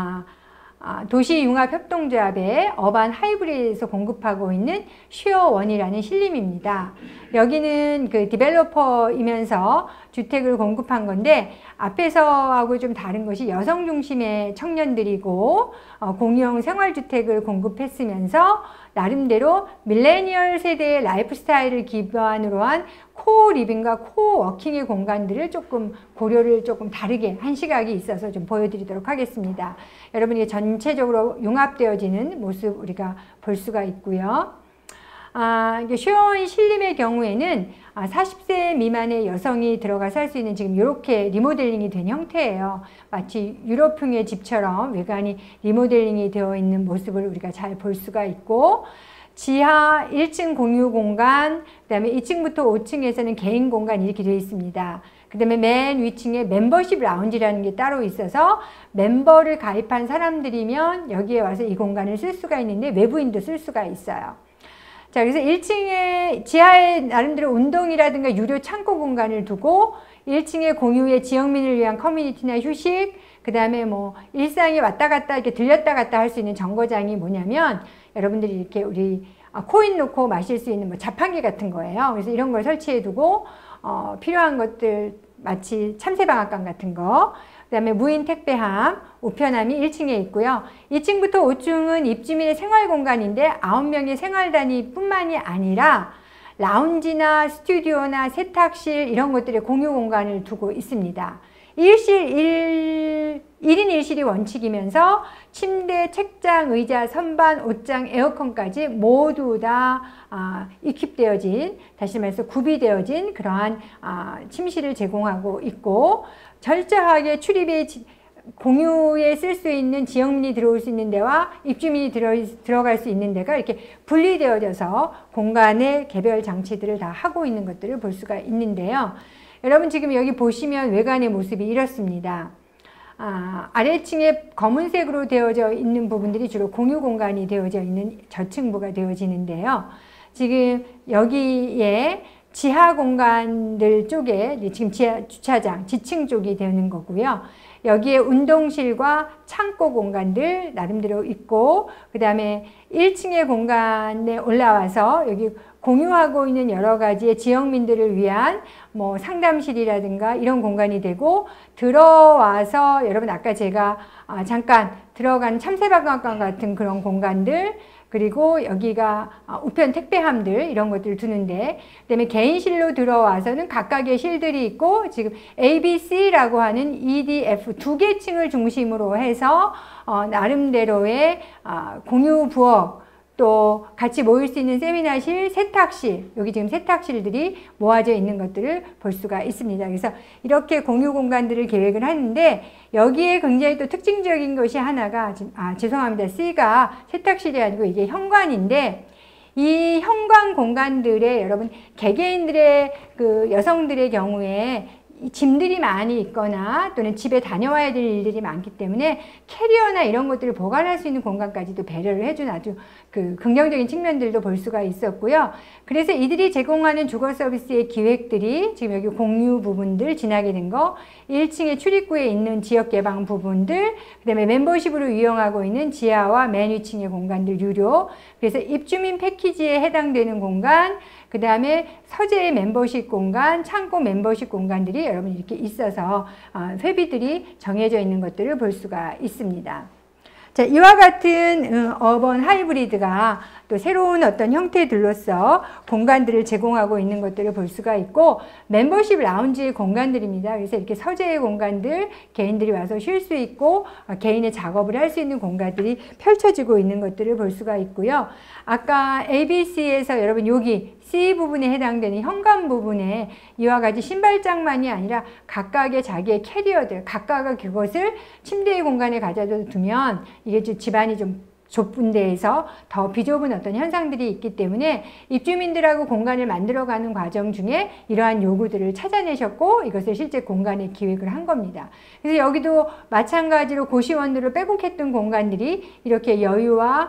A: 도시융합협동조합의 어반 하이브리드에서 공급하고 있는 슈어원이라는 신림입니다. 여기는 그 디벨로퍼이면서 주택을 공급한 건데, 앞에서하고 좀 다른 것이 여성 중심의 청년들이고 공유형 생활주택을 공급했으면서 나름대로 밀레니얼 세대의 라이프 스타일을 기반으로 한 코리빙과 코워킹의 공간들을 조금 고려를 조금 다르게 한 시각이 있어서 좀 보여드리도록 하겠습니다. 여러분, 이게 전체적으로 융합되어지는 모습 우리가 볼 수가 있고요. 슈어원 신림의 경우에는 40세 미만의 여성이 들어가 살 수 있는 지금 이렇게 리모델링이 된 형태예요. 마치 유럽풍의 집처럼 외관이 리모델링이 되어 있는 모습을 우리가 잘 볼 수가 있고, 지하 1층 공유 공간, 그 다음에 2층부터 5층에서는 개인 공간 이렇게 되어 있습니다. 그 다음에 맨 위층에 멤버십 라운지라는 게 따로 있어서 멤버를 가입한 사람들이면 여기에 와서 이 공간을 쓸 수가 있는데 외부인도 쓸 수가 있어요. 자, 그래서 1층에 지하에 나름대로 운동이라든가 유료 창고 공간을 두고 1층에 공유의 지역민을 위한 커뮤니티나 휴식, 그 다음에 뭐 일상에 왔다 갔다 이렇게 들렸다 갔다 할 수 있는 정거장이 뭐냐면, 여러분들이 이렇게 우리 코인 놓고 마실 수 있는 뭐 자판기 같은 거예요. 그래서 이런 걸 설치해 두고 필요한 것들 마치 참새방앗간 같은 거, 그 다음에 무인 택배함, 우편함이 1층에 있고요. 2층부터 5층은 입주민의 생활 공간인데 9명의 생활단위 뿐만이 아니라 라운지나 스튜디오나 세탁실 이런 것들의 공유 공간을 두고 있습니다. 1인 1실이 원칙이면서 침대, 책장, 의자, 선반, 옷장, 에어컨까지 모두 다 익힙되어진, 다시 말해서 구비되어진 그러한 침실을 제공하고 있고, 철저하게 출입이 공유에 쓸 수 있는 지역민이 들어올 수 있는 데와 입주민이 들어갈 수 있는 데가 이렇게 분리되어져서 공간의 개별 장치들을 다 하고 있는 것들을 볼 수가 있는데요. 여러분 지금 여기 보시면 외관의 모습이 이렇습니다. 아래층에 검은색으로 되어져 있는 부분들이 주로 공유 공간이 되어져 있는 저층부가 되어지는데요. 지금 여기에 지하 공간들 쪽에 지금 지하 주차장, 지층 쪽이 되는 거고요. 여기에 운동실과 창고 공간들 나름대로 있고, 그 다음에 1층의 공간에 올라와서 여기 공유하고 있는 여러 가지의 지역민들을 위한 뭐 상담실이라든가 이런 공간이 되고, 들어와서 여러분 아까 제가 잠깐 들어간 참새박물관 같은 그런 공간들, 그리고 여기가 우편 택배함들 이런 것들을 두는데, 그다음에 개인실로 들어와서는 각각의 실들이 있고, 지금 ABC라고 하는 EDF 두 개 층을 중심으로 해서 나름대로의 공유 부엌, 또 같이 모일 수 있는 세미나실, 세탁실, 여기 지금 세탁실들이 모아져 있는 것들을 볼 수가 있습니다. 그래서 이렇게 공유 공간들을 계획을 하는데, 여기에 굉장히 또 특징적인 것이 하나가, 죄송합니다. C가 세탁실이 아니고 이게 현관인데, 이 현관 공간들에 여러분 개개인들의 그 여성들의 경우에 짐들이 많이 있거나 또는 집에 다녀와야 될 일들이 많기 때문에 캐리어나 이런 것들을 보관할 수 있는 공간까지도 배려를 해준 아주 그 긍정적인 측면들도 볼 수가 있었고요. 그래서 이들이 제공하는 주거 서비스의 기획들이 지금 여기 공유 부분들 지나게 된 거, 1층의 출입구에 있는 지역 개방 부분들, 그 다음에 멤버십으로 이용하고 있는 지하와 맨 위층의 공간들 유료, 그래서 입주민 패키지에 해당되는 공간, 그 다음에 서재의 멤버십 공간, 창고 멤버십 공간들이 여러분 이렇게 있어서 회비들이 정해져 있는 것들을 볼 수가 있습니다. 자, 이와 같은 어번 하이브리드가 또 새로운 어떤 형태들로서 공간들을 제공하고 있는 것들을 볼 수가 있고, 멤버십 라운지의 공간들입니다. 그래서 이렇게 서재의 공간들, 개인들이 와서 쉴 수 있고 개인의 작업을 할 수 있는 공간들이 펼쳐지고 있는 것들을 볼 수가 있고요. 아까 ABC에서 여러분 여기 C 부분에 해당되는 현관 부분에 이와 같이 신발장만이 아니라 각각의 자기의 캐리어들, 각각의 그것을 침대의 공간에 가져다 두면 이게 집안이 좀 좁은 데에서 더 비좁은 어떤 현상들이 있기 때문에 입주민들하고 공간을 만들어가는 과정 중에 이러한 요구들을 찾아내셨고, 이것을 실제 공간에 기획을 한 겁니다. 그래서 여기도 마찬가지로 고시원으로 빼곡했던 공간들이 이렇게 여유와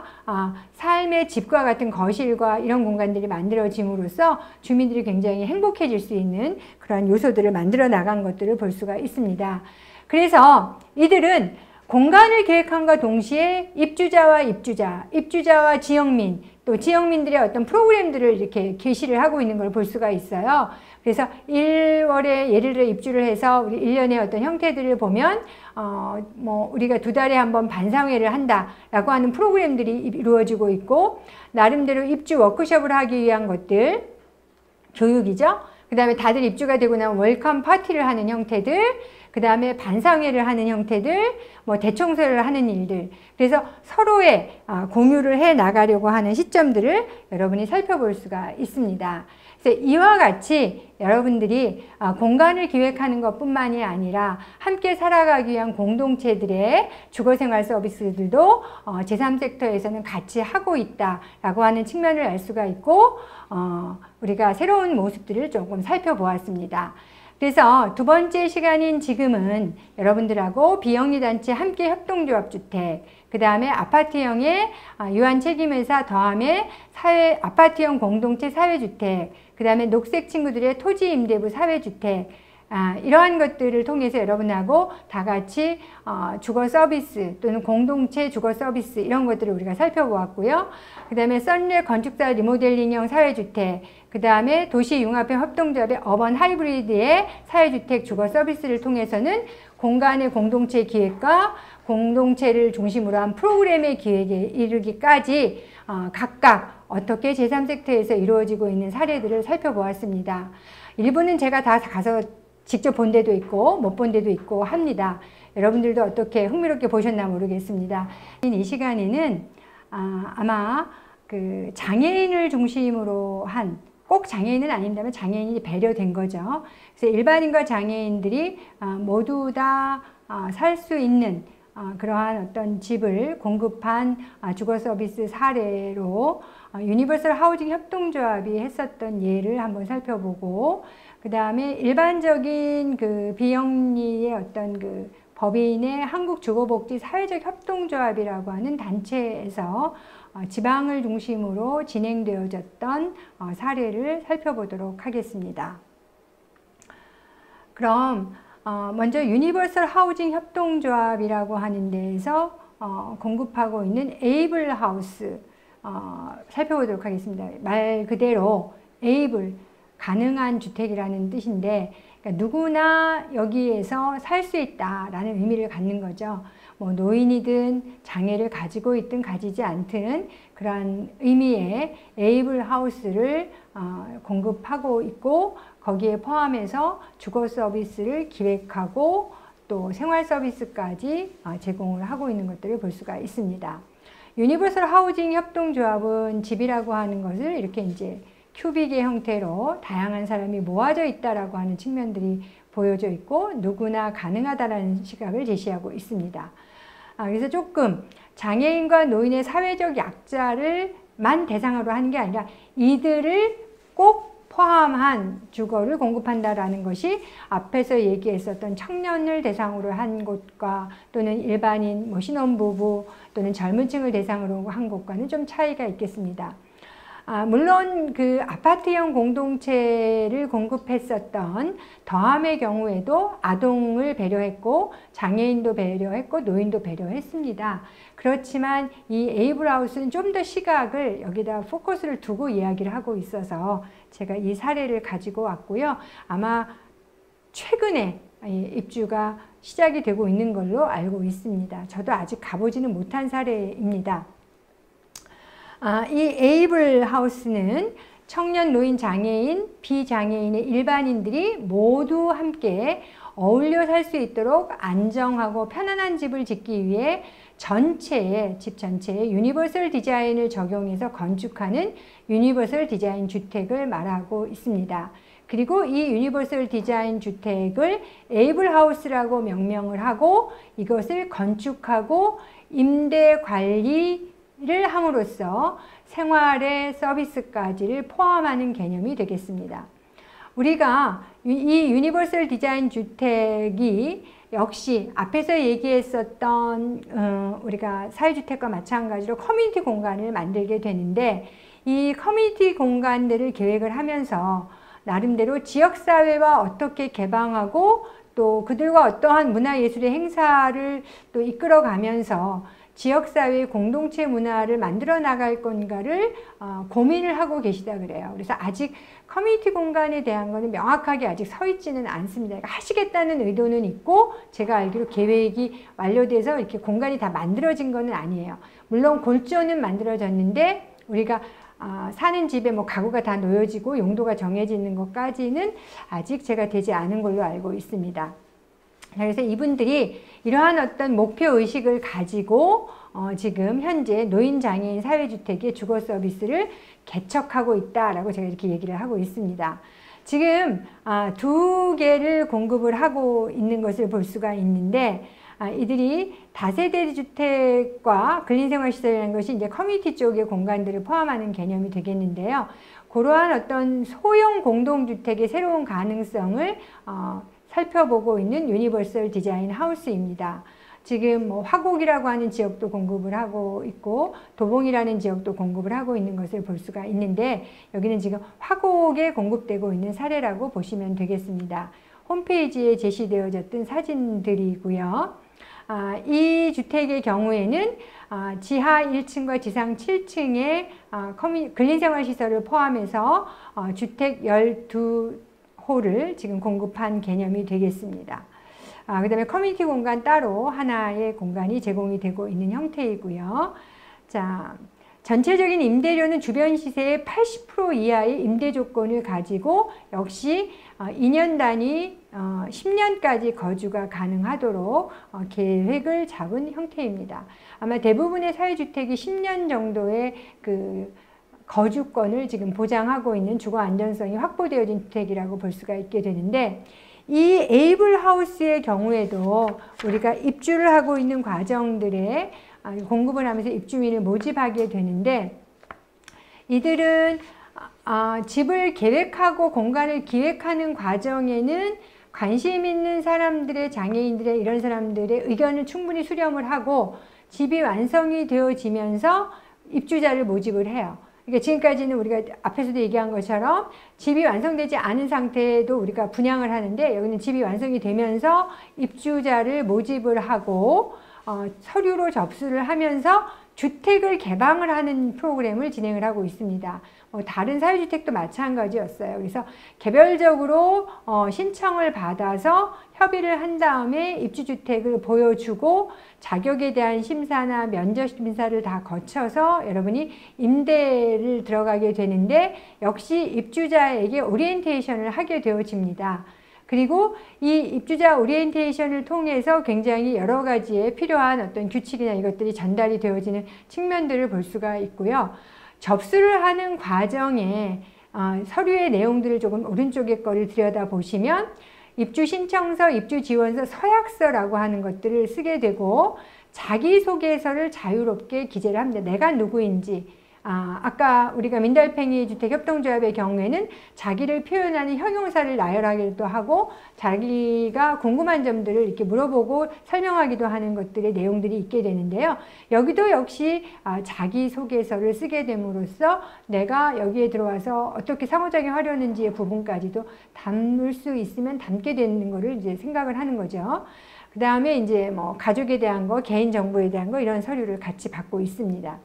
A: 삶의 집과 같은 거실과 이런 공간들이 만들어짐으로써 주민들이 굉장히 행복해질 수 있는 그러한 요소들을 만들어 나간 것들을 볼 수가 있습니다. 그래서 이들은 공간을 계획함과 동시에 입주자와 지역민, 또 지역민들의 어떤 프로그램들을 이렇게 게시를 하고 있는 걸 볼 수가 있어요. 그래서 1월에 예를 들어 입주를 해서 우리 1년의 어떤 형태들을 보면 우리가 2달에 한 번 반상회를 한다라고 하는 프로그램들이 이루어지고 있고, 나름대로 입주 워크숍을 하기 위한 것들, 교육이죠. 그 다음에 다들 입주가 되고 나면 웰컴 파티를 하는 형태들, 그 다음에 반상회를 하는 형태들, 대청소를 하는 일들, 그래서 서로의 공유를 해 나가려고 하는 시점들을 여러분이 살펴볼 수가 있습니다. 그래서 이와 같이 여러분들이 공간을 기획하는 것뿐만이 아니라 함께 살아가기 위한 공동체들의 주거생활 서비스들도 제3섹터에서는 같이 하고 있다라고 하는 측면을 알 수가 있고, 우리가 새로운 모습들을 조금 살펴보았습니다. 그래서 두 번째 시간인 지금은 여러분들하고 비영리단체 함께 협동조합주택, 그 다음에 아파트형의 유한책임회사 더함의 아파트형 공동체 사회주택, 그 다음에 녹색친구들의 토지임대부 사회주택, 이러한 것들을 통해서 여러분하고 다 같이 주거 서비스 또는 공동체 주거 서비스 이런 것들을 우리가 살펴보았고요. 그 다음에 썬레 건축사 리모델링형 사회주택, 그 다음에 도시융합형 협동조합의 어번 하이브리드의 사회주택 주거 서비스를 통해서는 공간의 공동체 기획과 공동체를 중심으로 한 프로그램의 기획에 이르기까지 각각 어떻게 제3섹터에서 이루어지고 있는 사례들을 살펴보았습니다. 일부는 제가 다 가서 직접 본 데도 있고 못 본 데도 있고 합니다. 여러분들도 어떻게 흥미롭게 보셨나 모르겠습니다. 이 시간에는 아마 그 장애인을 중심으로 한, 꼭 장애인은 아닌다면 장애인이 배려된 거죠. 그래서 일반인과 장애인들이 모두 다 살 수 있는 그러한 어떤 집을 공급한 주거 서비스 사례로 유니버설 하우징 협동조합이 했었던 예를 한번 살펴보고, 그 다음에 일반적인 그 비영리의 어떤 그 법인의 한국주거복지 사회적 협동조합이라고 하는 단체에서 지방을 중심으로 진행되어졌던 사례를 살펴보도록 하겠습니다. 그럼 먼저 유니버설 하우징 협동조합이라고 하는 데에서 공급하고 있는 에이블 하우스 살펴보도록 하겠습니다. 말 그대로 에이블, 가능한 주택이라는 뜻인데, 그러니까 누구나 여기에서 살 수 있다라는 의미를 갖는 거죠. 뭐 노인이든 장애를 가지고 있든 가지지 않든 그러한 의미의 에이블 하우스를 공급하고 있고, 거기에 포함해서 주거 서비스를 기획하고 또 생활 서비스까지 제공을 하고 있는 것들을 볼 수가 있습니다. 유니버설 하우징 협동조합은 집이라고 하는 것을 이렇게 이제 큐빅의 형태로 다양한 사람이 모아져 있다라고 하는 측면들이 보여져 있고, 누구나 가능하다라는 시각을 제시하고 있습니다. 그래서 조금 장애인과 노인의 사회적 약자를만 대상으로 하는 게 아니라 이들을 꼭 포함한 주거를 공급한다라는 것이 앞에서 얘기했었던 청년을 대상으로 한 곳과 또는 일반인, 뭐 신혼부부 또는 젊은 층을 대상으로 한 곳과는 좀 차이가 있겠습니다. 물론 그 아파트형 공동체를 공급했었던 더함의 경우에도 아동을 배려했고 장애인도 배려했고 노인도 배려했습니다. 그렇지만 이 에이블하우스는 좀 더 시각을 여기다 포커스를 두고 이야기를 하고 있어서 제가 이 사례를 가지고 왔고요. 아마 최근에 입주가 시작이 되고 있는 걸로 알고 있습니다. 저도 아직 가보지는 못한 사례입니다. 이 에이블 하우스는 청년, 노인, 장애인, 비장애인의 일반인들이 모두 함께 어울려 살 수 있도록 안정하고 편안한 집을 짓기 위해 집 전체에 유니버설 디자인을 적용해서 건축하는 유니버설 디자인 주택을 말하고 있습니다. 그리고 이 유니버설 디자인 주택을 에이블 하우스라고 명명을 하고 이것을 건축하고 임대 관리를 함으로써 생활의 서비스까지를 포함하는 개념이 되겠습니다. 우리가 이 유니버설 디자인 주택이 역시 앞에서 얘기했었던 우리가 사회주택과 마찬가지로 커뮤니티 공간을 만들게 되는데, 이 커뮤니티 공간들을 계획을 하면서 나름대로 지역사회와 어떻게 개방하고 또 그들과 어떠한 문화예술의 행사를 또 이끌어가면서 지역사회의 공동체 문화를 만들어 나갈 건가를 고민을 하고 계시다 그래요. 그래서 아직 커뮤니티 공간에 대한 거는 명확하게 아직 서 있지는 않습니다. 그러니까 하시겠다는 의도는 있고 제가 알기로 계획이 완료돼서 이렇게 공간이 다 만들어진 거는 아니에요. 물론 골조는 만들어졌는데 우리가 사는 집에 뭐 가구가 다 놓여지고 용도가 정해지는 것까지는 아직 제가 되지 않은 걸로 알고 있습니다. 그래서 이분들이 이러한 어떤 목표의식을 가지고 지금 현재 노인 장애인 사회주택의 주거 서비스를 개척하고 있다라고 제가 이렇게 얘기를 하고 있습니다. 지금 두 개를 공급을 하고 있는 것을 볼 수가 있는데, 이들이 다세대 주택과 근린생활시설이라는 것이 이제 커뮤니티 쪽의 공간들을 포함하는 개념이 되겠는데요. 그러한 어떤 소형 공동주택의 새로운 가능성을 살펴보고 있는 유니버설 디자인 하우스입니다. 지금 뭐 화곡이라고 하는 지역도 공급을 하고 있고 도봉이라는 지역도 공급을 하고 있는 것을 볼 수가 있는데, 여기는 지금 화곡에 공급되고 있는 사례라고 보시면 되겠습니다. 홈페이지에 제시되어졌던 사진들이고요. 이 주택의 경우에는 지하 1층과 지상 7층의 근린생활시설을 포함해서 주택 12호를 지금 공급한 개념이 되겠습니다. 그 다음에 커뮤니티 공간 따로 하나의 공간이 제공이 되고 있는 형태이고요. 자, 전체적인 임대료는 주변 시세의 80% 이하의 임대 조건을 가지고 역시 2년 단위 10년까지 거주가 가능하도록 계획을 잡은 형태입니다. 아마 대부분의 사회주택이 10년 정도의 그 거주권을 지금 보장하고 있는 주거 안전성이 확보되어진 주택이라고 볼 수가 있게 되는데, 이 에이블 하우스의 경우에도 우리가 입주를 하고 있는 과정들에 공급을 하면서 입주민을 모집하게 되는데, 이들은 집을 계획하고 공간을 기획하는 과정에는 관심 있는 사람들의, 장애인들의, 이런 사람들의 의견을 충분히 수렴을 하고 집이 완성이 되어지면서 입주자를 모집을 해요. 그러니까 지금까지는 우리가 앞에서도 얘기한 것처럼 집이 완성되지 않은 상태에도 우리가 분양을 하는데, 여기는 집이 완성이 되면서 입주자를 모집을 하고 서류로 접수를 하면서 주택을 개방을 하는 프로그램을 진행을 하고 있습니다. 다른 사회주택도 마찬가지였어요. 그래서 개별적으로 신청을 받아서 협의를 한 다음에 입주주택을 보여주고 자격에 대한 심사나 면접 심사를 다 거쳐서 여러분이 임대를 들어가게 되는데, 역시 입주자에게 오리엔테이션을 하게 되어집니다. 그리고 이 입주자 오리엔테이션을 통해서 굉장히 여러 가지의 필요한 어떤 규칙이나 이것들이 전달이 되어지는 측면들을 볼 수가 있고요. 접수를 하는 과정에 서류의 내용들을 조금 오른쪽에 거를 들여다보시면 입주 신청서, 입주 지원서, 서약서라고 하는 것들을 쓰게 되고, 자기소개서를 자유롭게 기재를 합니다. 내가 누구인지. 아까 우리가 민달팽이 주택협동조합의 경우에는 자기를 표현하는 형용사를 나열하기도 하고, 자기가 궁금한 점들을 이렇게 물어보고 설명하기도 하는 것들의 내용들이 있게 되는데요. 여기도 역시 자기소개서를 쓰게 됨으로써 내가 여기에 들어와서 어떻게 상호작용하려는지의 부분까지도 담을 수 있으면 담게 되는 거를 이제 생각을 하는 거죠. 그 다음에 이제 뭐 가족에 대한 거, 개인정보에 대한 거, 이런 서류를 같이 받고 있습니다.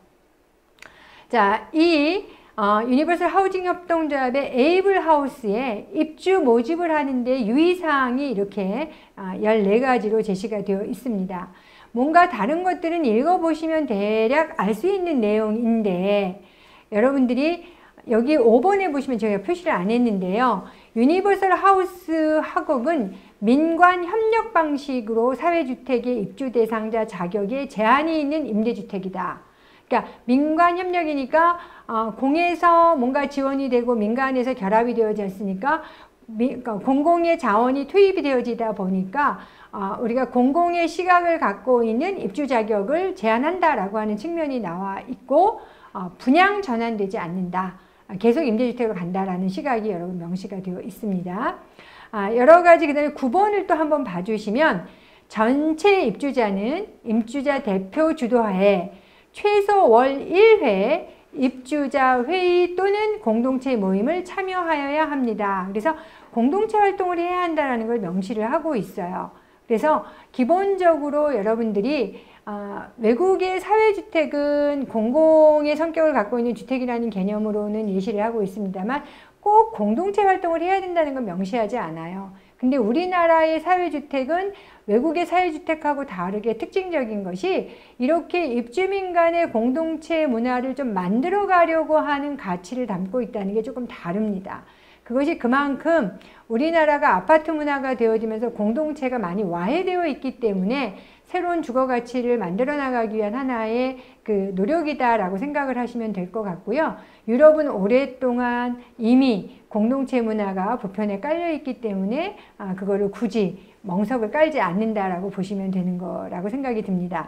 A: 자, 이 유니버설 하우징 협동조합의 에이블 하우스에 입주 모집을 하는데 유의사항이 이렇게 14가지로 제시가 되어 있습니다. 뭔가 다른 것들은 읽어보시면 대략 알 수 있는 내용인데, 여러분들이 여기 5번에 보시면 제가 표시를 안 했는데요. 유니버설 하우스 학업은 민관 협력 방식으로 사회주택의 입주 대상자 자격에 제한이 있는 임대주택이다. 그러니까 민관 협력이니까 공에서 뭔가 지원이 되고 민간에서 결합이 되어졌으니까 공공의 자원이 투입이 되어지다 보니까 우리가 공공의 시각을 갖고 있는 입주 자격을 제한한다라고 하는 측면이 나와 있고, 분양 전환되지 않는다. 계속 임대주택으로 간다라는 시각이 여러분 명시가 되어 있습니다. 여러 가지, 그 다음에 9번을 또 한번 봐주시면, 전체 입주자는 입주자 대표 주도하에 최소 월 1회 입주자 회의 또는 공동체 모임을 참여하여야 합니다. 그래서 공동체 활동을 해야 한다는 걸 명시를 하고 있어요. 그래서 기본적으로 여러분들이 외국의 사회주택은 공공의 성격을 갖고 있는 주택이라는 개념으로는 예시를 하고 있습니다만, 꼭 공동체 활동을 해야 된다는 건 명시하지 않아요. 근데 우리나라의 사회주택은 외국의 사회주택하고 다르게 특징적인 것이, 이렇게 입주민 간의 공동체 문화를 좀 만들어 가려고 하는 가치를 담고 있다는 게 조금 다릅니다. 그것이 그만큼 우리나라가 아파트 문화가 되어지면서 공동체가 많이 와해되어 있기 때문에 새로운 주거 가치를 만들어 나가기 위한 하나의 그 노력이다라고 생각을 하시면 될 것 같고요. 유럽은 오랫동안 이미 공동체 문화가 보편에 깔려 있기 때문에 그거를 굳이 멍석을 깔지 않는다라고 보시면 되는 거라고 생각이 듭니다.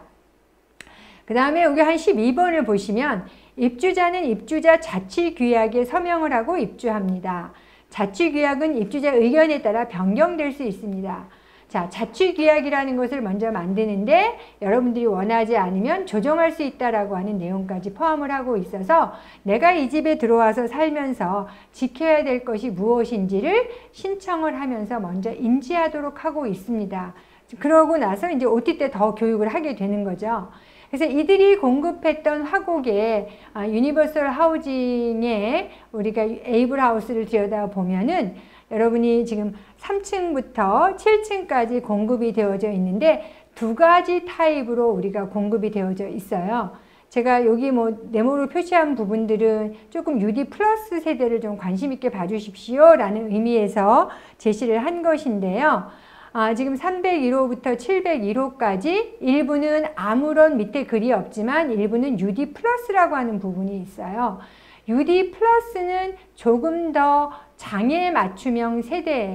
A: 그 다음에 여기 한 12번을 보시면, 입주자는 입주자 자치규약에 서명을 하고 입주합니다. 자치규약은 입주자 의견에 따라 변경될 수 있습니다. 자, 자치규약이라는 것을 먼저 만드는데 여러분들이 원하지 않으면 조정할 수 있다라고 하는 내용까지 포함을 하고 있어서, 내가 이 집에 들어와서 살면서 지켜야 될 것이 무엇인지를 신청을 하면서 먼저 인지하도록 하고 있습니다. 그러고 나서 이제 OT 때 더 교육을 하게 되는 거죠. 그래서 이들이 공급했던 화곡의 유니버설 하우징에 우리가 에이블 하우스를 들여다보면은, 여러분이 지금 3층부터 7층까지 공급이 되어져 있는데 2가지 타입으로 우리가 공급이 되어져 있어요. 제가 여기 뭐 네모로 표시한 부분들은 조금 UD 플러스 세대를 좀 관심 있게 봐주십시오 라는 의미에서 제시를 한 것인데요. 지금 301호부터 701호까지 일부는 아무런 밑에 글이 없지만 일부는 UD 플러스라고 하는 부분이 있어요. UD 플러스는 조금 더 장애 맞춤형 세대예요.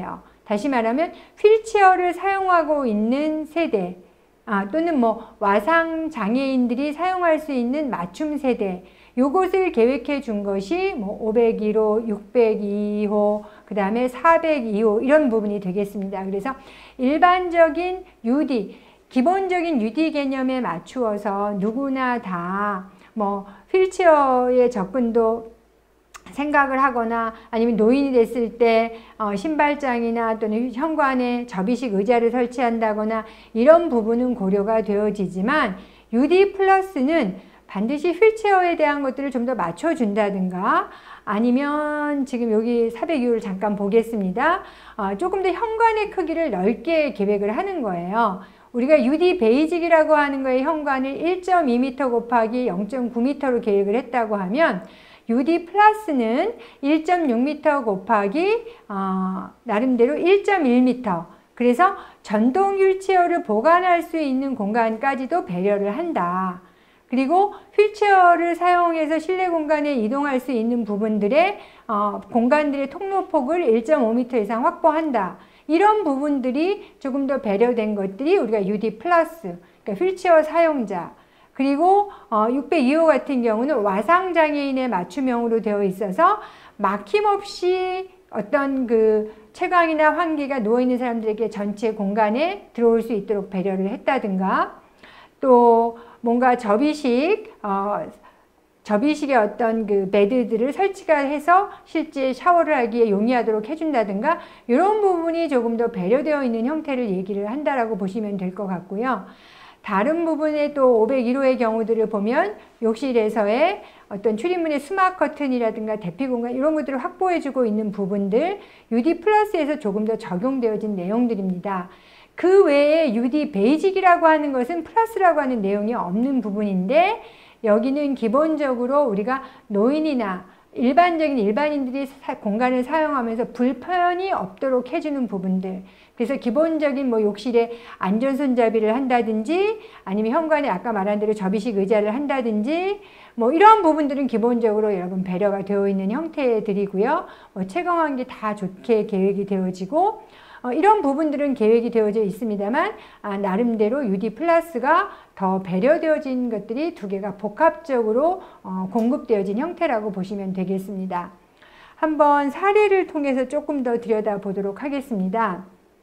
A: 다시 말하면 휠체어를 사용하고 있는 세대, 또는 뭐 와상 장애인들이 사용할 수 있는 맞춤 세대, 요것을 계획해 준 것이 뭐 501호, 602호, 그 다음에 402호 이런 부분이 되겠습니다. 그래서 일반적인 UD, 기본적인 UD 개념에 맞추어서 누구나 다 뭐 휠체어의 접근도 생각을 하거나 아니면 노인이 됐을 때 신발장이나 또는 현관에 접이식 의자를 설치한다거나 이런 부분은 고려가 되어지지만 UD 플러스는 반드시 휠체어에 대한 것들을 좀 더 맞춰준다든가 아니면 지금 여기 402호를 잠깐 보겠습니다. 조금 더 현관의 크기를 넓게 계획을 하는 거예요. 우리가 UD 베이직이라고 하는 거에 현관을 1.2m 곱하기 0.9m로 계획을 했다고 하면 UD 플러스는 1.6m 곱하기 나름대로 1.1m, 그래서 전동 휠체어를 보관할 수 있는 공간까지도 배려를 한다. 그리고 휠체어를 사용해서 실내 공간에 이동할 수 있는 부분들의 공간들의 통로폭을 1.5m 이상 확보한다. 이런 부분들이 조금 더 배려된 것들이 우리가 UD 플러스, 그러니까 휠체어 사용자, 그리고 602호 같은 경우는 와상장애인의 맞춤형으로 되어 있어서 막힘없이 어떤 그 채광이나 환기가 누워있는 사람들에게 전체 공간에 들어올 수 있도록 배려를 했다든가, 또 뭔가 접이식의 어떤 그 베드들을 설치가 해서 실제 샤워를 하기에 용이하도록 해준다든가 이런 부분이 조금 더 배려되어 있는 형태를 얘기를 한다라고 보시면 될 것 같고요. 다른 부분에 또 501호의 경우들을 보면 욕실에서의 어떤 출입문의 수막 커튼이라든가 대피 공간 이런 것들을 확보해주고 있는 부분들 UD 플러스에서 조금 더 적용되어진 내용들입니다. 그 외에 UD 베이직이라고 하는 것은 플러스라고 하는 내용이 없는 부분인데 여기는 기본적으로 우리가 노인이나 일반인들이 공간을 사용하면서 불편이 없도록 해주는 부분들, 그래서 기본적인 뭐 욕실에 안전손잡이를 한다든지 아니면 현관에 아까 말한 대로 접이식 의자를 한다든지 뭐 이런 부분들은 기본적으로 여러분 배려가 되어 있는 형태들이고요. 채광환기 다 좋게 계획이 되어지고 이런 부분들은 계획이 되어져 있습니다만 나름대로 UD 플러스가 더 배려되어진 것들이 두 개가 복합적으로 공급되어진 형태라고 보시면 되겠습니다. 한번 사례를 통해서 조금 더 들여다보도록 하겠습니다.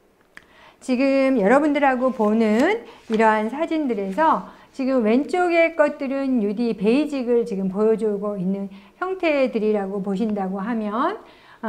A: 지금 여러분들하고 보는 이러한 사진들에서 지금 왼쪽의 것들은 UD 베이직을 지금 보여주고 있는 형태들이라고 보신다고 하면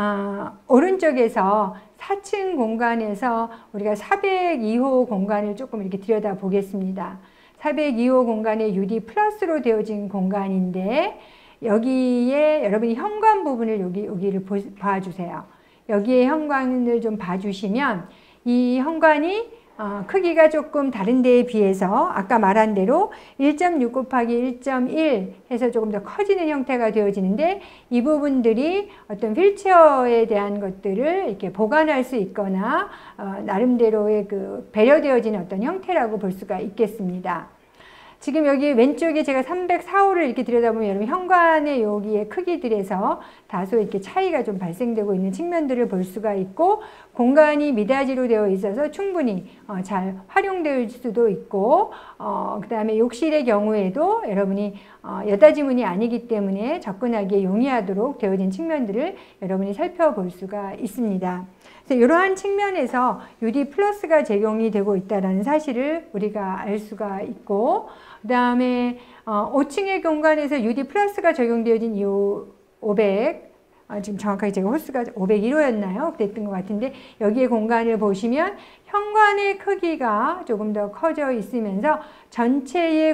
A: 오른쪽에서 4층 공간에서 우리가 402호 공간을 조금 이렇게 들여다 보겠습니다. 402호 공간에 UD 플러스로 되어진 공간인데 여기에 여러분이 현관 부분을 여기를 봐주세요. 여기에 현관을 좀 봐주시면 이 현관이 크기가 조금 다른 데에 비해서 아까 말한 대로 1.6 곱하기 1.1 해서 조금 더 커지는 형태가 되어지는데 이 부분들이 어떤 휠체어에 대한 것들을 이렇게 보관할 수 있거나 나름대로의 그 배려되어진 어떤 형태라고 볼 수가 있겠습니다. 지금 여기 왼쪽에 제가 304호를 이렇게 들여다보면 여러분 현관의 여기의 크기들에서 다소 이렇게 차이가 좀 발생되고 있는 측면들을 볼 수가 있고 공간이 미닫이로 되어 있어서 충분히 잘 활용될 수도 있고 그 다음에 욕실의 경우에도 여러분이 여닫이문이 아니기 때문에 접근하기에 용이하도록 되어진 측면들을 여러분이 살펴볼 수가 있습니다. 그래서 이러한 측면에서 UD 플러스가 적용이 되고 있다는 사실을 우리가 알 수가 있고 그 다음에 5층의 공간에서 UD 플러스가 적용되어진 이 500 지금 정확하게 제가 호수가 501호였나요? 그랬던 것 같은데 여기에 공간을 보시면 현관의 크기가 조금 더 커져 있으면서 전체의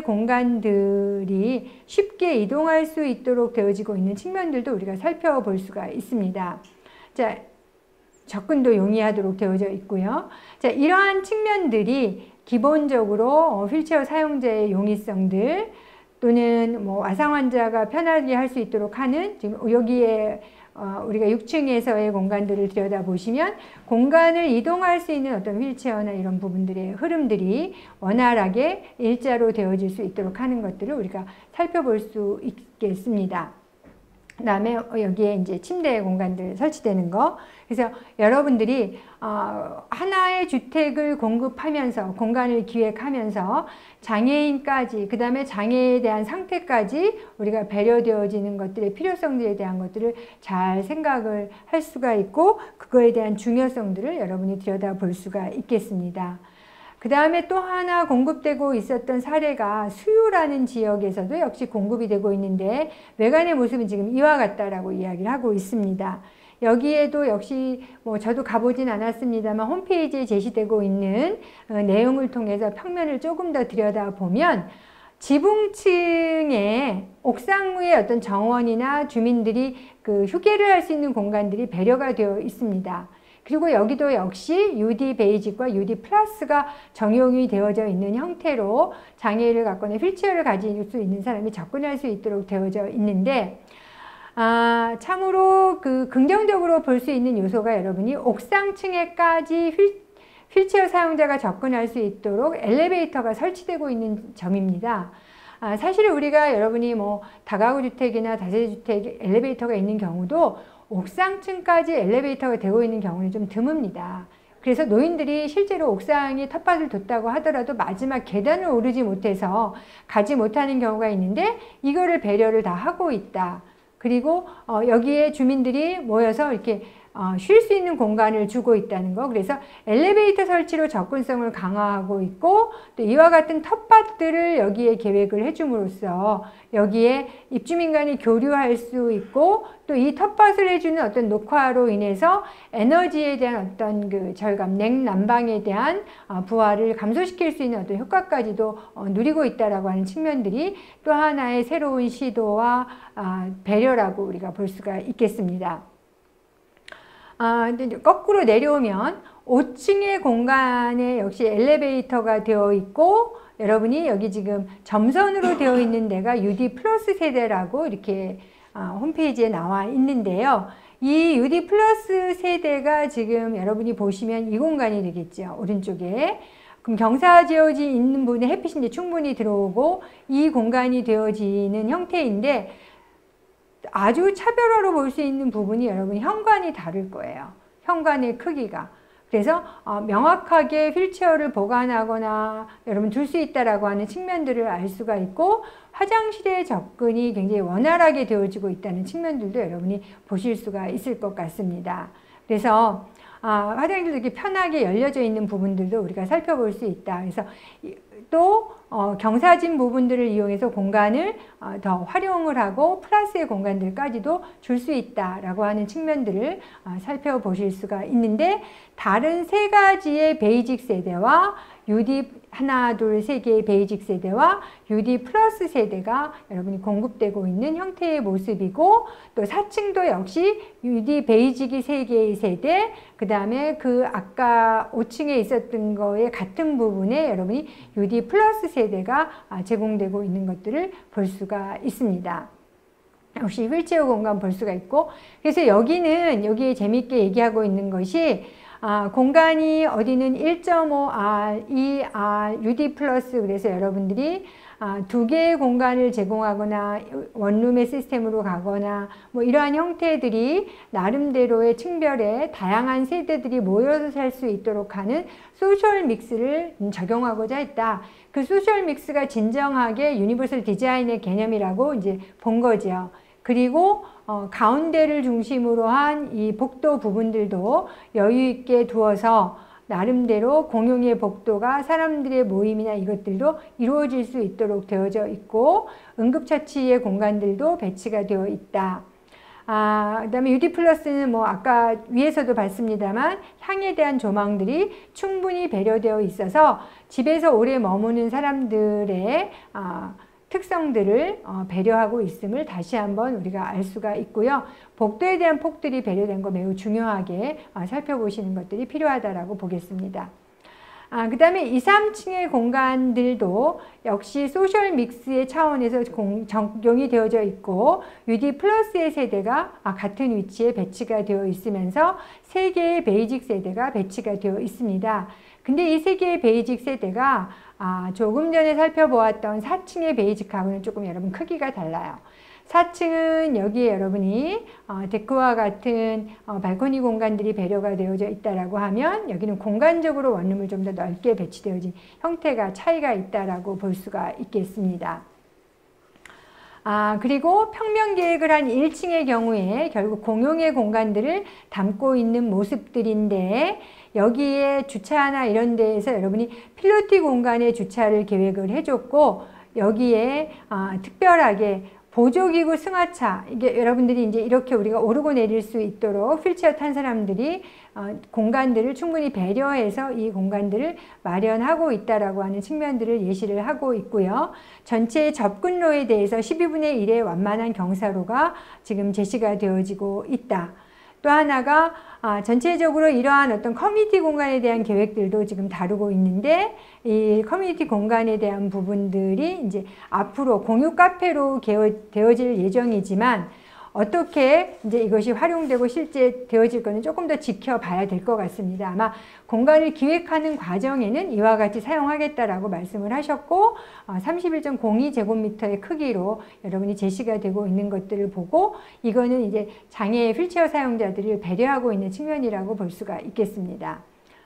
A: 공간들이 쉽게 이동할 수 있도록 되어지고 있는 측면들도 우리가 살펴볼 수가 있습니다. 자, 접근도 용이하도록 되어져 있고요. 자, 이러한 측면들이 기본적으로 휠체어 사용자의 용이성들 또는 뭐 와상 환자가 편하게 할 수 있도록 하는 지금 여기에 우리가 6층에서의 공간들을 들여다보시면 공간을 이동할 수 있는 어떤 휠체어나 이런 부분들의 흐름들이 원활하게 일자로 되어질 수 있도록 하는 것들을 우리가 살펴볼 수 있겠습니다. 그다음에 여기에 이제 침대 공간들 설치되는 거. 그래서 여러분들이 하나의 주택을 공급하면서 공간을 기획하면서 장애인까지, 그 다음에 장애에 대한 상태까지 우리가 배려되어지는 것들의 필요성들에 대한 것들을 잘 생각을 할 수가 있고, 그거에 대한 중요성들을 여러분이 들여다볼 수가 있겠습니다. 그 다음에 또 하나 공급되고 있었던 사례가 수유라는 지역에서도 역시 공급이 되고 있는데, 외관의 모습은 지금 이와 같다라고 이야기를 하고 있습니다. 여기에도 역시 뭐 저도 가보진 않았습니다만 홈페이지에 제시되고 있는 내용을 통해서 평면을 조금 더 들여다보면, 지붕층의 옥상의 어떤 정원이나 주민들이 그 휴게를 할 수 있는 공간들이 배려가 되어 있습니다. 그리고 여기도 역시 UD 베이직과 UD 플러스가 적용이 되어져 있는 형태로 장애를 갖거나 휠체어를 가질 수 있는 사람이 접근할 수 있도록 되어져 있는데, 참으로 그 긍정적으로 볼 수 있는 요소가 여러분이 옥상층에까지 휠체어 사용자가 접근할 수 있도록 엘리베이터가 설치되고 있는 점입니다. 사실 우리가 여러분이 뭐 다가구 주택이나 다세대주택 엘리베이터가 있는 경우도 옥상층까지 엘리베이터가 되고 있는 경우는 좀 드뭅니다. 그래서 노인들이 실제로 옥상에 텃밭을 뒀다고 하더라도 마지막 계단을 오르지 못해서 가지 못하는 경우가 있는데, 이거를 배려를 다 하고 있다. 그리고 여기에 주민들이 모여서 이렇게 쉴 수 있는 공간을 주고 있다는 거. 그래서 엘리베이터 설치로 접근성을 강화하고 있고, 또 이와 같은 텃밭들을 여기에 계획을 해줌으로써 여기에 입주민 간이 교류할 수 있고, 또 이 텃밭을 해주는 어떤 녹화로 인해서 에너지에 대한 어떤 그 절감, 냉난방에 대한 부하를 감소시킬 수 있는 어떤 효과까지도 누리고 있다라고 하는 측면들이 또 하나의 새로운 시도와 배려라고 우리가 볼 수가 있겠습니다. 거꾸로 내려오면 5층의 공간에 역시 엘리베이터가 되어 있고, 여러분이 여기 지금 점선으로 되어 있는 데가 UD 플러스 세대라고 이렇게 홈페이지에 나와 있는데요. 이 UD 플러스 세대가 지금 여러분이 보시면 이 공간이 되겠죠. 오른쪽에. 그럼 경사 지어져 있는 부분에 햇빛이 이제 충분히 들어오고 이 공간이 되어지는 형태인데, 아주 차별화로 볼 수 있는 부분이 여러분 현관이 다를 거예요. 현관의 크기가. 그래서 명확하게 휠체어를 보관하거나 여러분 둘 수 있다라고 하는 측면들을 알 수가 있고, 화장실의 접근이 굉장히 원활하게 되어지고 있다는 측면들도 여러분이 보실 수가 있을 것 같습니다. 그래서 화장실도 이렇게 편하게 열려져 있는 부분들도 우리가 살펴볼 수 있다. 그래서 또 경사진 부분들을 이용해서 공간을 더 활용을 하고 플러스의 공간들까지도 줄 수 있다라고 하는 측면들을 살펴보실 수가 있는데, 다른 세 가지의 베이직 세대와 UD 하나, 둘, 세 개의 베이직 세대와 UD 플러스 세대가 여러분이 공급되고 있는 형태의 모습이고, 또 4층도 역시 UD 베이직이 세 개의 세대, 그 다음에 그 아까 5층에 있었던 거에 같은 부분에 여러분이 UD 플러스 세대가 제공되고 있는 것들을 볼 수가 있습니다. 역시 휠체어 공간 볼 수가 있고, 그래서 여기에 재밌게 얘기하고 있는 것이 공간이 어디는 1.5R, 2R, UD 플러스, 그래서 여러분들이 두 개의 공간을 제공하거나 원룸의 시스템으로 가거나 뭐 이러한 형태들이 나름대로의 층별의 다양한 세대들이 모여서 살 수 있도록 하는 소셜 믹스를 적용하고자 했다. 그 소셜 믹스가 진정하게 유니버설 디자인의 개념이라고 이제 본 거죠. 그리고 가운데를 중심으로 한 이 복도 부분들도 여유 있게 두어서 나름대로 공용의 복도가 사람들의 모임이나 이것들도 이루어질 수 있도록 되어져 있고, 응급처치의 공간들도 배치가 되어 있다. 그 다음에 UD 플러스는 뭐 아까 위에서도 봤습니다만 향에 대한 조망들이 충분히 배려되어 있어서 집에서 오래 머무는 사람들의 특성들을 배려하고 있음을 다시 한번 우리가 알 수가 있고요. 복도에 대한 폭들이 배려된 거 매우 중요하게 살펴보시는 것들이 필요하다라고 보겠습니다. 그 다음에 2, 3층의 공간들도 역시 소셜 믹스의 차원에서 적용이 되어져 있고, UD 플러스의 세대가 같은 위치에 배치가 되어 있으면서 3개의 베이직 세대가 배치가 되어 있습니다. 근데 이 3개의 베이직 세대가 조금 전에 살펴보았던 4층의 베이직하고는 조금 여러분 크기가 달라요. 4층은 여기에 여러분이 데크와 같은 발코니 공간들이 배려가 되어져 있다라고 하면 여기는 공간적으로 원룸을 좀 더 넓게 배치되어진 형태가 차이가 있다라고 볼 수가 있겠습니다. 그리고 평면 계획을 한 1층의 경우에 결국 공용의 공간들을 담고 있는 모습들인데 여기에 주차나 이런 데에서 여러분이 필로티 공간에 주차를 계획을 해줬고 여기에 특별하게 보조기구 승하차, 이게 여러분들이 이제 이렇게 우리가 오르고 내릴 수 있도록 휠체어 탄 사람들이 공간들을 충분히 배려해서 이 공간들을 마련하고 있다라고 하는 측면들을 예시를 하고 있고요. 전체 접근로에 대해서 12분의 1의 완만한 경사로가 지금 제시가 되어지고 있다. 또 하나가 전체적으로 이러한 어떤 커뮤니티 공간에 대한 계획들도 지금 다루고 있는데 이 커뮤니티 공간에 대한 부분들이 이제 앞으로 공유 카페로 되어질 예정이지만 어떻게 이제 이것이 활용되고 실제 되어질 거는 조금 더 지켜봐야 될 것 같습니다. 아마 공간을 기획하는 과정에는 이와 같이 사용하겠다라고 말씀을 하셨고 31.02제곱미터의 크기로 여러분이 제시가 되고 있는 것들을 보고 이거는 이제 장애 휠체어 사용자들을 배려하고 있는 측면이라고 볼 수가 있겠습니다.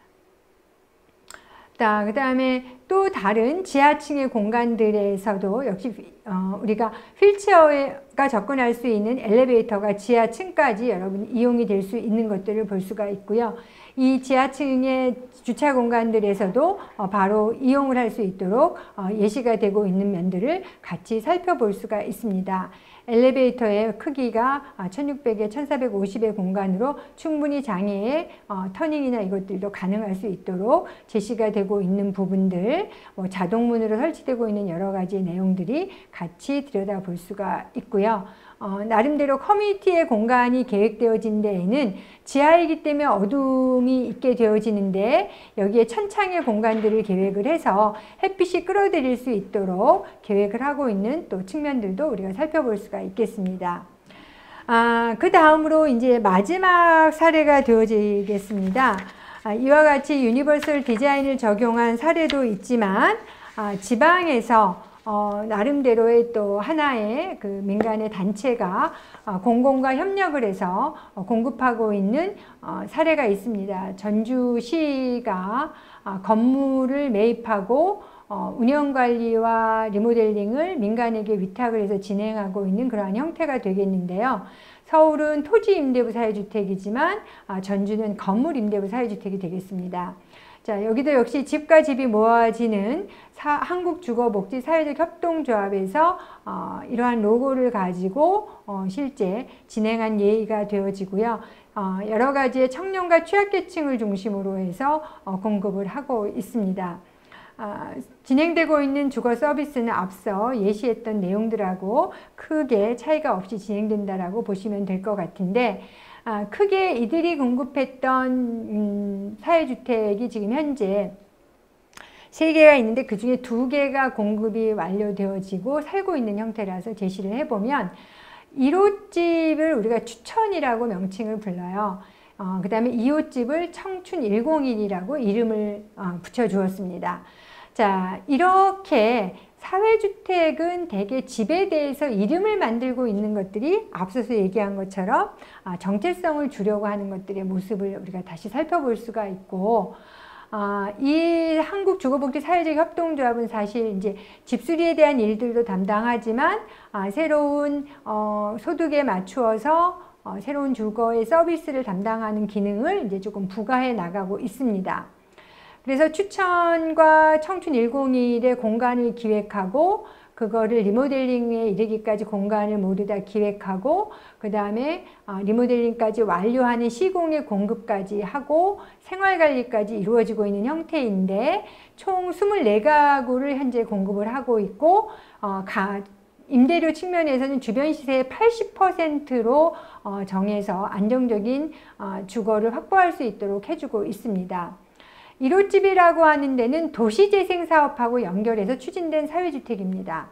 A: 그 다음에 또 다른 지하층의 공간들에서도 역시 우리가 휠체어가 접근할 수 있는 엘리베이터가 지하층까지 여러분 이용이 될 수 있는 것들을 볼 수가 있고요. 이 지하층의 주차 공간들에서도 바로 이용을 할 수 있도록 예시가 되고 있는 면들을 같이 살펴볼 수가 있습니다. 엘리베이터의 크기가 1600에 1450의 공간으로 충분히 장애의 터닝이나 이것들도 가능할 수 있도록 제시가 되고 있는 부분들, 자동문으로 설치되고 있는 여러 가지 내용들이 같이 들여다볼 수가 있고요. 나름대로 커뮤니티의 공간이 계획되어진 데에는 지하이기 때문에 어둠이 있게 되어지는데 여기에 천창의 공간들을 계획을 해서 햇빛이 끌어들일 수 있도록 계획을 하고 있는 또 측면들도 우리가 살펴볼 수가 있겠습니다. 그 다음으로 이제 마지막 사례가 되어지겠습니다. 이와 같이 유니버설 디자인을 적용한 사례도 있지만 지방에서 나름대로의 또 하나의 그 민간의 단체가 공공과 협력을 해서 공급하고 있는 사례가 있습니다. 전주시가 건물을 매입하고 운영관리와 리모델링을 민간에게 위탁을 해서 진행하고 있는 그러한 형태가 되겠는데요. 서울은 토지임대부 사회주택이지만 전주는 건물임대부 사회주택이 되겠습니다. 자, 여기도 역시 집과 집이 모아지는 한국주거복지사회적협동조합에서 이러한 로고를 가지고 실제 진행한 예의가 되어지고요. 여러 가지의 청년과 취약계층을 중심으로 해서 공급을 하고 있습니다. 진행되고 있는 주거 서비스는 앞서 예시했던 내용들하고 크게 차이가 없이 진행된다라고 보시면 될 것 같은데 크게 이들이 공급했던 사회주택이 지금 현재 3개가 있는데 그 중에 2개가 공급이 완료되어지고 살고 있는 형태라서 제시를 해보면 1호집을 우리가 추천이라고 명칭을 불러요. 그 다음에 2호집을 청춘 101이라고 이름을 붙여주었습니다. 자, 이렇게 사회주택은 대개 집에 대해서 이름을 만들고 있는 것들이 앞서서 얘기한 것처럼 정체성을 주려고 하는 것들의 모습을 우리가 다시 살펴볼 수가 있고 이 한국주거복지사회적협동조합은 사실 이제 집수리에 대한 일들도 담당하지만 새로운 소득에 맞추어서 새로운 주거의 서비스를 담당하는 기능을 이제 조금 부과해 나가고 있습니다. 그래서 추천과 청춘 101의 공간을 기획하고 그거를 리모델링에 이르기까지 공간을 모두 다 기획하고 그 다음에 리모델링까지 완료하는 시공의 공급까지 하고 생활관리까지 이루어지고 있는 형태인데 총 24가구를 현재 공급을 하고 있고 임대료 측면에서는 주변 시세의 80%로 정해서 안정적인 주거를 확보할 수 있도록 해주고 있습니다. 1호집이라고 하는 데는 도시재생사업하고 연결해서 추진된 사회주택입니다.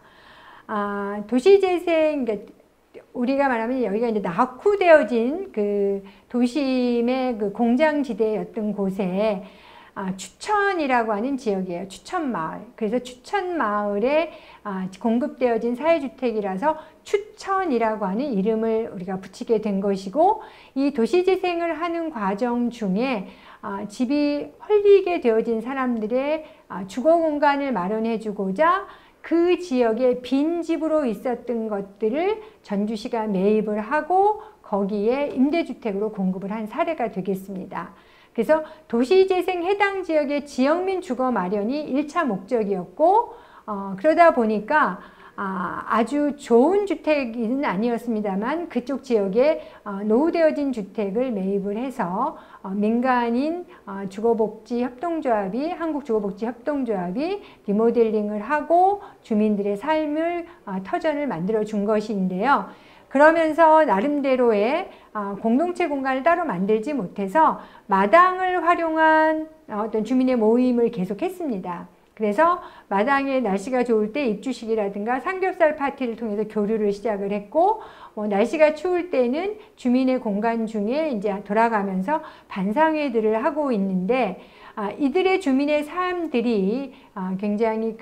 A: 도시재생, 그러니까 우리가 말하면 여기가 이제 낙후되어진 그 도심의 그 공장지대였던 곳에 추천이라고 하는 지역이에요. 추천마을. 그래서 추천마을에 공급되어진 사회주택이라서 추천이라고 하는 이름을 우리가 붙이게 된 것이고, 이 도시재생을 하는 과정 중에 집이 헐리게 되어진 사람들의 주거 공간을 마련해 주고자 그 지역에 빈 집으로 있었던 것들을 전주시가 매입을 하고 거기에 임대주택으로 공급을 한 사례가 되겠습니다. 그래서 도시재생 해당 지역의 지역민 주거 마련이 1차 목적이었고, 그러다 보니까 아주 좋은 주택은 아니었습니다만 그쪽 지역에 노후되어진 주택을 매입을 해서 민간인 주거복지협동조합이, 한국주거복지협동조합이 리모델링을 하고 주민들의 삶을 터전을 만들어 준 것인데요. 그러면서 나름대로의 공동체 공간을 따로 만들지 못해서 마당을 활용한 어떤 주민의 모임을 계속했습니다. 그래서 마당에 날씨가 좋을 때 입주식이라든가 삼겹살 파티를 통해서 교류를 시작을 했고, 날씨가 추울 때는 주민의 공간 중에 이제 돌아가면서 반상회들을 하고 있는데, 이들의 주민의 삶들이 굉장히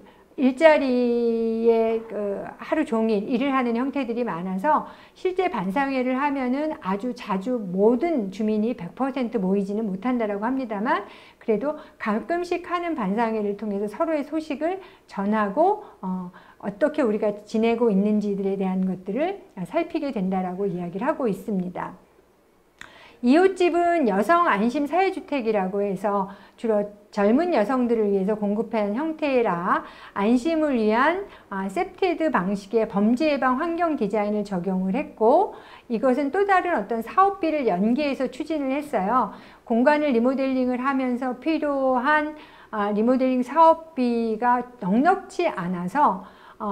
A: 일자리에 하루 종일 일을 하는 형태들이 많아서 실제 반상회를 하면은 아주 자주 모든 주민이 100% 모이지는 못한다라고 합니다만, 그래도 가끔씩 하는 반상회를 통해서 서로의 소식을 전하고 어떻게 우리가 지내고 있는지들에 대한 것들을 살피게 된다라고 이야기를 하고 있습니다. 이웃집은 여성 안심 사회주택이라고 해서 주로 젊은 여성들을 위해서 공급한 형태라 안심을 위한 셉티드 방식의 범죄 예방 환경 디자인을 적용을 했고, 이것은 또 다른 어떤 사업비를 연계해서 추진을 했어요. 공간을 리모델링을 하면서 필요한 리모델링 사업비가 넉넉지 않아서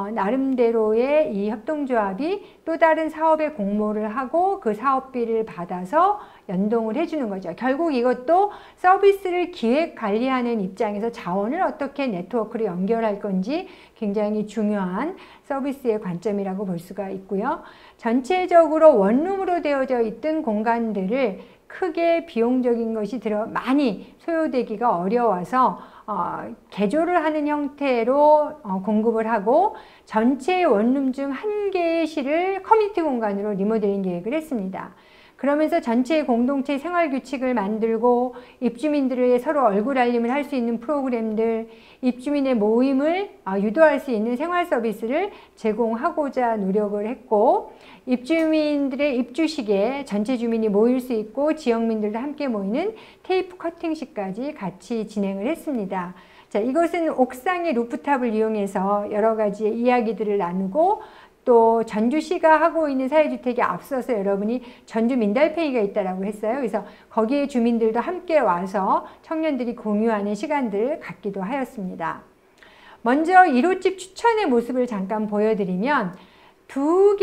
A: 나름대로의 이 협동조합이 또 다른 사업에 공모를 하고 그 사업비를 받아서 연동을 해주는 거죠. 결국 이것도 서비스를 기획 관리하는 입장에서 자원을 어떻게 네트워크로 연결할 건지 굉장히 중요한 서비스의 관점이라고 볼 수가 있고요. 전체적으로 원룸으로 되어져 있던 공간들을 크게 비용적인 것이 많이 소요되기가 어려워서 개조를 하는 형태로 공급을 하고, 전체 원룸 중 한 개의 실을 커뮤니티 공간으로 리모델링 계획을 했습니다. 그러면서 전체 공동체 생활 규칙을 만들고 입주민들의 서로 얼굴 알림을 할 수 있는 프로그램들, 입주민의 모임을 유도할 수 있는 생활 서비스를 제공하고자 노력을 했고, 입주민들의 입주식에 전체 주민이 모일 수 있고 지역민들도 함께 모이는 테이프 커팅식까지 같이 진행을 했습니다. 자, 이것은 옥상의 루프탑을 이용해서 여러 가지의 이야기들을 나누고, 또 전주시가 하고 있는 사회주택에 앞서서 여러분이 전주 민달팽이가 있다라고 했어요. 그래서 거기에 주민들도 함께 와서 청년들이 공유하는 시간들을 갖기도 하였습니다. 먼저 1호집 추천의 모습을 잠깐 보여드리면 두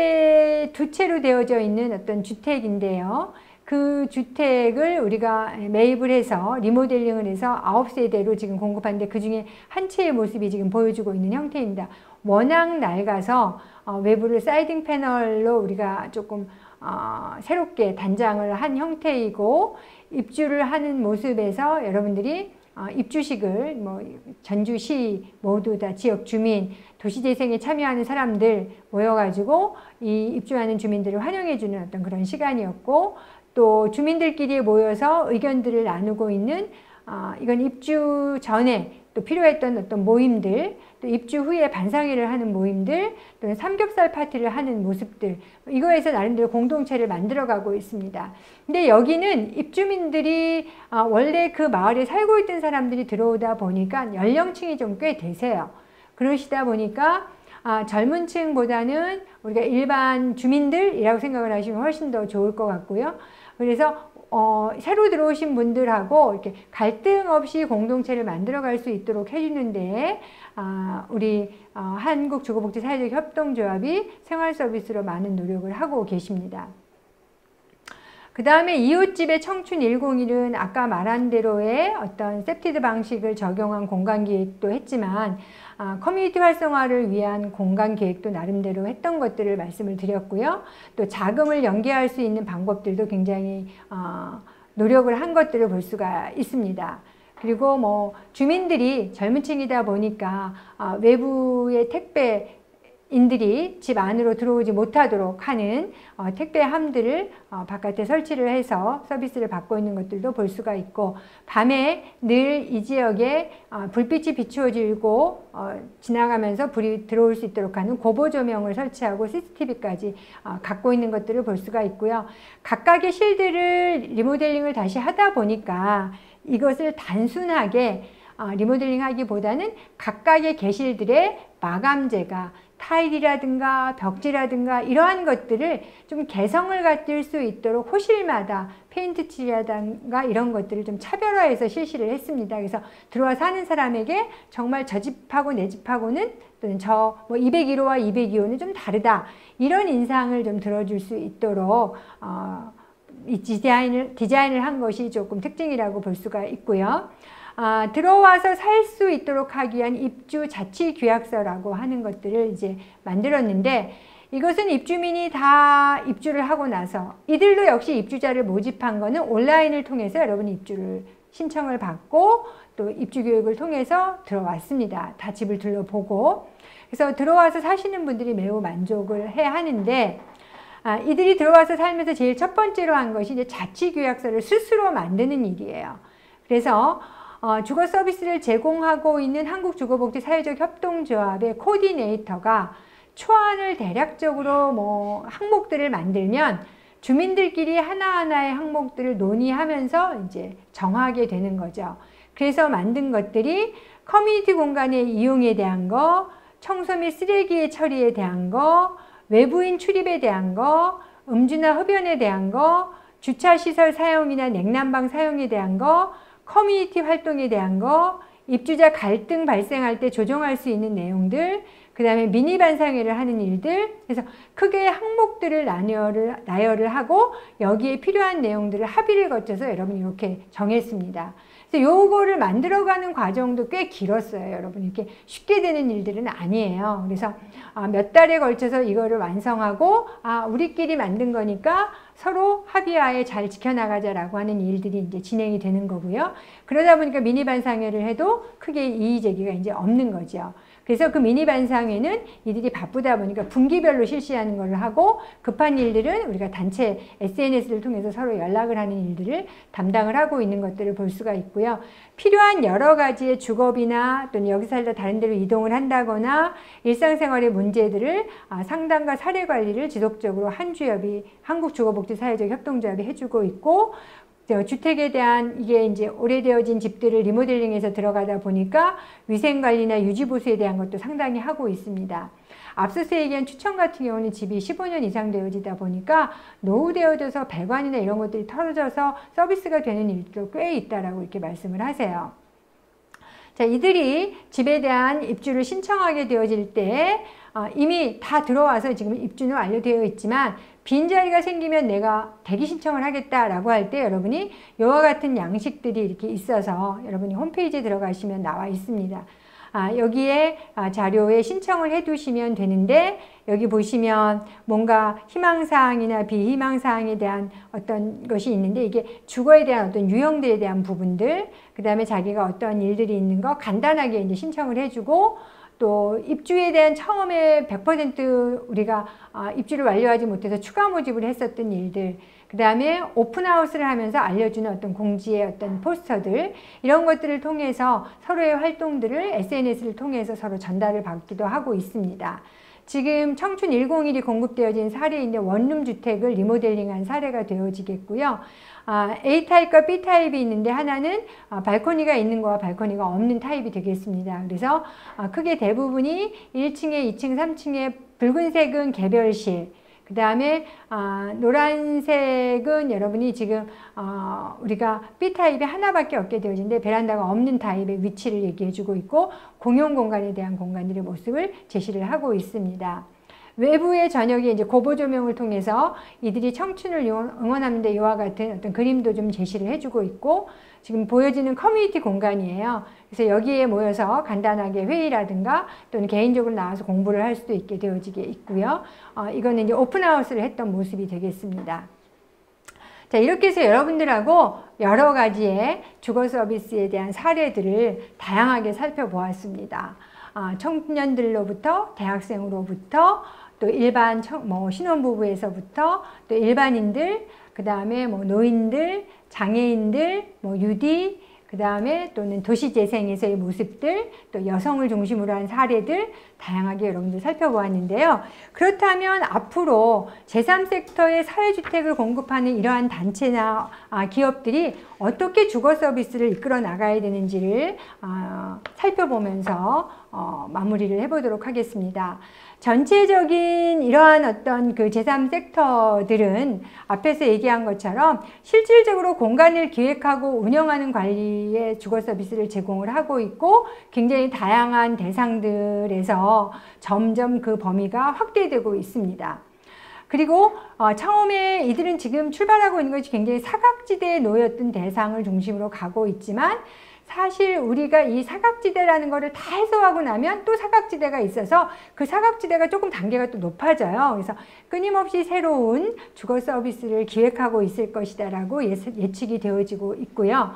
A: 채로 되어져 있는 어떤 주택인데요. 그 주택을 우리가 매입을 해서 리모델링을 해서 9세대로 지금 공급하는데, 그 중에 한 채의 모습이 지금 보여주고 있는 형태입니다. 워낙 낡아서 외부를 사이딩 패널로 우리가 조금 새롭게 단장을 한 형태이고, 입주를 하는 모습에서 여러분들이 입주식을 전주시 모두 다 지역 주민, 도시재생에 참여하는 사람들 모여가지고 이 입주하는 주민들을 환영해주는 어떤 그런 시간이었고, 또 주민들끼리 모여서 의견들을 나누고 있는 이건 입주 전에 또 필요했던 어떤 모임들, 또 입주 후에 반상회를 하는 모임들, 또는 삼겹살 파티를 하는 모습들, 이거에서 나름대로 공동체를 만들어가고 있습니다. 근데 여기는 입주민들이 원래 그 마을에 살고 있던 사람들이 들어오다 보니까 연령층이 좀 꽤 되세요. 그러시다 보니까 젊은 층보다는 우리가 일반 주민들이라고 생각을 하시면 훨씬 더 좋을 것 같고요. 그래서 새로 들어오신 분들하고 이렇게 갈등 없이 공동체를 만들어갈 수 있도록 해주는데 우리 한국주거복지사회적협동조합이 생활서비스로 많은 노력을 하고 계십니다. 그 다음에 이웃집의 청춘 101은 아까 말한 대로의 어떤 셉티드 방식을 적용한 공간 기획도 했지만 커뮤니티 활성화를 위한 공간 계획도 나름대로 했던 것들을 말씀을 드렸고요. 또 자금을 연계할 수 있는 방법들도 굉장히 노력을 한 것들을 볼 수가 있습니다. 그리고 뭐 주민들이 젊은 층이다 보니까 외부의 택배인들이 집 안으로 들어오지 못하도록 하는 택배함들을 바깥에 설치를 해서 서비스를 받고 있는 것들도 볼 수가 있고, 밤에 늘 이 지역에 불빛이 비추어지고 지나가면서 불이 들어올 수 있도록 하는 고보 조명을 설치하고 CCTV까지 갖고 있는 것들을 볼 수가 있고요. 각각의 실들을 리모델링을 다시 하다 보니까 이것을 단순하게 리모델링 하기보다는 각각의 개실들의 마감재가 타일이라든가 벽지라든가 이러한 것들을 좀 개성을 갖출 수 있도록 호실마다 페인트 칠이라든가 이런 것들을 좀 차별화해서 실시를 했습니다. 그래서 들어와서 하는 사람에게 정말 저 집하고 내 집하고는 또는 저 201호와 202호는 좀 다르다, 이런 인상을 좀 들어줄 수 있도록 이 디자인을 한 것이 조금 특징이라고 볼 수가 있고요. 들어와서 살 수 있도록 하기 위한 입주 자치 규약서라고 하는 것들을 이제 만들었는데, 이것은 입주민이 다 입주를 하고 나서 이들도 역시 입주자를 모집한 거는 온라인을 통해서 여러분이 입주를 신청을 받고 또 입주 교육을 통해서 들어왔습니다. 다 집을 둘러보고. 그래서 들어와서 사시는 분들이 매우 만족을 해야 하는데, 이들이 들어와서 살면서 제일 첫 번째로 한 것이 이제 자치 규약서를 스스로 만드는 일이에요. 그래서 주거 서비스를 제공하고 있는 한국주거복지사회적 협동조합의 코디네이터가 초안을 대략적으로 항목들을 만들면 주민들끼리 하나하나의 항목들을 논의하면서 이제 정하게 되는 거죠. 그래서 만든 것들이 커뮤니티 공간의 이용에 대한 거, 청소 및 쓰레기의 처리에 대한 거, 외부인 출입에 대한 거, 음주나 흡연에 대한 거, 주차시설 사용이나 냉난방 사용에 대한 거, 커뮤니티 활동에 대한 거, 입주자 갈등 발생할 때 조정할 수 있는 내용들, 그 다음에 미니 반상회를 하는 일들, 그래서 크게 항목들을 나열을 하고 여기에 필요한 내용들을 합의를 거쳐서 여러분이 이렇게 정했습니다. 그래서 요거를 만들어가는 과정도 꽤 길었어요. 여러분, 이렇게 쉽게 되는 일들은 아니에요. 그래서 몇 달에 걸쳐서 이거를 완성하고 우리끼리 만든 거니까 서로 합의하에 잘 지켜나가자라고 하는 일들이 이제 진행이 되는 거고요. 그러다 보니까 미니 반상회를 해도 크게 이의 제기가 이제 없는 거죠. 그래서 그 미니 반상회는 이들이 바쁘다 보니까 분기별로 실시하는 걸 하고, 급한 일들은 우리가 단체 SNS를 통해서 서로 연락을 하는 일들을 담당을 하고 있는 것들을 볼 수가 있고요. 필요한 여러 가지의 주거비나 또는 여기 살다 다른 데로 이동을 한다거나 일상생활의 문제들을 상담과 사례 관리를 지속적으로 한주협이 한국주거복지사회적 협동조합이 해주고 있고, 주택에 대한 이게 이제 오래되어진 집들을 리모델링해서 들어가다 보니까 위생관리나 유지보수에 대한 것도 상당히 하고 있습니다. 앞서서 얘기한 추천 같은 경우는 집이 15년 이상 되어지다 보니까 노후되어져서 배관이나 이런 것들이 털어져서 서비스가 되는 일도 꽤 있다라고 이렇게 말씀을 하세요. 자, 이들이 집에 대한 입주를 신청하게 되어질 때 이미 다 들어와서 지금 입주는 완료되어 있지만 빈자리가 생기면 내가 대기 신청을 하겠다라고 할 때 여러분이 이와 같은 양식들이 이렇게 있어서 여러분이 홈페이지에 들어가시면 나와 있습니다. 여기에 자료에 신청을 해 두시면 되는데, 여기 보시면 뭔가 희망사항이나 비희망사항에 대한 어떤 것이 있는데, 이게 주거에 대한 어떤 유형들에 대한 부분들, 그 다음에 자기가 어떤 일들이 있는 거 간단하게 이제 신청을 해주고, 또 입주에 대한 처음에 100% 우리가 입주를 완료하지 못해서 추가 모집을 했었던 일들, 그 다음에 오픈하우스를 하면서 알려주는 어떤 공지의 어떤 포스터들, 이런 것들을 통해서 서로의 활동들을 SNS를 통해서 서로 전달을 받기도 하고 있습니다. 지금 청춘 101이 공급되어진 사례인데 원룸 주택을 리모델링한 사례가 되어지겠고요. A타입과 B타입이 있는데 하나는 발코니가 있는 거와 발코니가 없는 타입이 되겠습니다. 그래서 크게 대부분이 1층에 2층, 3층에 붉은색은 개별실, 그 다음에 노란색은 여러분이 지금 우리가 B타입이 하나밖에 없게 되어지는데 베란다가 없는 타입의 위치를 얘기해 주고 있고, 공용 공간에 대한 공간들의 모습을 제시를 하고 있습니다. 외부의 저녁에 이제 고보 조명을 통해서 이들이 청춘을 응원하는데 이와 같은 어떤 그림도 좀 제시를 해주고 있고, 지금 보여지는 커뮤니티 공간이에요. 그래서 여기에 모여서 간단하게 회의라든가 또는 개인적으로 나와서 공부를 할 수도 있게 되어지게 있고요. 이거는 이제 오픈하우스를 했던 모습이 되겠습니다. 자, 이렇게 해서 여러분들하고 여러 가지의 주거 서비스에 대한 사례들을 다양하게 살펴보았습니다. 청년들로부터 대학생으로부터 또 일반 신혼부부에서부터 또 일반인들, 그 다음에 노인들, 장애인들, 유디, 그 다음에 또는 도시재생에서의 모습들, 또 여성을 중심으로 한 사례들 다양하게 여러분들 살펴보았는데요. 그렇다면 앞으로 제3섹터의 사회주택을 공급하는 이러한 단체나 기업들이 어떻게 주거 서비스를 이끌어 나가야 되는지를 살펴보면서 마무리를 해보도록 하겠습니다. 전체적인 이러한 어떤 그 제3섹터들은 앞에서 얘기한 것처럼 실질적으로 공간을 기획하고 운영하는 관리의 주거 서비스를 제공을 하고 있고 굉장히 다양한 대상들에서 점점 그 범위가 확대되고 있습니다. 그리고 처음에 이들은 지금 출발하고 있는 것이 굉장히 사각지대에 놓였던 대상을 중심으로 가고 있지만 사실 우리가 이 사각지대라는 거를 다 해소하고 나면 또 사각지대가 있어서 그 사각지대가 조금 단계가 또 높아져요. 그래서 끊임없이 새로운 주거 서비스를 기획하고 있을 것이다라고 예측이 되어지고 있고요.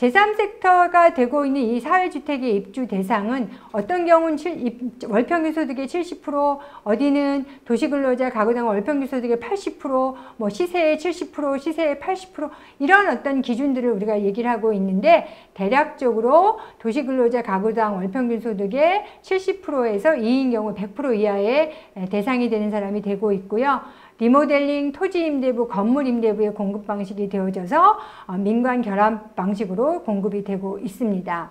A: 제3섹터가 되고 있는 이 사회주택의 입주 대상은 어떤 경우는 월평균 소득의 70%, 어디는 도시근로자 가구당 월평균 소득의 80%, 시세의 70%, 시세의 80% 이런 어떤 기준들을 우리가 얘기를 하고 있는데 대략적으로 도시근로자 가구당 월평균 소득의 70%에서 2인 경우 100% 이하의 대상이 되는 사람이 되고 있고요. 리모델링, 토지임대부, 건물임대부의 공급 방식이 되어져서 민관 결합 방식으로 공급이 되고 있습니다.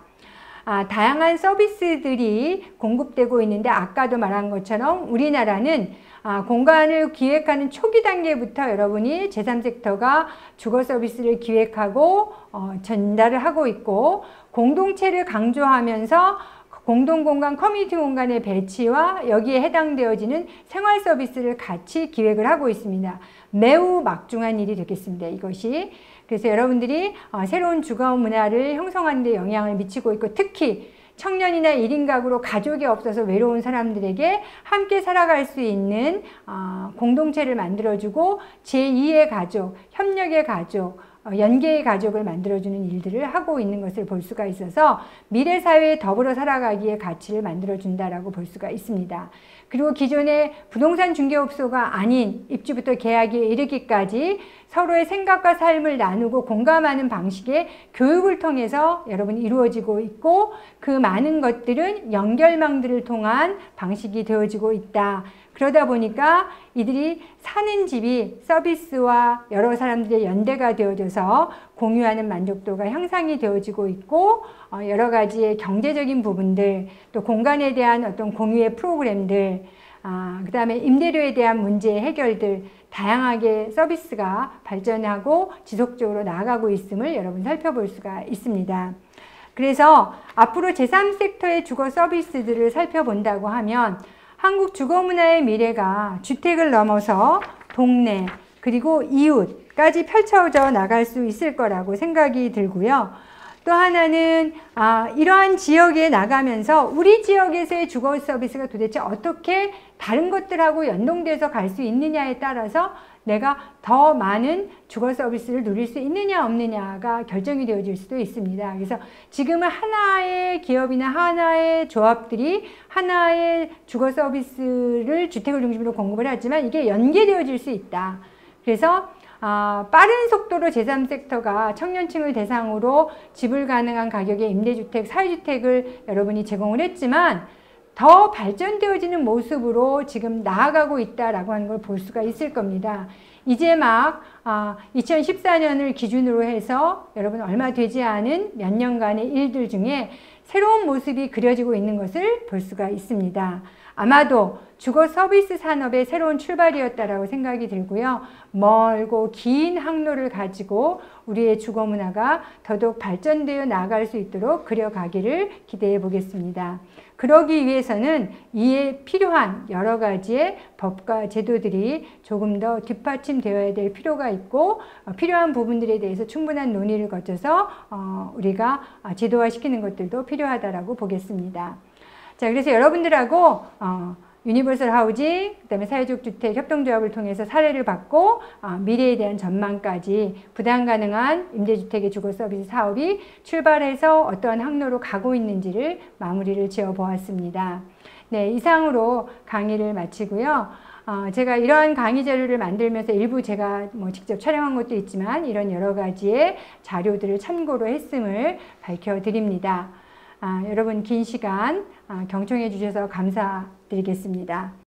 A: 다양한 서비스들이 공급되고 있는데 아까도 말한 것처럼 우리나라는 공간을 기획하는 초기 단계부터 여러분이 제3섹터가 주거 서비스를 기획하고 전달을 하고 있고 공동체를 강조하면서 공동공간, 커뮤니티 공간의 배치와 여기에 해당되어지는 생활 서비스를 같이 기획을 하고 있습니다. 매우 막중한 일이 되겠습니다. 이것이. 그래서 여러분들이 새로운 주거 문화를 형성하는 데 영향을 미치고 있고 특히 청년이나 1인 가구로 가족이 없어서 외로운 사람들에게 함께 살아갈 수 있는 공동체를 만들어주고 제2의 가족, 협력의 가족, 연계의 가족을 만들어주는 일들을 하고 있는 것을 볼 수가 있어서 미래 사회에 더불어 살아가기의 가치를 만들어준다라고 볼 수가 있습니다. 그리고 기존의 부동산 중개업소가 아닌 입주부터 계약에 이르기까지 서로의 생각과 삶을 나누고 공감하는 방식의 교육을 통해서 여러분이 이루어지고 있고 그 많은 것들은 연결망들을 통한 방식이 되어지고 있다. 그러다 보니까 이들이 사는 집이 서비스와 여러 사람들의 연대가 되어져서 공유하는 만족도가 향상이 되어지고 있고 여러 가지의 경제적인 부분들 또 공간에 대한 어떤 공유의 프로그램들 그 다음에 임대료에 대한 문제 해결들 다양하게 서비스가 발전하고 지속적으로 나아가고 있음을 여러분 살펴볼 수가 있습니다. 그래서 앞으로 제3섹터의 주거 서비스들을 살펴본다고 하면 한국 주거문화의 미래가 주택을 넘어서 동네 그리고 이웃까지 펼쳐져 나갈 수 있을 거라고 생각이 들고요. 또 하나는 이러한 지역에 나가면서 우리 지역에서의 주거 서비스가 도대체 어떻게 다른 것들하고 연동돼서 갈 수 있느냐에 따라서 내가 더 많은 주거 서비스를 누릴 수 있느냐 없느냐가 결정이 되어질 수도 있습니다. 그래서 지금은 하나의 기업이나 하나의 조합들이 하나의 주거 서비스를 주택을 중심으로 공급을 하지만 이게 연계되어질 수 있다. 그래서 빠른 속도로 제3섹터가 청년층을 대상으로 지불 가능한 가격의 임대주택, 사회주택을 여러분이 제공을 했지만 더 발전되어지는 모습으로 지금 나아가고 있다라고 하는 걸 볼 수가 있을 겁니다. 이제 막 2014년을 기준으로 해서 여러분 얼마 되지 않은 몇 년간의 일들 중에 새로운 모습이 그려지고 있는 것을 볼 수가 있습니다. 아마도 주거 서비스 산업의 새로운 출발이었다라고 생각이 들고요. 멀고 긴 항로를 가지고 우리의 주거 문화가 더더욱 발전되어 나아갈 수 있도록 그려가기를 기대해 보겠습니다. 그러기 위해서는 이에 필요한 여러 가지의 법과 제도들이 조금 더 뒷받침되어야 될 필요가 있고 필요한 부분들에 대해서 충분한 논의를 거쳐서 우리가 제도화시키는 것들도 필요하다라고 보겠습니다. 자, 그래서 여러분들하고 유니버설 하우징, 그다음에 사회적 주택 협동조합을 통해서 사례를 받고 미래에 대한 전망까지 부담 가능한 임대주택의 주거 서비스 사업이 출발해서 어떠한 항로로 가고 있는지를 마무리를 지어 보았습니다. 네, 이상으로 강의를 마치고요. 제가 이러한 강의 자료를 만들면서 일부 제가 직접 촬영한 것도 있지만 이런 여러 가지의 자료들을 참고로 했음을 밝혀드립니다. 여러분 긴 시간 경청해 주셔서 감사드리겠습니다.